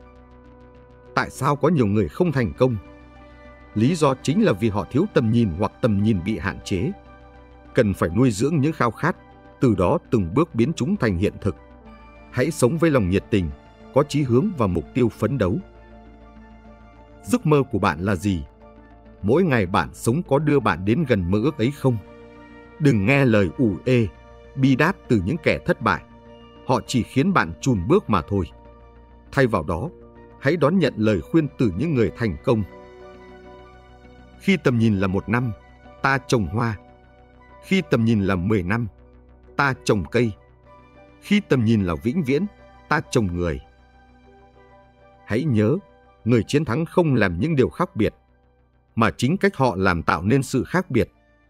Tại sao có nhiều người không thành công? Lý do chính là vì họ thiếu tầm nhìn hoặc tầm nhìn bị hạn chế. Cần phải nuôi dưỡng những khao khát, từ đó từng bước biến chúng thành hiện thực. Hãy sống với lòng nhiệt tình, có chí hướng và mục tiêu phấn đấu. Giấc mơ của bạn là gì? Mỗi ngày bạn sống có đưa bạn đến gần mơ ước ấy không? Đừng nghe lời ủ ê, bi đát từ những kẻ thất bại. Họ chỉ khiến bạn chùn bước mà thôi. Thay vào đó, hãy đón nhận lời khuyên từ những người thành công. Khi tầm nhìn là một năm, ta trồng hoa. Khi tầm nhìn là mười năm, ta trồng cây. Khi tầm nhìn là vĩnh viễn, ta trồng người. Hãy nhớ, người chiến thắng không làm những điều khác biệt, mà chính cách họ làm tạo nên sự khác biệt.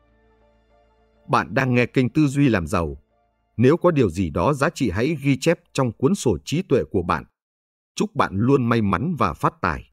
Bạn đang nghe kênh Tư duy làm giàu. Nếu có điều gì đó giá trị hãy ghi chép trong cuốn sổ trí tuệ của bạn. Chúc bạn luôn may mắn và phát tài.